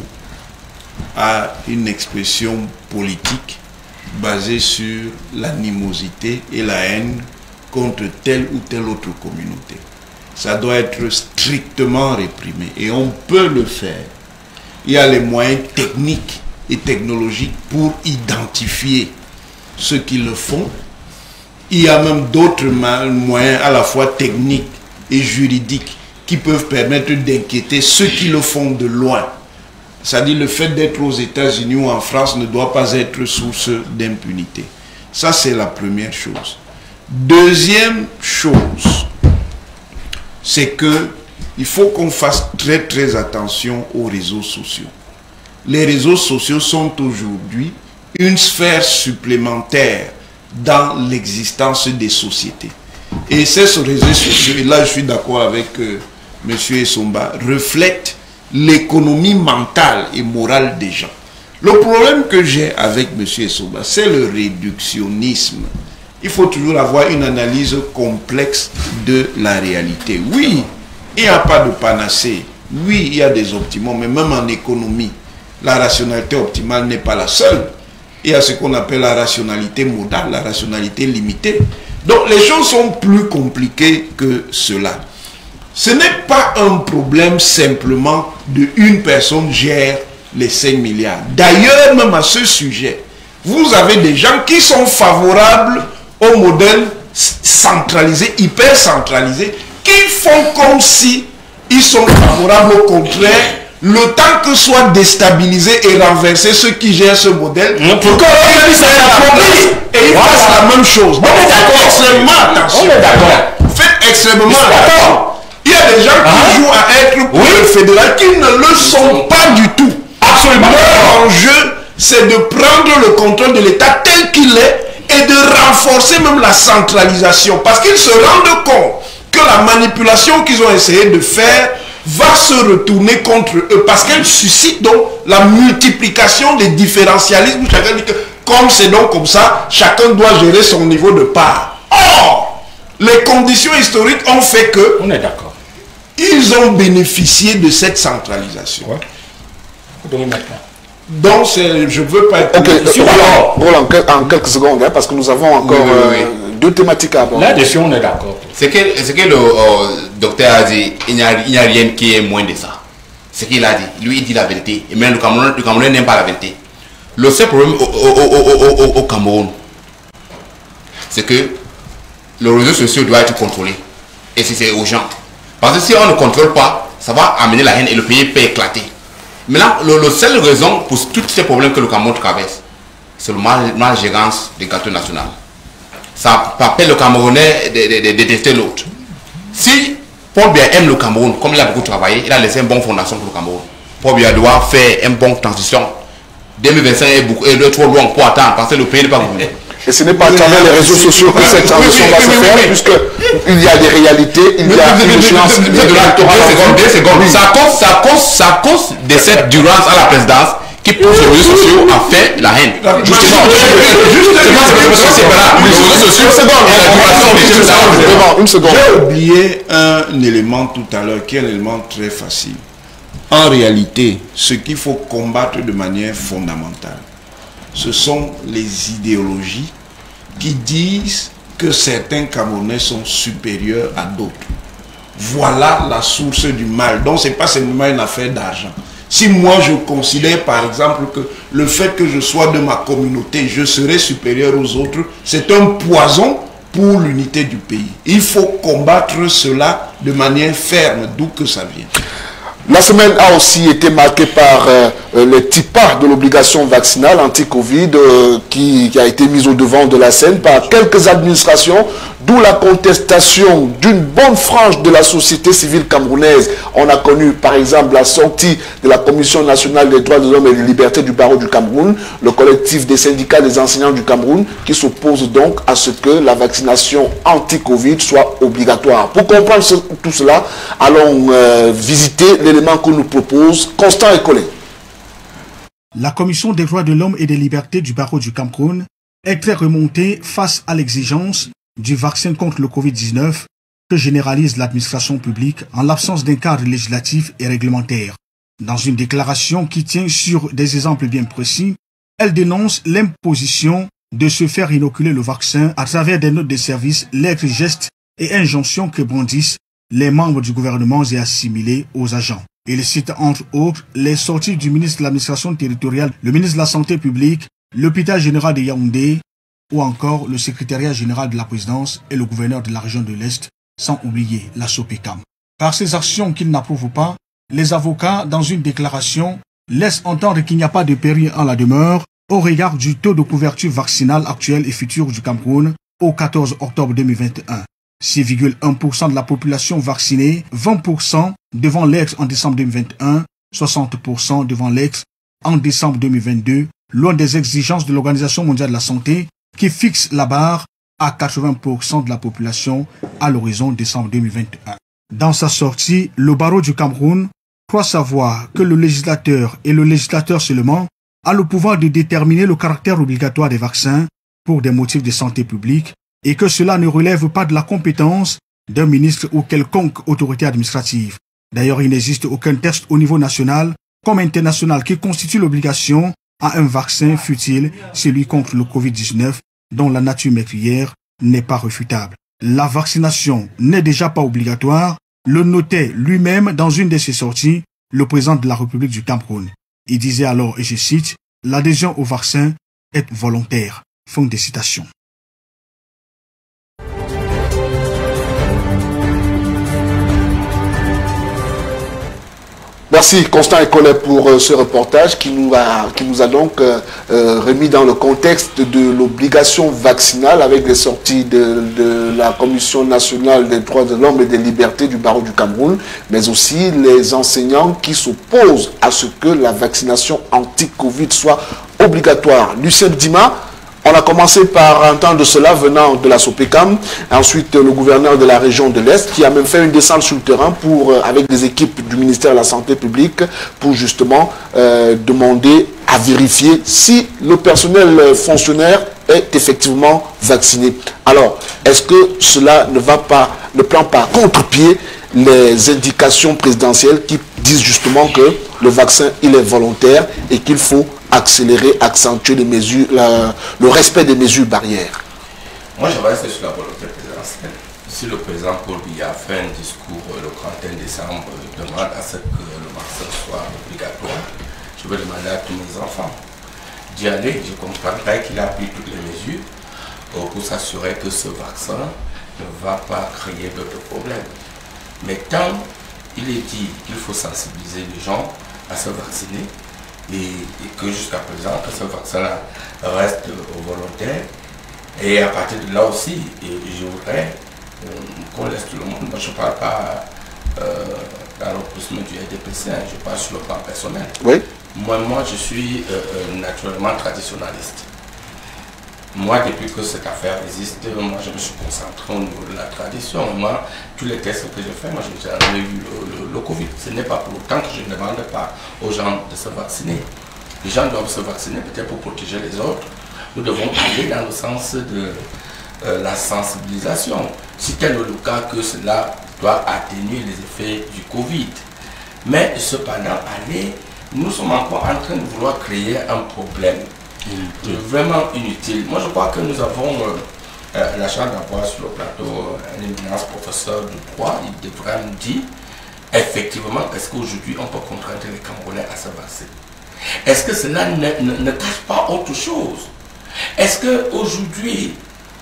[SPEAKER 10] à une expression politique basée sur l'animosité et la haine contre telle ou telle autre communauté. Ça doit être strictement réprimé et on peut le faire. Il y a les moyens techniques et technologiques pour identifier ceux qui le font. Il y a même d'autres moyens à la fois techniques et juridiques qui peuvent permettre d'inquiéter ceux qui le font de loin. C'est-à-dire le fait d'être aux États-Unis ou en France ne doit pas être source d'impunité. Ça, c'est la première chose. Deuxième chose, c'est que il faut qu'on fasse très très attention aux réseaux sociaux. Les réseaux sociaux sont aujourd'hui une sphère supplémentaire dans l'existence des sociétés. Et ces réseaux sociaux, et là je suis d'accord avec M. Essomba, reflètent l'économie mentale et morale des gens. Le problème que j'ai avec M. Essomba, c'est le réductionnisme. Il faut toujours avoir une analyse complexe de la réalité. Oui, il n'y a pas de panacée. Oui, il y a des optimums, mais même en économie, la rationalité optimale n'est pas la seule. Il y a ce qu'on appelle la rationalité modale, la rationalité limitée. Donc les choses sont plus compliquées que cela. Ce n'est pas un problème simplement de une personne gère les 5 milliards. D'ailleurs, même à ce sujet, vous avez des gens qui sont favorables au modèle centralisé, hyper centralisé, qui font comme si ils sont favorables au contraire, le temps que soit déstabilisé et renversé ceux qui gèrent ce modèle, pour que et ils fassent la même chose. Donc, faites extrêmement attention. Faites extrêmement attention. Il y a des gens qui jouent à être pour le fédéral qui ne le sont pas du tout. Absolument. L'enjeu, c'est de prendre le contrôle de l'État tel qu'il est et de renforcer même la centralisation. Parce qu'ils se rendent compte que la manipulation qu'ils ont essayé de faire va se retourner contre eux. Parce qu'elle suscite donc la multiplication des différentialismes. Chacun dit que comme c'est donc comme ça, chacun doit gérer son niveau de part. Or, les conditions historiques ont fait que...
[SPEAKER 9] On est d'accord.
[SPEAKER 10] Ils ont bénéficié de cette centralisation.
[SPEAKER 9] Ouais.
[SPEAKER 10] Donc, je ne veux pas être...
[SPEAKER 8] Roland, en quelques secondes, hein, parce que nous avons encore deux thématiques à aborder.
[SPEAKER 9] Là-dessus, on est d'accord.
[SPEAKER 11] Ce que le docteur a dit, il n'y a rien qui est moins de ça. Ce qu'il a dit, lui, il dit la vérité. Et même le Camerounais n'aime pas la vérité. Le seul problème au Cameroun, c'est que le réseau social doit être contrôlé. Et c'est urgent. Parce que si on ne contrôle pas, ça va amener la haine et le pays peut éclater. Maintenant, la seule raison pour tous ces problèmes que le Cameroun traverse, c'est le mal gérance des gâteaux nationaux. Ça appelle le Camerounais de détester l'autre. Si Paul Biya aime le Cameroun, comme il a beaucoup travaillé, il a laissé une bonne fondation pour le Cameroun. Paul Biya doit faire une bonne transition. 2025 est trop loin pour attendre parce que le pays n'est pas gouverné.
[SPEAKER 8] Et ce n'est pas à travers les réseaux sociaux que cette transition va se faire, puisqu'il y a des réalités, il y a une échéance
[SPEAKER 11] électorale. Ça cause de cette durance à la présidence qui poussent les réseaux sociaux à faire la haine. Justement, c'est pas là. Les réseaux sociaux,
[SPEAKER 10] une seconde. J'ai oublié un élément tout à l'heure qui est un élément très facile. En réalité, ce qu'il faut combattre de manière fondamentale, ce sont les idéologies qui disent que certains Camerounais sont supérieurs à d'autres. Voilà la source du mal. Donc ce n'est pas seulement une affaire d'argent. Si moi je considère par exemple que le fait que je sois de ma communauté, je serai supérieur aux autres, c'est un poison pour l'unité du pays. Il faut combattre cela de manière ferme, d'où que ça vient.
[SPEAKER 8] La semaine a aussi été marquée par le TIPA de l'obligation vaccinale anti-Covid qui a été mise au devant de la scène par quelques administrations, d'où la contestation d'une bonne frange de la société civile camerounaise. On a connu par exemple la sortie de la Commission nationale des droits de l'homme et des libertés du barreau du Cameroun, le collectif des syndicats des enseignants du Cameroun, qui s'oppose donc à ce que la vaccination anti-Covid soit obligatoire. Pour comprendre tout cela, allons visiter l'élément que nous propose Constant Écolé.
[SPEAKER 12] La Commission des droits de l'homme et des libertés du barreau du Cameroun est très remontée face à l'exigence du vaccin contre le Covid-19 que généralise l'administration publique en l'absence d'un cadre législatif et réglementaire. Dans une déclaration qui tient sur des exemples bien précis, elle dénonce l'imposition de se faire inoculer le vaccin à travers des notes de service, lettres, gestes et injonctions que brandissent les membres du gouvernement et assimilés aux agents. Il cite entre autres les sorties du ministre de l'administration territoriale, le ministre de la santé publique, l'hôpital général de Yaoundé ou encore le secrétariat général de la présidence et le gouverneur de la région de l'Est, sans oublier la SOPECAM. Par ces actions qu'ils n'approuvent pas, les avocats, dans une déclaration, laissent entendre qu'il n'y a pas de péril en la demeure au regard du taux de couverture vaccinale actuel et futur du Cameroun au 14 octobre 2021. 6,1% de la population vaccinée, 20% devant l'ex en décembre 2021, 60% devant l'ex en décembre 2022, loin des exigences de l'Organisation mondiale de la santé qui fixe la barre à 80% de la population à l'horizon décembre 2021. Dans sa sortie, le barreau du Cameroun croit savoir que le législateur et le législateur seulement a le pouvoir de déterminer le caractère obligatoire des vaccins pour des motifs de santé publique et que cela ne relève pas de la compétence d'un ministre ou quelconque autorité administrative. D'ailleurs, il n'existe aucun texte au niveau national comme international qui constitue l'obligation à un vaccin fut-il celui contre le Covid-19 dont la nature meurtrière n'est pas réfutable. La vaccination n'est déjà pas obligatoire, le notait lui-même dans une de ses sorties le président de la République du Cameroun. Il disait alors, et je cite, « L'adhésion au vaccin est volontaire ». Fin de citation.
[SPEAKER 8] Merci Constant Écolé pour ce reportage qui nous a donc remis dans le contexte de l'obligation vaccinale avec les sorties de la Commission nationale des droits de l'homme et des libertés du barreau du Cameroun, mais aussi les enseignants qui s'opposent à ce que la vaccination anti-Covid soit obligatoire. Lucien Dima, on a commencé par entendre cela venant de la SOPECAM, ensuite le gouverneur de la région de l'Est qui a même fait une descente sur le terrain avec des équipes du ministère de la Santé publique pour justement demander à vérifier si le personnel fonctionnaire est effectivement vacciné. Alors, est-ce que cela ne prend pas contre-pied les indications présidentielles qui disent justement que le vaccin il est volontaire et qu'il faut accélérer, accentuer les mesures, le respect des mesures barrières?
[SPEAKER 3] Moi, je vais rester sur la volonté présidentielle. Si le président Paul Biya a fait un discours le 31 décembre, demande à ce que le vaccin soit obligatoire, je vais demander à tous mes enfants d'y aller. Je comprendrai qu'il a pris toutes les mesures pour s'assurer que ce vaccin ne va pas créer d'autres problèmes. Mais tant il est dit qu'il faut sensibiliser les gens à se vacciner, et que jusqu'à présent, que ce vaccin-là reste volontaire. Et à partir de là aussi, je voudrais qu'on laisse tout le monde. Moi, je ne parle pas dans le prisme du RDPC, je parle sur le plan personnel.
[SPEAKER 8] Oui.
[SPEAKER 3] Moi, je suis naturellement traditionnaliste. Moi, depuis que cette affaire existe, moi, je me suis concentré au niveau de la tradition. Moi, tous les tests que je fais, moi, je n'ai jamais eu le Covid. Ce n'est pas pour autant que je ne demande pas aux gens de se vacciner. les gens doivent se vacciner peut-être pour protéger les autres. Nous devons aller dans le sens de la sensibilisation. Si tel est le cas que cela doit atténuer les effets du Covid. Mais cependant, nous sommes encore en train de vouloir créer un problème vraiment inutile. Moi, je crois que nous avons la chance d'avoir sur le plateau un éminence professeur de droit. Il devrait me dire, effectivement, est-ce qu'aujourd'hui on peut contraindre les Camerounais à se vacciner? Est-ce que cela ne cache pas autre chose? Est-ce qu'aujourd'hui,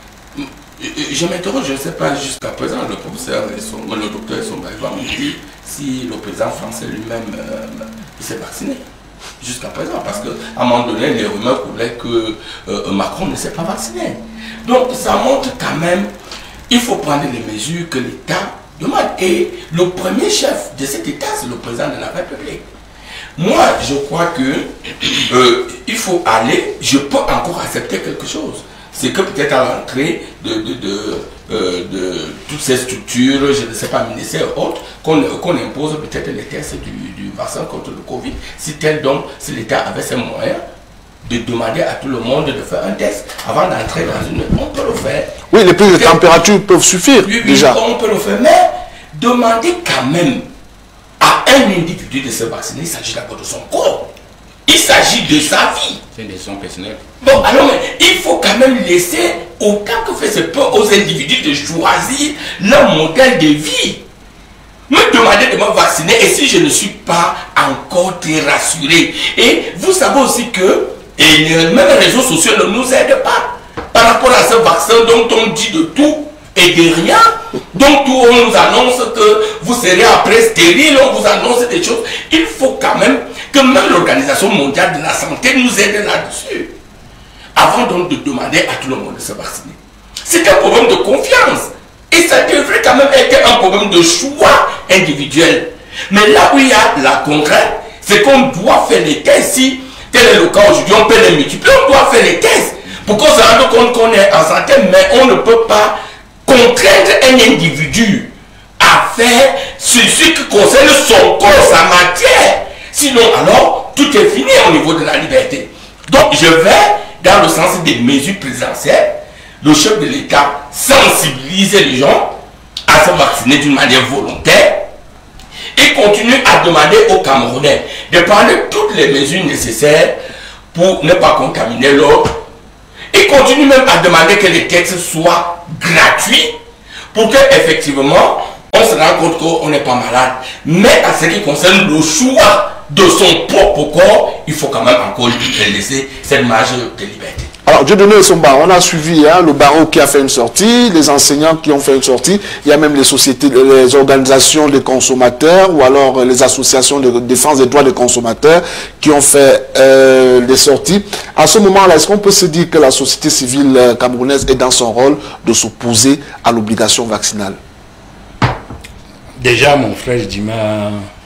[SPEAKER 3] je m'interroge, je ne sais pas jusqu'à présent, le professeur, le docteur Essomba va me dire si le président français lui-même s'est vacciné. Jusqu'à présent, parce qu'à un moment donné, les rumeurs coulaient que Macron ne s'est pas vacciné. Donc ça montre quand même, il faut prendre les mesures que l'État demande. Et le premier chef de cet État, c'est le président de la République. Moi, je crois que il faut aller, je peux encore accepter quelque chose. C'est que peut-être à l'entrée de toutes ces structures, je ne sais pas, ministères et autres, qu'on impose peut-être les tests du vaccin contre le Covid. Si si l'État avait ses moyens de demander à tout le monde de faire un test avant d'entrer dans une... On peut le faire.
[SPEAKER 8] Oui, les prises de température peuvent suffire, déjà.
[SPEAKER 3] On peut le faire, mais demander quand même à un individu de se vacciner, il s'agit d'abord de son corps. Il s'agit de sa vie.
[SPEAKER 11] C'est une décision personnelle.
[SPEAKER 3] Bon, alors, mais il faut quand même laisser, autant que fait ce peut, aux individus de choisir leur modèle de vie. Me demander de me vacciner, et si je ne suis pas encore très rassuré. Et vous savez aussi que même les réseaux sociaux ne nous aident pas. Par rapport à ce vaccin dont on dit de tout et de rien, donc tout on nous annonce que vous serez après stérile, on vous annonce des choses. Il faut quand même que même l'Organisation mondiale de la santé nous aide là-dessus. Avant donc de demander à tout le monde de se vacciner. C'est un problème de confiance. Et ça devrait quand même être un problème de choix individuel. Mais là où il y a la contrainte, c'est qu'on doit faire les tests. Si tel est le cas aujourd'hui, on peut les multiplier, on doit faire les tests. Pour qu'on se rende compte qu'on est en santé, mais on ne peut pas contraindre un individu à faire ce qui concerne son corps, sa matière. Sinon, alors, tout est fini au niveau de la liberté. Donc, je vais dans le sens des mesures présidentielles. Le chef de l'État sensibilise les gens à se vacciner d'une manière volontaire et continue à demander aux Camerounais de prendre toutes les mesures nécessaires pour ne pas contaminer l'autre. Il continue même à demander que les tests soient gratuits pour que effectivement on se rende compte qu'on n'est pas malade. Mais à ce qui concerne le choix de son propre corps, il faut quand même encore lui laisser cette marge de liberté.
[SPEAKER 8] Alors, Dieudonné Essomba, on a suivi le barreau qui a fait une sortie, les enseignants qui ont fait une sortie, il y a même les sociétés, les organisations des consommateurs ou alors les associations de défense des droits des consommateurs qui ont fait des sorties. À ce moment-là, est-ce qu'on peut se dire que la société civile camerounaise est dans son rôle de s'opposer à l'obligation vaccinale?
[SPEAKER 9] Déjà, mon frère m'a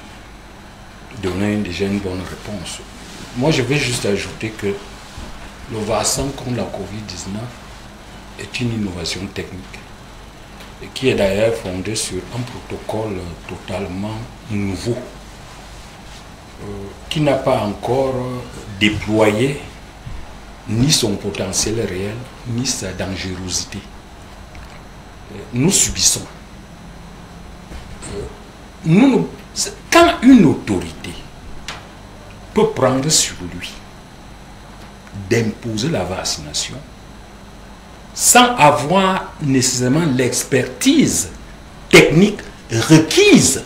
[SPEAKER 9] donné déjà une bonne réponse. Moi, je vais juste ajouter que le vaccin contre la Covid-19 est une innovation technique et qui est d'ailleurs fondée sur un protocole totalement nouveau qui n'a pas encore déployé ni son potentiel réel ni sa dangerosité. Nous subissons. Quand une autorité peut prendre sur lui d'imposer la vaccination sans avoir nécessairement l'expertise technique requise,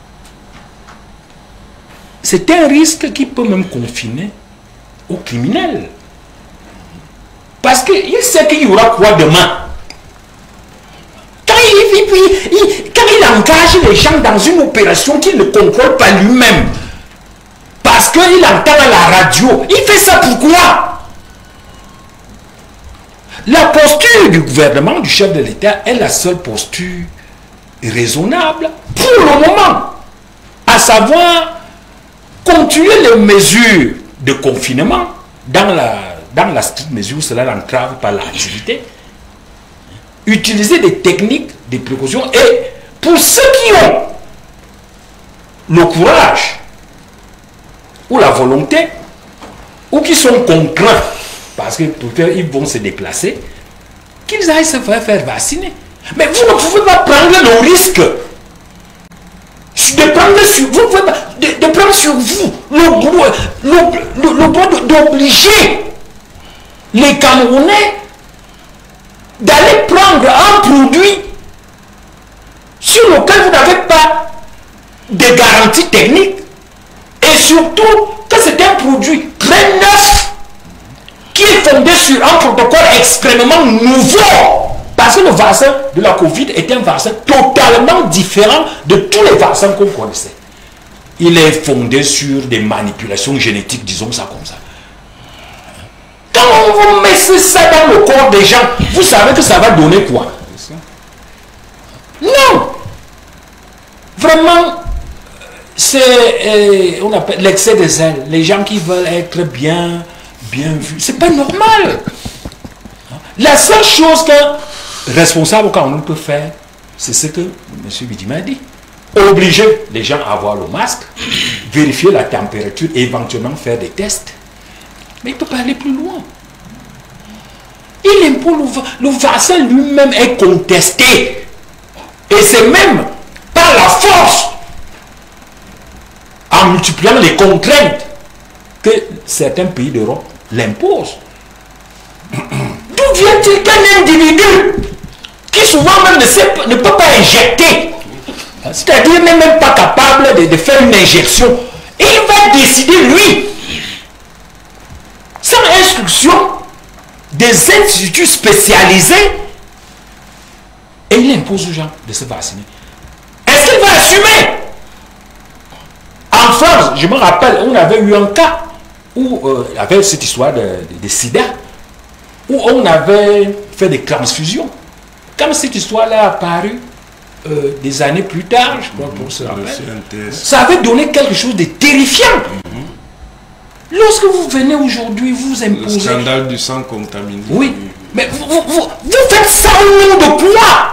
[SPEAKER 9] c'est un risque qui peut même confiner aux criminels. Parce qu'il sait qu'il y aura quoi demain. Quand il engage les gens dans une opération qu'il ne contrôle pas lui-même, parce qu'il entend à la radio, il fait ça pourquoi? La posture du gouvernement, du chef de l'État, est la seule posture raisonnable pour le moment. À savoir, continuer les mesures de confinement dans la stricte mesure où cela n'entrave pas l'activité. Utiliser des techniques, des précautions. Et pour ceux qui ont le courage ou la volonté ou qui sont contraints, parce que peut-être ils vont se déplacer, qu'ils aillent se faire vacciner. Mais vous ne pouvez pas prendre le risque de prendre sur vous le droit d'obliger les Camerounais d'aller prendre un produit sur lequel vous n'avez pas de garantie technique, et surtout que c'est un produit très neuf qui est fondé sur un protocole extrêmement nouveau, parce que le vaccin de la Covid est un vaccin totalement différent de tous les vaccins qu'on connaissait. Il est fondé sur des manipulations génétiques, disons ça comme ça. Quand on vous met ça dans le corps des gens, vous savez que ça va donner quoi? Non! Vraiment, c'est on appelle l'excès de zèle. Les gens qui veulent être bien vus, c'est pas normal. La seule chose qu'un responsable quand on peut faire, c'est ce que M. Bidji m'a dit. Obliger les gens à avoir le masque, vérifier la température, éventuellement faire des tests. Mais il ne peut pas aller plus loin. Il impose le vaccin lui-même est contesté. Et c'est même par la force, en multipliant les contraintes, que certains pays d'Europe l'imposent. D'où vient-il qu'un individu qui souvent même ne peut pas injecter, c'est-à-dire n'est même pas capable de faire une injection, il va décider lui, sans instruction des instituts spécialisés, et il impose aux gens de se vacciner. Est-ce qu'il va assumer? En France, je me rappelle, on avait eu un cas où il y avait cette histoire de sida, où on avait fait des transfusions. Comme cette histoire-là a apparu des années plus tard, je crois pour se rappeler, ça avait donné quelque chose de terrifiant. Lorsque vous venez aujourd'hui, vous imposez...
[SPEAKER 10] Le scandale du sang contaminé.
[SPEAKER 9] Oui, mais vous faites ça au nom de quoi?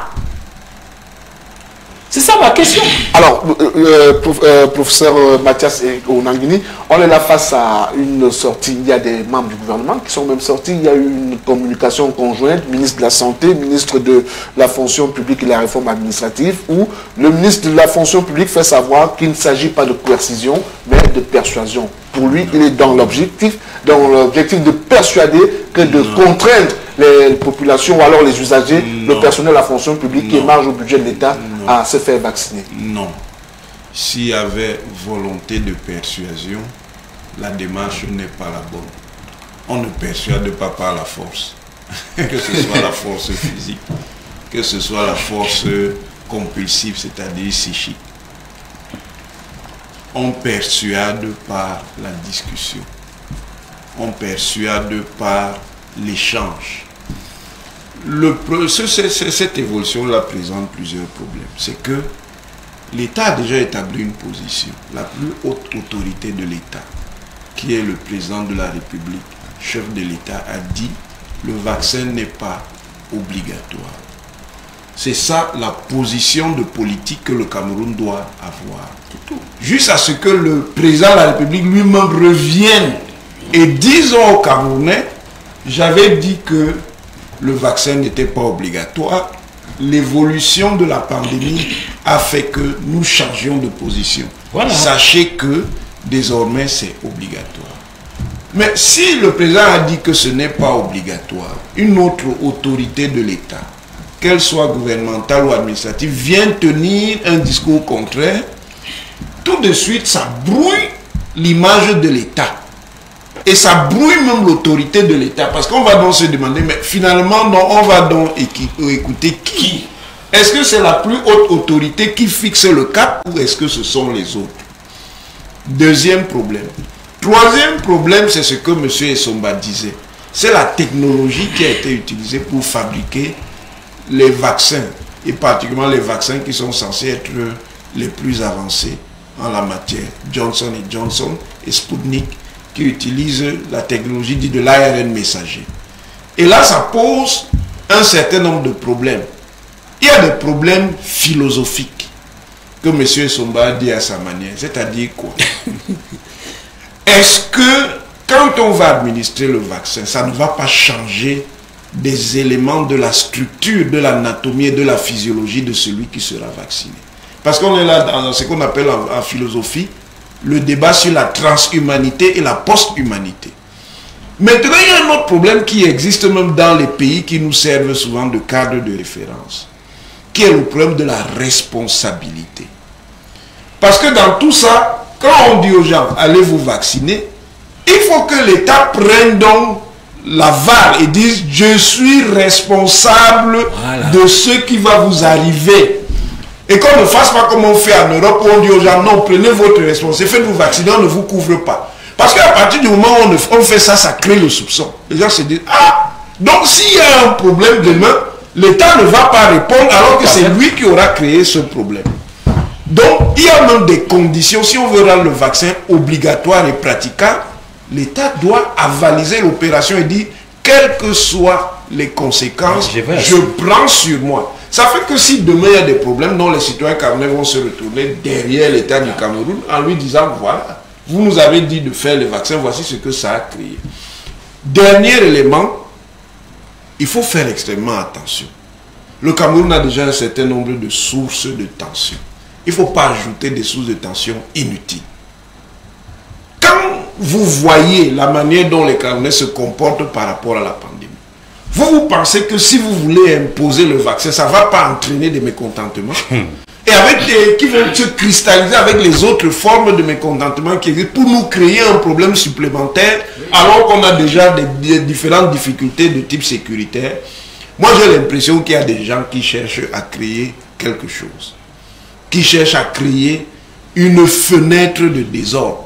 [SPEAKER 9] C'est ça ma question.
[SPEAKER 8] Alors, professeur Mathias Onangini, on est là face à une sortie. Il y a des membres du gouvernement qui sont même sortis. Il y a eu une communication conjointe, ministre de la Santé, ministre de la Fonction publique et de la Réforme administrative, où le ministre de la Fonction publique fait savoir qu'il ne s'agit pas de coercition, mais de persuasion. Pour lui, il est dans l'objectif de persuader que de contraindre les populations ou alors les usagers, le personnel de la fonction publique qui émarge au budget de l'État à se faire vacciner.
[SPEAKER 10] Non. S'il y avait volonté de persuasion, la démarche n'est pas la bonne. On ne persuade pas par la force. Que ce soit la force physique, que ce soit la force compulsive, c'est-à-dire psychique. On persuade par la discussion. On persuade par l'échange. Cette évolution-là présente plusieurs problèmes. C'est que l'État a déjà établi une position. La plus haute autorité de l'État, qui est le président de la République, chef de l'État, a dit le vaccin n'est pas obligatoire. C'est ça la position de politique que le Cameroun doit avoir. Juste à ce que le président de la République lui-même revienne et dise aux Camerounais, j'avais dit que le vaccin n'était pas obligatoire. L'évolution de la pandémie a fait que nous changions de position. Voilà. Sachez que désormais c'est obligatoire. Mais si le président a dit que ce n'est pas obligatoire, une autre autorité de l'État, qu'elle soit gouvernementale ou administrative, vient tenir un discours contraire, tout de suite ça brouille l'image de l'État. Et ça brouille même l'autorité de l'État. Parce qu'on va donc se demander, mais finalement, non, on va donc écouter qui? Est-ce que c'est la plus haute autorité qui fixe le cap ou est-ce que ce sont les autres? Deuxième problème. Troisième problème, c'est ce que M. Essomba disait. C'est la technologie qui a été utilisée pour fabriquer les vaccins. Et particulièrement les vaccins qui sont censés être les plus avancés en la matière. Johnson & Johnson et Sputnik, qui utilisent la technologie dite de l'ARN messager. Et là, ça pose un certain nombre de problèmes. Il y a des problèmes philosophiques que M. Essomba dit à sa manière. C'est-à-dire quoi? Est-ce que quand on va administrer le vaccin, ça ne va pas changer des éléments de la structure, de l'anatomie et de la physiologie de celui qui sera vacciné. Parce qu'on est là dans ce qu'on appelle en philosophie le débat sur la transhumanité et la post-humanité. Maintenant, il y a un autre problème qui existe même dans les pays qui nous servent souvent de cadre de référence, qui est le problème de la responsabilité. Parce que dans tout ça, quand on dit aux gens, allez vous vacciner, il faut que l'État prenne donc la VAR et dise, je suis responsable de ce qui va vous arriver. Et qu'on ne fasse pas comme on fait en Europe, où on dit aux gens, non, prenez votre responsabilité, faites-vous vacciner, on ne vous couvre pas. Parce qu'à partir du moment où on fait ça, ça crée le soupçon. Les gens se disent, ah, donc s'il y a un problème demain, l'État ne va pas répondre alors que c'est lui qui aura créé ce problème. Donc, il y a même des conditions, si on veut rendre le vaccin obligatoire et praticable, l'État doit avaliser l'opération et dire, quelles que soient les conséquences, je prends sur moi. Ça fait que si demain il y a des problèmes dont les citoyens camerounais vont se retourner derrière l'État du Cameroun en lui disant, voilà, vous nous avez dit de faire les vaccins, voici ce que ça a créé. Dernier élément, il faut faire extrêmement attention. Le Cameroun a déjà un certain nombre de sources de tension. Il ne faut pas ajouter des sources de tension inutiles. Quand vous voyez la manière dont les Camerounais se comportent par rapport à la pandémie, vous pensez que si vous voulez imposer le vaccin, ça ne va pas entraîner des mécontentements et avec qui vont se cristalliser avec les autres formes de mécontentement qui existent pour nous créer un problème supplémentaire alors qu'on a déjà des différentes difficultés de type sécuritaire. Moi, j'ai l'impression qu'il y a des gens qui cherchent à créer quelque chose, qui cherchent à créer une fenêtre de désordre.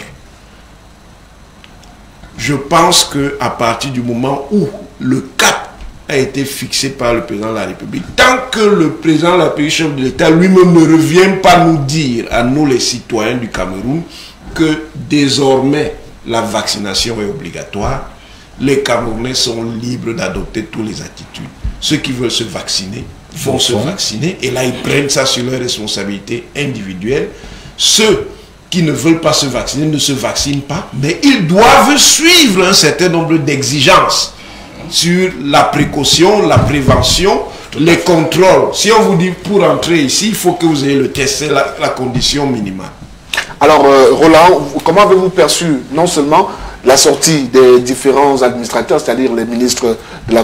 [SPEAKER 10] Je pense qu'à partir du moment où le cap a été fixé par le président de la République, tant que le président de la République, chef de l'État, lui-même ne revient pas nous dire, à nous les citoyens du Cameroun, que désormais la vaccination est obligatoire, les Camerounais sont libres d'adopter toutes les attitudes. Ceux qui veulent se vacciner vont se vacciner, et là ils prennent ça sur leurs responsabilités individuelles. Ceux qui ne veulent pas se vacciner ne se vaccinent pas, mais ils doivent suivre un certain nombre d'exigences sur la précaution, la prévention, les contrôles. Si on vous dit pour entrer ici, il faut que vous ayez le test, c'est la condition minimale.
[SPEAKER 8] Alors, Roland, comment avez-vous perçu non seulement la sortie des différents administrateurs, c'est-à-dire les ministres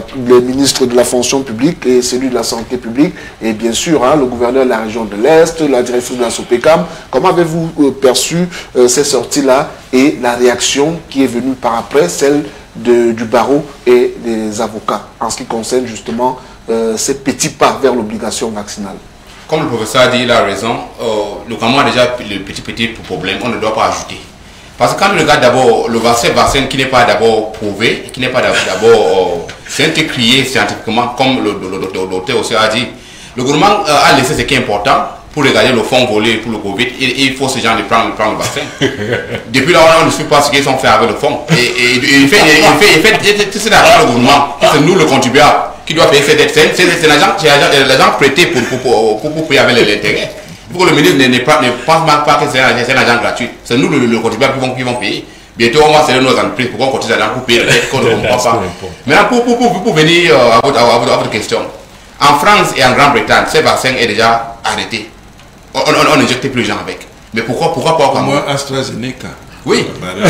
[SPEAKER 8] de la fonction publique et celui de la santé publique, et bien sûr le gouverneur de la région de l'Est, la directrice de la SOPECAM, comment avez-vous perçu ces sorties-là et la réaction qui est venue par après, celle du barreau et des avocats, en ce qui concerne justement ces petits pas vers l'obligation vaccinale?
[SPEAKER 11] Comme le professeur a dit, il a raison. Le Cameroun a déjà le petit problème, on ne doit pas ajouter. Parce que quand on regarde d'abord le vaccin qui n'est pas d'abord prouvé, qui n'est pas d'abord crié scientifiquement, comme le docteur aussi a dit, le gouvernement a laissé ce qui est important pour regarder le fonds volé pour le Covid. Il faut ces gens de prendre le vaccin. Depuis là, on ne sait pas ce qu'ils ont fait avec le fonds. Et il fait c'est l'argent du gouvernement, c'est nous le contribuable qui doit payer cette dette. C'est l'argent prêté pour payer avec l'intérêt. Il faut que le ministre ne pense pas que c'est un agent gratuit. C'est nous le contribuable qui vont payer. Bientôt, on va serrer nos entreprises pour qu'on continue à pour payer la dette qu'on ne comprend pas. Maintenant, pour venir à votre question. En France et en Grande-Bretagne, ces vaccins est déjà arrêté. On n'injecte plus les gens avec. Mais pourquoi pas au Cameroun?
[SPEAKER 10] AstraZeneca.
[SPEAKER 11] Oui.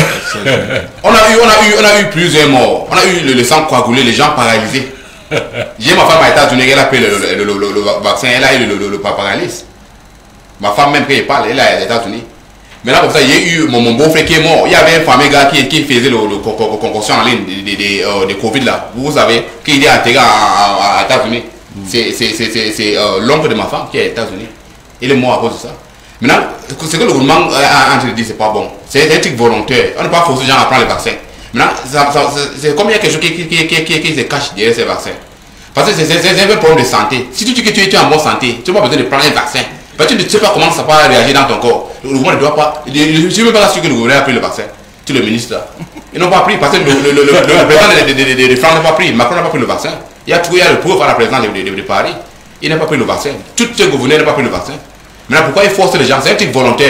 [SPEAKER 11] on a eu plusieurs morts. On a eu le sang coagulé, les gens paralysés. J'ai ma femme à États-Unis, elle a pris le vaccin, elle a eu le paralyse. Ma femme même quand elle parle, elle est aux États-Unis. Maintenant comme ça, il y a eu mon beau-frère qui est mort. Il y avait un fameux gars qui faisait le concoction en ligne de Covid là. Vous savez, qui est intégré à États-Unis. C'est l'oncle de ma femme qui est aux États-Unis. Il est mort à cause de ça. Maintenant, ce que le gouvernement a dit, c'est pas bon. C'est un truc volontaire. On ne peut pas forcer les gens à prendre le vaccin. Maintenant, c'est comme il y a quelque chose qui se cache derrière ces vaccins. Parce que c'est un problème de santé. Si tu dis que tu es en bonne santé, tu n'as pas besoin de prendre un vaccin. Parce que tu ne sais pas comment ça va réagir dans ton corps. Le gouvernement ne doit pas. Je ne suis même pas sûr que le gouvernement a pris le vaccin. Tu es le ministre là. Ils n'ont pas pris parce que le président de France n'a pas pris. Macron n'a pas pris le vaccin. Il y a le preuve à la présidence de Paris. Il n'a pas pris le vaccin. Tout ce gouverneur n'a pas pris le vaccin. Maintenant, pourquoi il force les gens? C'est un truc volontaire.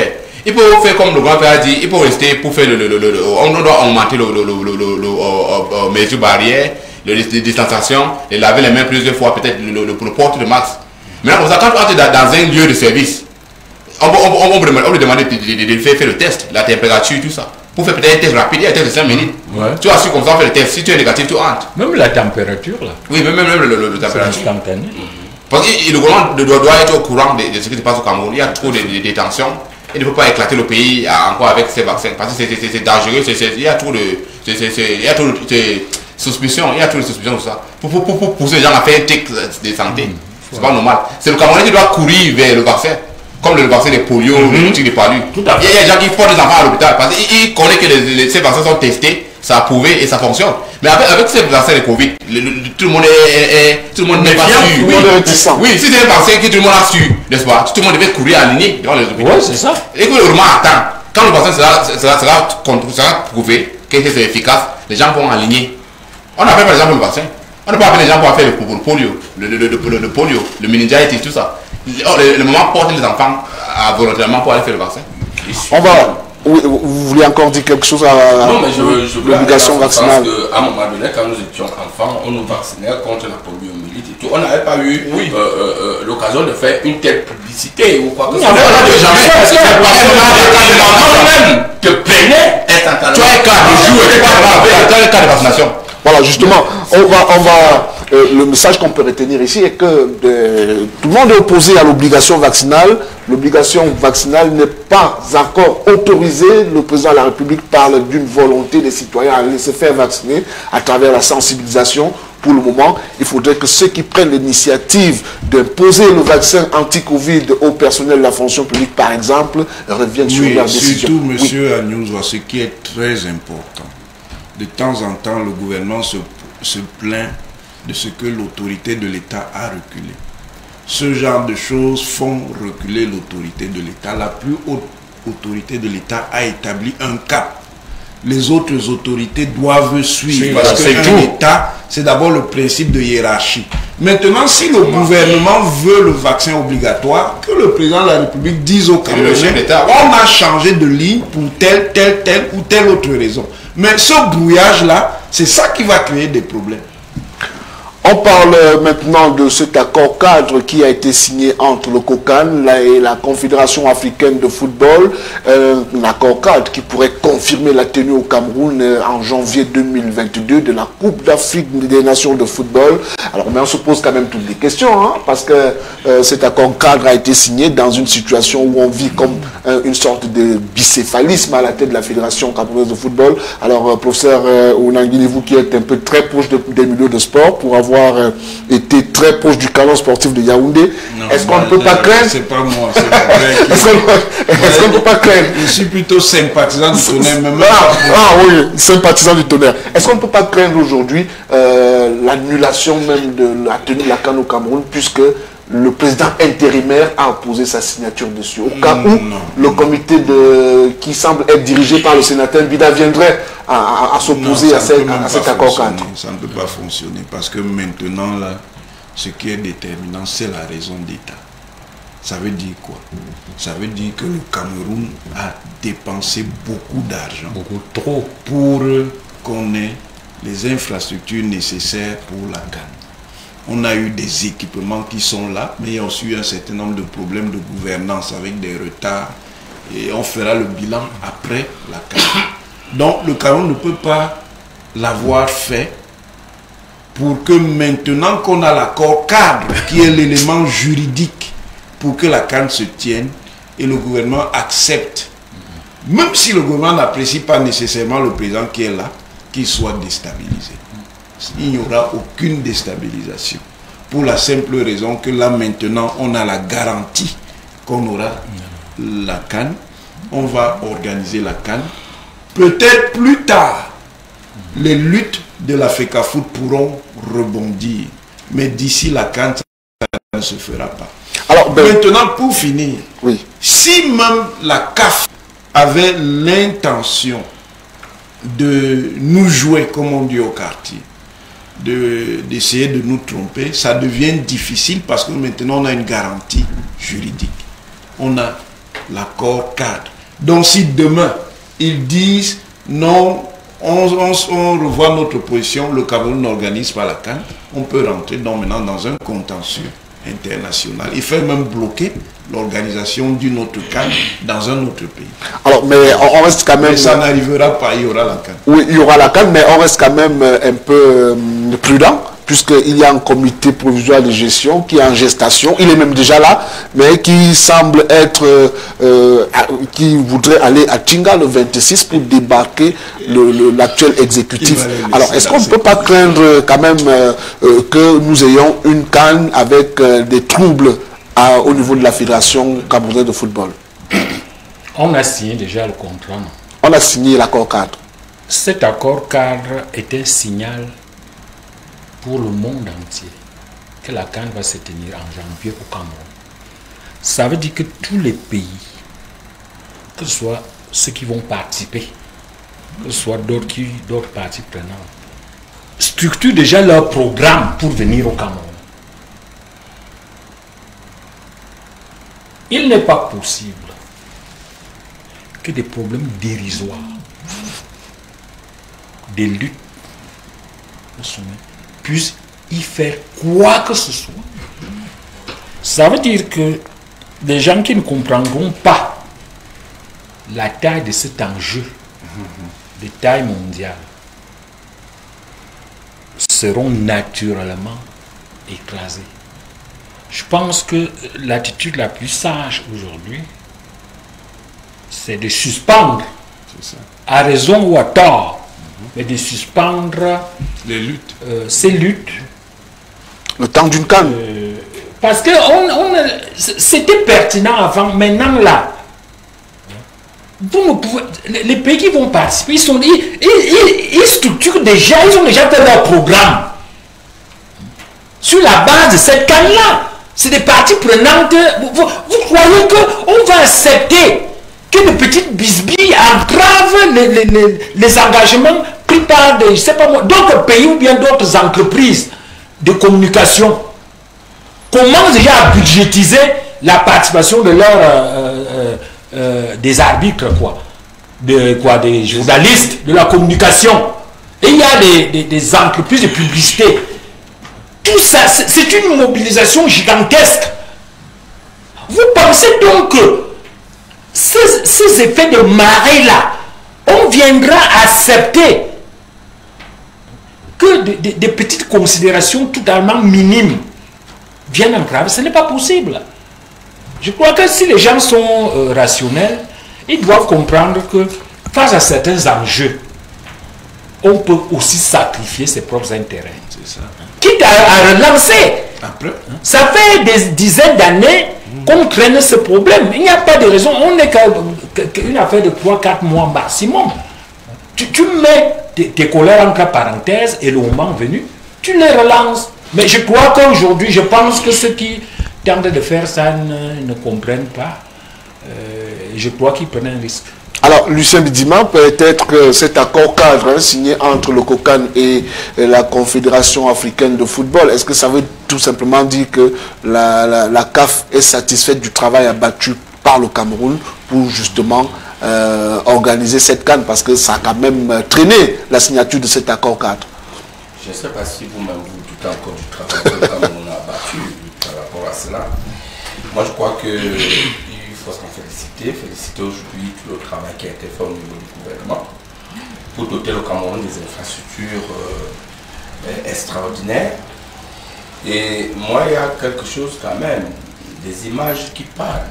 [SPEAKER 11] Il faut faire comme le grand-père a dit, il faut rester pour faire on doit augmenter le mesure barrière, la distanciation, et laver les mains plusieurs fois, peut-être pour le porte de max. Maintenant, comme ça, quand tu entres dans un lieu de service, on lui demande de faire le test, la température, tout ça. Pour faire peut-être un test rapide, un test de 5 minutes. Ouais. Tu as su comme ça faire le test. Si tu es négatif, tu entres.
[SPEAKER 9] Même la température là.
[SPEAKER 11] Oui, même le température.
[SPEAKER 9] Instantané.
[SPEAKER 11] Parce que le gouvernement doit être au courant de ce qui se passe au Cameroun. Il y a trop de détention. Il ne faut pas éclater le pays encore avec ces vaccins. Parce que c'est dangereux. Il y a trop de suspicions. Il y a trop de suspicions sur ça. Pour pousser les gens à faire un test de santé. C'est pas normal. C'est le Camerounais qui doit courir vers le vaccin. Comme le vaccin de polio, le truc de palu. Il y a des gens qui portent des enfants à l'hôpital parce qu'ils connaissent que ces vaccins sont testés, ça a prouvé et ça fonctionne. Mais avec ces vaccins de Covid, tout le monde n'est pas sûr. Oui, si c'est un vaccin que tout le monde a su, n'est-ce pas? Tout le monde devait courir aligné devant les hôpitaux.
[SPEAKER 9] Oui, c'est ça.
[SPEAKER 11] Et que le gouvernement attend. Quand le vaccin sera prouvé que c'est efficace, les gens vont aligner. On n'appelle pas les gens pour le vaccin. On ne peut pas appeler les gens pour faire le polio, le polio, le meningitis, tout ça. Le moment porter les enfants volontairement pour aller faire le vaccin.
[SPEAKER 8] On va. Vous voulez encore dire quelque chose à l'obligation vaccinale?
[SPEAKER 3] À un moment donné, quand nous étions enfants, on nous vaccinait contre la poliomyélite et tout. On n'avait pas eu l'occasion de faire une telle publicité ou quoi que ce soit. Même te plaignait instantanément.
[SPEAKER 11] Tu as un cas de jour et tu as un cas de vaccination.
[SPEAKER 8] Voilà, justement, le message qu'on peut retenir ici est que tout le monde est opposé à l'obligation vaccinale. L'obligation vaccinale n'est pas encore autorisée. Le président de la République parle d'une volonté des citoyens à laisser faire vacciner à travers la sensibilisation. Pour le moment, il faudrait que ceux qui prennent l'initiative d'imposer le vaccin anti-Covid au personnel de la fonction publique, par exemple, reviennent sur leur décision.
[SPEAKER 10] Surtout, monsieur Agnouz, ce qui est très important. De temps en temps, le gouvernement se plaint de ce que l'autorité de l'État a reculé. Ce genre de choses font reculer l'autorité de l'État. La plus haute autorité de l'État a établi un cap. Les autres autorités doivent suivre. Parce qu'un État, c'est d'abord le principe de hiérarchie. Maintenant, si le gouvernement veut le vaccin obligatoire, que le président de la République dise au Camerounais, on a changé de ligne pour telle ou telle autre raison. Mais ce brouillage-là, c'est ça qui va créer des problèmes.
[SPEAKER 8] On parle maintenant de cet accord cadre qui a été signé entre le COCAN et la Confédération africaine de football. Un accord cadre qui pourrait confirmer la tenue au Cameroun en janvier 2022 de la Coupe d'Afrique des Nations de football. Alors, mais on se pose quand même toutes les questions, hein, parce que cet accord cadre a été signé dans une situation où on vit comme une sorte de bicéphalisme à la tête de la Fédération camerounaise de football. Alors, professeur Ounangili, vous qui êtes un peu très proche des milieux de sport, pour avoir été très proche du canon sportif de Yaoundé, est-ce qu'on ne peut pas craindre?
[SPEAKER 10] C'est pas moi, c'est vrai.
[SPEAKER 8] Est-ce qu'on ne peut pas craindre?
[SPEAKER 10] Je suis plutôt sympathisant du Tonnerre.
[SPEAKER 8] Oui, sympathisant du Tonnerre. Est-ce qu'on ne peut pas craindre aujourd'hui l'annulation même de la tenue de la CAN au Cameroun, puisque le président intérimaire a opposé sa signature dessus, au cas où le comité qui semble être dirigé par le sénateur Bida viendrait à s'opposer à cet accord cadre?
[SPEAKER 10] Ça ne peut pas fonctionner parce que maintenant, là, ce qui est déterminant, c'est la raison d'État. Ça veut dire quoi? Ça veut dire que le Cameroun a dépensé beaucoup d'argent, beaucoup trop, pour qu'on ait les infrastructures nécessaires pour la CAN. On a eu des équipements qui sont là, mais il y a aussi eu un certain nombre de problèmes de gouvernance avec des retards. Et on fera le bilan après la CAN. Donc le Cameroun ne peut pas l'avoir fait pour que maintenant qu'on a l'accord cadre, qui est l'élément juridique pour que la CAN se tienne, et le gouvernement accepte, même si le gouvernement n'apprécie pas nécessairement le président qui est là, qu'il soit déstabilisé. Il n'y aura aucune déstabilisation. Pour la simple raison que là maintenant, on a la garantie qu'on aura la CAN. On va organiser la CAN. Peut-être plus tard, les luttes de la FECAFOOT pourront rebondir. Mais d'ici la CAN, ça ne se fera pas. Alors, maintenant, pour finir, si même la CAF avait l'intention de nous jouer, comme on dit au quartier, d'essayer de nous tromper, ça devient difficile parce que maintenant on a une garantie juridique. On a l'accord cadre. Donc si demain, ils disent non, on revoit notre position, le Cameroun n'organise pas la CAN, on peut rentrer maintenant dans un contentieux international. Il fait même bloquer l'organisation d'une autre CAN dans un autre pays.
[SPEAKER 8] Alors, mais on reste quand même...
[SPEAKER 10] Mais ça n'arrivera pas, il y aura la CAN.
[SPEAKER 8] Oui, il y aura la CAN, mais on reste quand même un peu prudent, puisqu'il y a un comité provisoire de gestion qui est en gestation, il est même déjà là, mais qui semble être, qui voudrait aller à Tinga le 26 pour débarquer l'actuel exécutif. Alors, est-ce qu'on ne peut pas craindre quand même que nous ayons une CAN avec des troubles au niveau de la Fédération camerounaise de football?
[SPEAKER 9] On a signé déjà le contrat.
[SPEAKER 8] On a signé l'accord cadre.
[SPEAKER 9] Cet accord cadre est un signal pour le monde entier que la CAN va se tenir en janvier au Cameroun. Ça veut dire que tous les pays, que ce soit ceux qui vont participer, que ce soit d'autres parties prenantes, structurent déjà leur programme pour venir au Cameroun. Il n'est pas possible que des problèmes dérisoires, des luttes au sommet, puissent y faire quoi que ce soit. Ça veut dire que des gens qui ne comprendront pas la taille de cet enjeu de taille mondiale seront naturellement écrasés. Je pense que l'attitude la plus sage aujourd'hui, c'est de suspendre, à raison ou à tort, mais de suspendre
[SPEAKER 10] les luttes.
[SPEAKER 9] Ces luttes.
[SPEAKER 8] Le temps d'une CAN.
[SPEAKER 9] Parce que c'était pertinent avant, maintenant là. Vous ne pouvez, les pays qui vont participer, ils structurent déjà, ils ont déjà fait leur programme. Sur la base de cette CAN-là. C'est des parties prenantes. Vous croyez qu'on va accepter que de petites bisbilles entravent les engagements pris par des, je sais pas moi, d'autres pays ou bien d'autres entreprises de communication? Comment déjà budgétiser la participation de des arbitres, des journalistes, de la communication? Et il y a des entreprises de publicité. Tout ça, c'est une mobilisation gigantesque. Vous pensez donc que ces effets de marée-là, on viendra accepter que des petites considérations totalement minimes viennent entraver? Ce n'est pas possible. Je crois que si les gens sont rationnels, ils doivent comprendre que face à certains enjeux, on peut aussi sacrifier ses propres intérêts. C'est ça. Quitte à relancer. Après, ça fait des dizaines d'années qu'on traîne ce problème. Il n'y a pas de raison. On n'est qu'une affaire de 3-4 mois maximum. Tu mets tes colères entre parenthèses et le moment venu, tu les relances. Mais je crois qu'aujourd'hui, je pense que ceux qui tentent de faire ça ne comprennent pas. Je crois qu'ils prennent un risque.
[SPEAKER 8] Alors, Lucien Bidima, peut-être que cet accord cadre signé entre le COCAN et la Confédération africaine de football, est-ce que ça veut tout simplement dire que la CAF est satisfaite du travail abattu par le Cameroun pour justement organiser cette CAN, parce que ça a quand même traîné la signature de cet accord cadre?
[SPEAKER 3] Je ne sais pas si vous-même vous doutez encore du travail que le Cameroun a abattu par rapport à cela. Moi, je crois que il faut s'en féliciter aujourd'hui tout le travail qui a été fait au niveau du gouvernement pour doter le Cameroun des infrastructures extraordinaires. Et moi, il y a quelque chose quand même, des images qui parlent,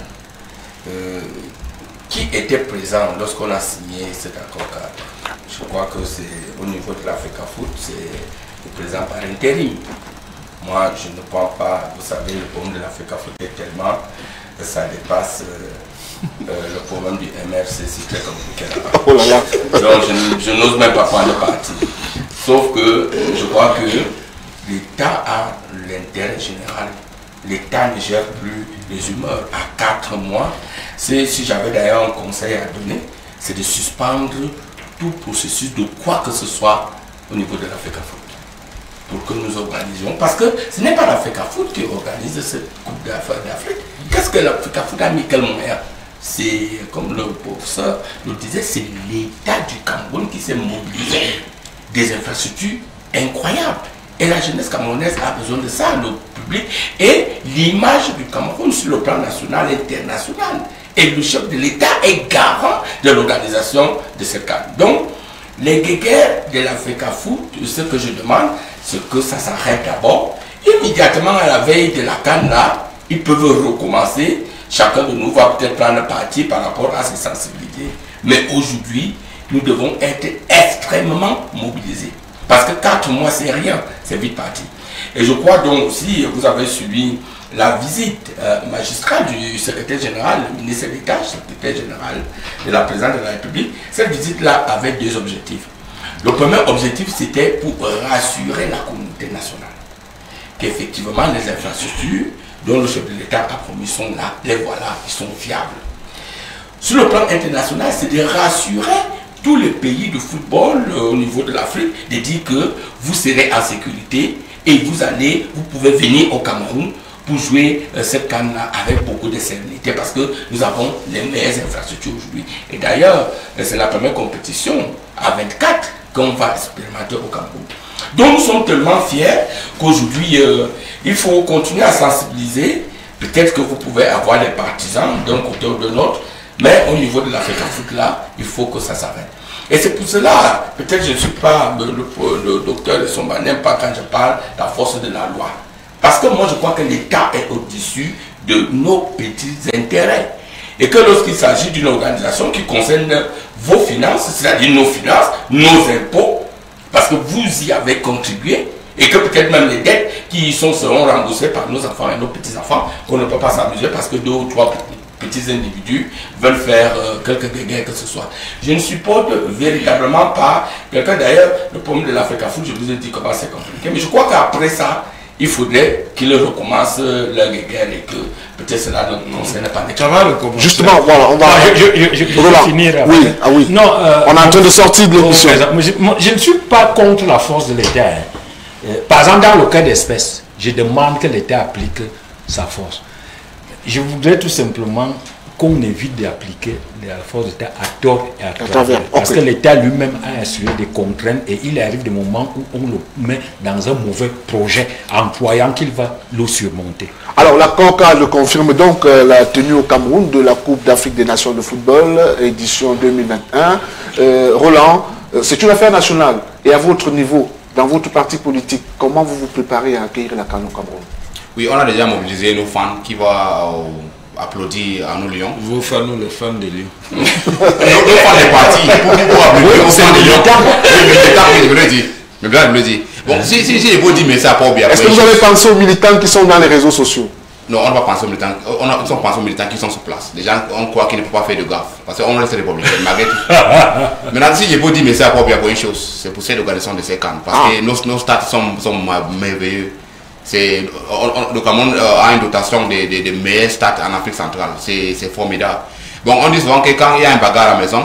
[SPEAKER 3] qui étaient présents lorsqu'on a signé cet accord cadre. Je crois que c'est au niveau de l'Africa Foot, c'est présent par intérim. Moi, je ne pense pas, vous savez, le problème de l'Africa Foot est tellement que ça dépasse le problème du MRC, c'est très compliqué là-bas. Oh là là. Donc je n'ose même pas prendre parti. Sauf que je crois que l'État a l'intérêt général. L'État ne gère plus les humeurs. À 4 mois, si j'avais d'ailleurs un conseil à donner, c'est de suspendre tout processus de quoi que ce soit au niveau de l'Africa Foot. Pour que nous organisions. Parce que ce n'est pas l'Africa Foot qui organise cette Coupe d'Afrique. Qu'est-ce que l'Africa Foot a mis quel moyen? c'est, comme le professeur nous disait, c'est l'État du Cameroun qui s'est mobilisé des infrastructures incroyables. Et la jeunesse camerounaise a besoin de ça, le public, et l'image du Cameroun sur le plan national et international. Et le chef de l'État est garant de l'organisation de ce CAN. Donc, les guéguerres de l'Africa Foot, ce que je demande, c'est que ça s'arrête d'abord. Immédiatement à la veille de la CAN, là, ils peuvent recommencer. Chacun de nous va peut-être prendre parti par rapport à ses sensibilités. Mais aujourd'hui, nous devons être extrêmement mobilisés. Parce que 4 mois, c'est rien, c'est vite parti. Et je crois donc aussi, vous avez suivi la visite magistrale du secrétaire général, le ministre de l'État, secrétaire général de la présidente de la République. Cette visite-là avait 2 objectifs. Le premier objectif, c'était pour rassurer la communauté nationale qu'effectivement les infrastructures dont le chef de l'État a promis sont là, les voilà, ils sont fiables. Sur le plan international, c'est de rassurer tous les pays de football au niveau de l'Afrique, de dire que vous serez en sécurité et vous pouvez venir au Cameroun pour jouer cette CAN-là avec beaucoup de sérénité parce que nous avons les meilleures infrastructures aujourd'hui. Et d'ailleurs, c'est la première compétition à 24 qu'on va expérimenter au Cameroun. Donc nous sommes tellement fiers qu'aujourd'hui, il faut continuer à sensibiliser. Peut-être que vous pouvez avoir les partisans d'un côté ou de l'autre, mais au niveau de l'Africa Foot, là, il faut que ça s'arrête. Et c'est pour cela, peut-être je ne suis pas le docteur de Somba, n'aime pas quand je parle de la force de la loi. Parce que moi, je crois que l'État est au-dessus de nos petits intérêts. Et que lorsqu'il s'agit d'une organisation qui concerne vos finances, c'est-à-dire nos finances, nos impôts, parce que vous y avez contribué, et que peut-être même les dettes qui y sont seront remboursées par nos enfants et nos petits-enfants, qu'on ne peut pas s'amuser parce que 2 ou 3 petits individus veulent faire quelque guerre que ce soit. Je ne supporte véritablement pas quelqu'un. D'ailleurs, le problème de l'Africa Foot, je vous ai dit comment c'est compliqué, mais je crois qu'après ça, il faudrait qu'ils recommencent leur guerre et que peut-être cela ne concerne pas les.
[SPEAKER 8] Justement, voilà, on va.
[SPEAKER 9] Je vais finir.
[SPEAKER 8] Oui, ah oui.
[SPEAKER 9] Non,
[SPEAKER 8] on est en train de sortir de l'émission.
[SPEAKER 9] Je ne suis pas contre la force de l'État. Par exemple, dans le cas d'espèce, je demande que l'État applique sa force. Je voudrais tout simplement qu'on évite d'appliquer la force de l'État à tort et à travers. Parce que l'État lui-même a assuré des contraintes et il arrive des moments où on le met dans un mauvais projet en croyant qu'il va le surmonter.
[SPEAKER 8] Alors la CONCA le confirme donc la tenue au Cameroun de la Coupe d'Afrique des Nations de football, édition 2021. Roland, c'est une affaire nationale et à votre niveau, dans votre parti politique, comment vous vous préparez à accueillir la CAN au Cameroun?
[SPEAKER 11] Oui, on a déjà mobilisé nos fans qui vont applaudir à nos Lions.
[SPEAKER 10] Vos fans, les fans de Lyon.
[SPEAKER 11] Nos fans des partis. Pour applaudir aux fans de Lyon. Je me le dis. Je me le dis. Bon, si j'ai beau dire, mais ça n'a pas oublié.
[SPEAKER 8] Est-ce que vous avez pensé aux militants qui sont dans les réseaux sociaux?
[SPEAKER 11] Non, on ne va pas penser aux militants. On pense aux militants qui sont sur place. Les gens, on croit qu'ils ne peuvent pas faire de gaffe. Parce qu'on reste républicain, malgré tout. Maintenant, si j'ai beau dire, mais ça n'a pas oublié pour une chose. C'est pour cette organisation de ces camps. Parce que nos stats sont merveilleux. Le Cameroun a une dotation des meilleurs stats en Afrique centrale. C'est formidable. Bon, on dit souvent que quand il y a un bagarre à la maison,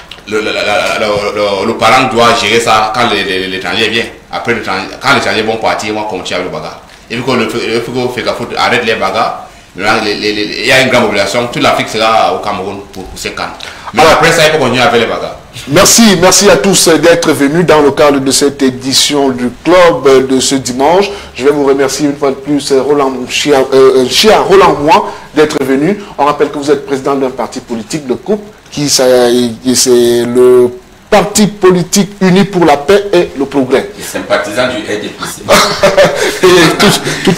[SPEAKER 11] le parent doit gérer ça quand l'étranger vient. Après, quand l'étranger vont partir, on va continuer avec le bagarre. Il faut que le FECA Foot arrête les bagarres. Il y a une grande mobilisation. Toute l'Afrique sera au Cameroun pour ces camps. Mais alors, après ça, il faut continuer avec les bagarres.
[SPEAKER 8] Merci à tous d'être venus dans le cadre de cette édition du club de ce dimanche. Je vais vous remercier une fois de plus, Roland Moua, d'être venu. On rappelle que vous êtes président d'un parti politique de coupe, c'est le Parti politique uni pour la paix et le progrès.
[SPEAKER 3] Et sympathisant du RDPC.
[SPEAKER 8] tout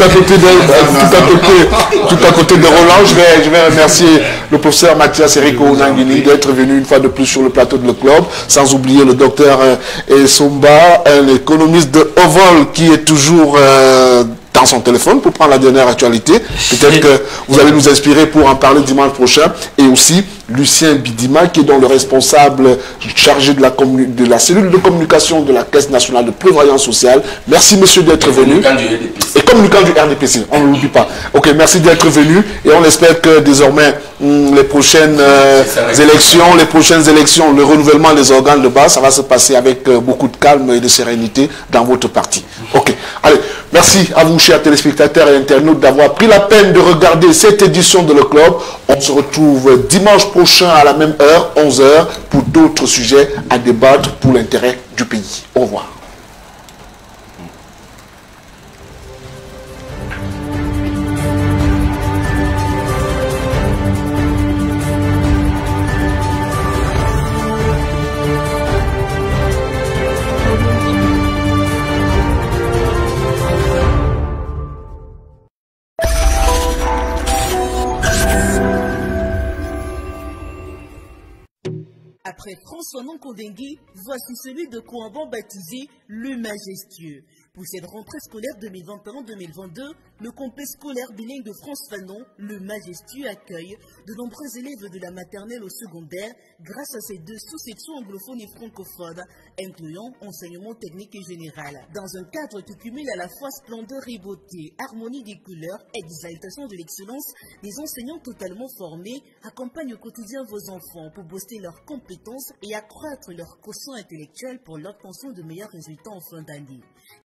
[SPEAKER 8] à côté de Roland, je vais remercier le professeur Mathias Eriko Nangini d'être venu une fois de plus sur le plateau de le club, sans oublier le docteur Somba, un économiste de haut vol qui est toujours dans son téléphone pour prendre la dernière actualité. Peut-être que vous allez nous inspirer pour en parler dimanche prochain. Et aussi Lucien Bidima, qui est donc le responsable chargé de la cellule de communication de la Caisse nationale de prévoyance sociale. Merci monsieur d'être venu. Et communicant du RDPC, on ne l'oublie pas. Ok, merci d'être venu et on espère que désormais les prochaines élections, le renouvellement des organes de base, ça va se passer avec beaucoup de calme et de sérénité dans votre parti. Ok, allez. Merci à vous, chers téléspectateurs et internautes, d'avoir pris la peine de regarder cette édition de Le Club. On se retrouve dimanche prochain à la même heure, 11h, pour d'autres sujets à débattre pour l'intérêt du pays. Au revoir.
[SPEAKER 1] Après François Nonkondengi, voici celui de Kouamban baptisé Le Majestueux. Pour cette rentrée scolaire 2021-2022, le complexe scolaire bilingue de France-Fanon, Le Majestueux, accueille de nombreux élèves de la maternelle au secondaire grâce à ses 2 sous-sections anglophones et francophones, incluant enseignement technique et général. Dans un cadre qui cumule à la fois splendeur et beauté, harmonie des couleurs, exaltation de l'excellence, des enseignants totalement formés accompagnent au quotidien vos enfants pour booster leurs compétences et accroître leur quotient intellectuel pour l'obtention de meilleurs résultats en fin d'année.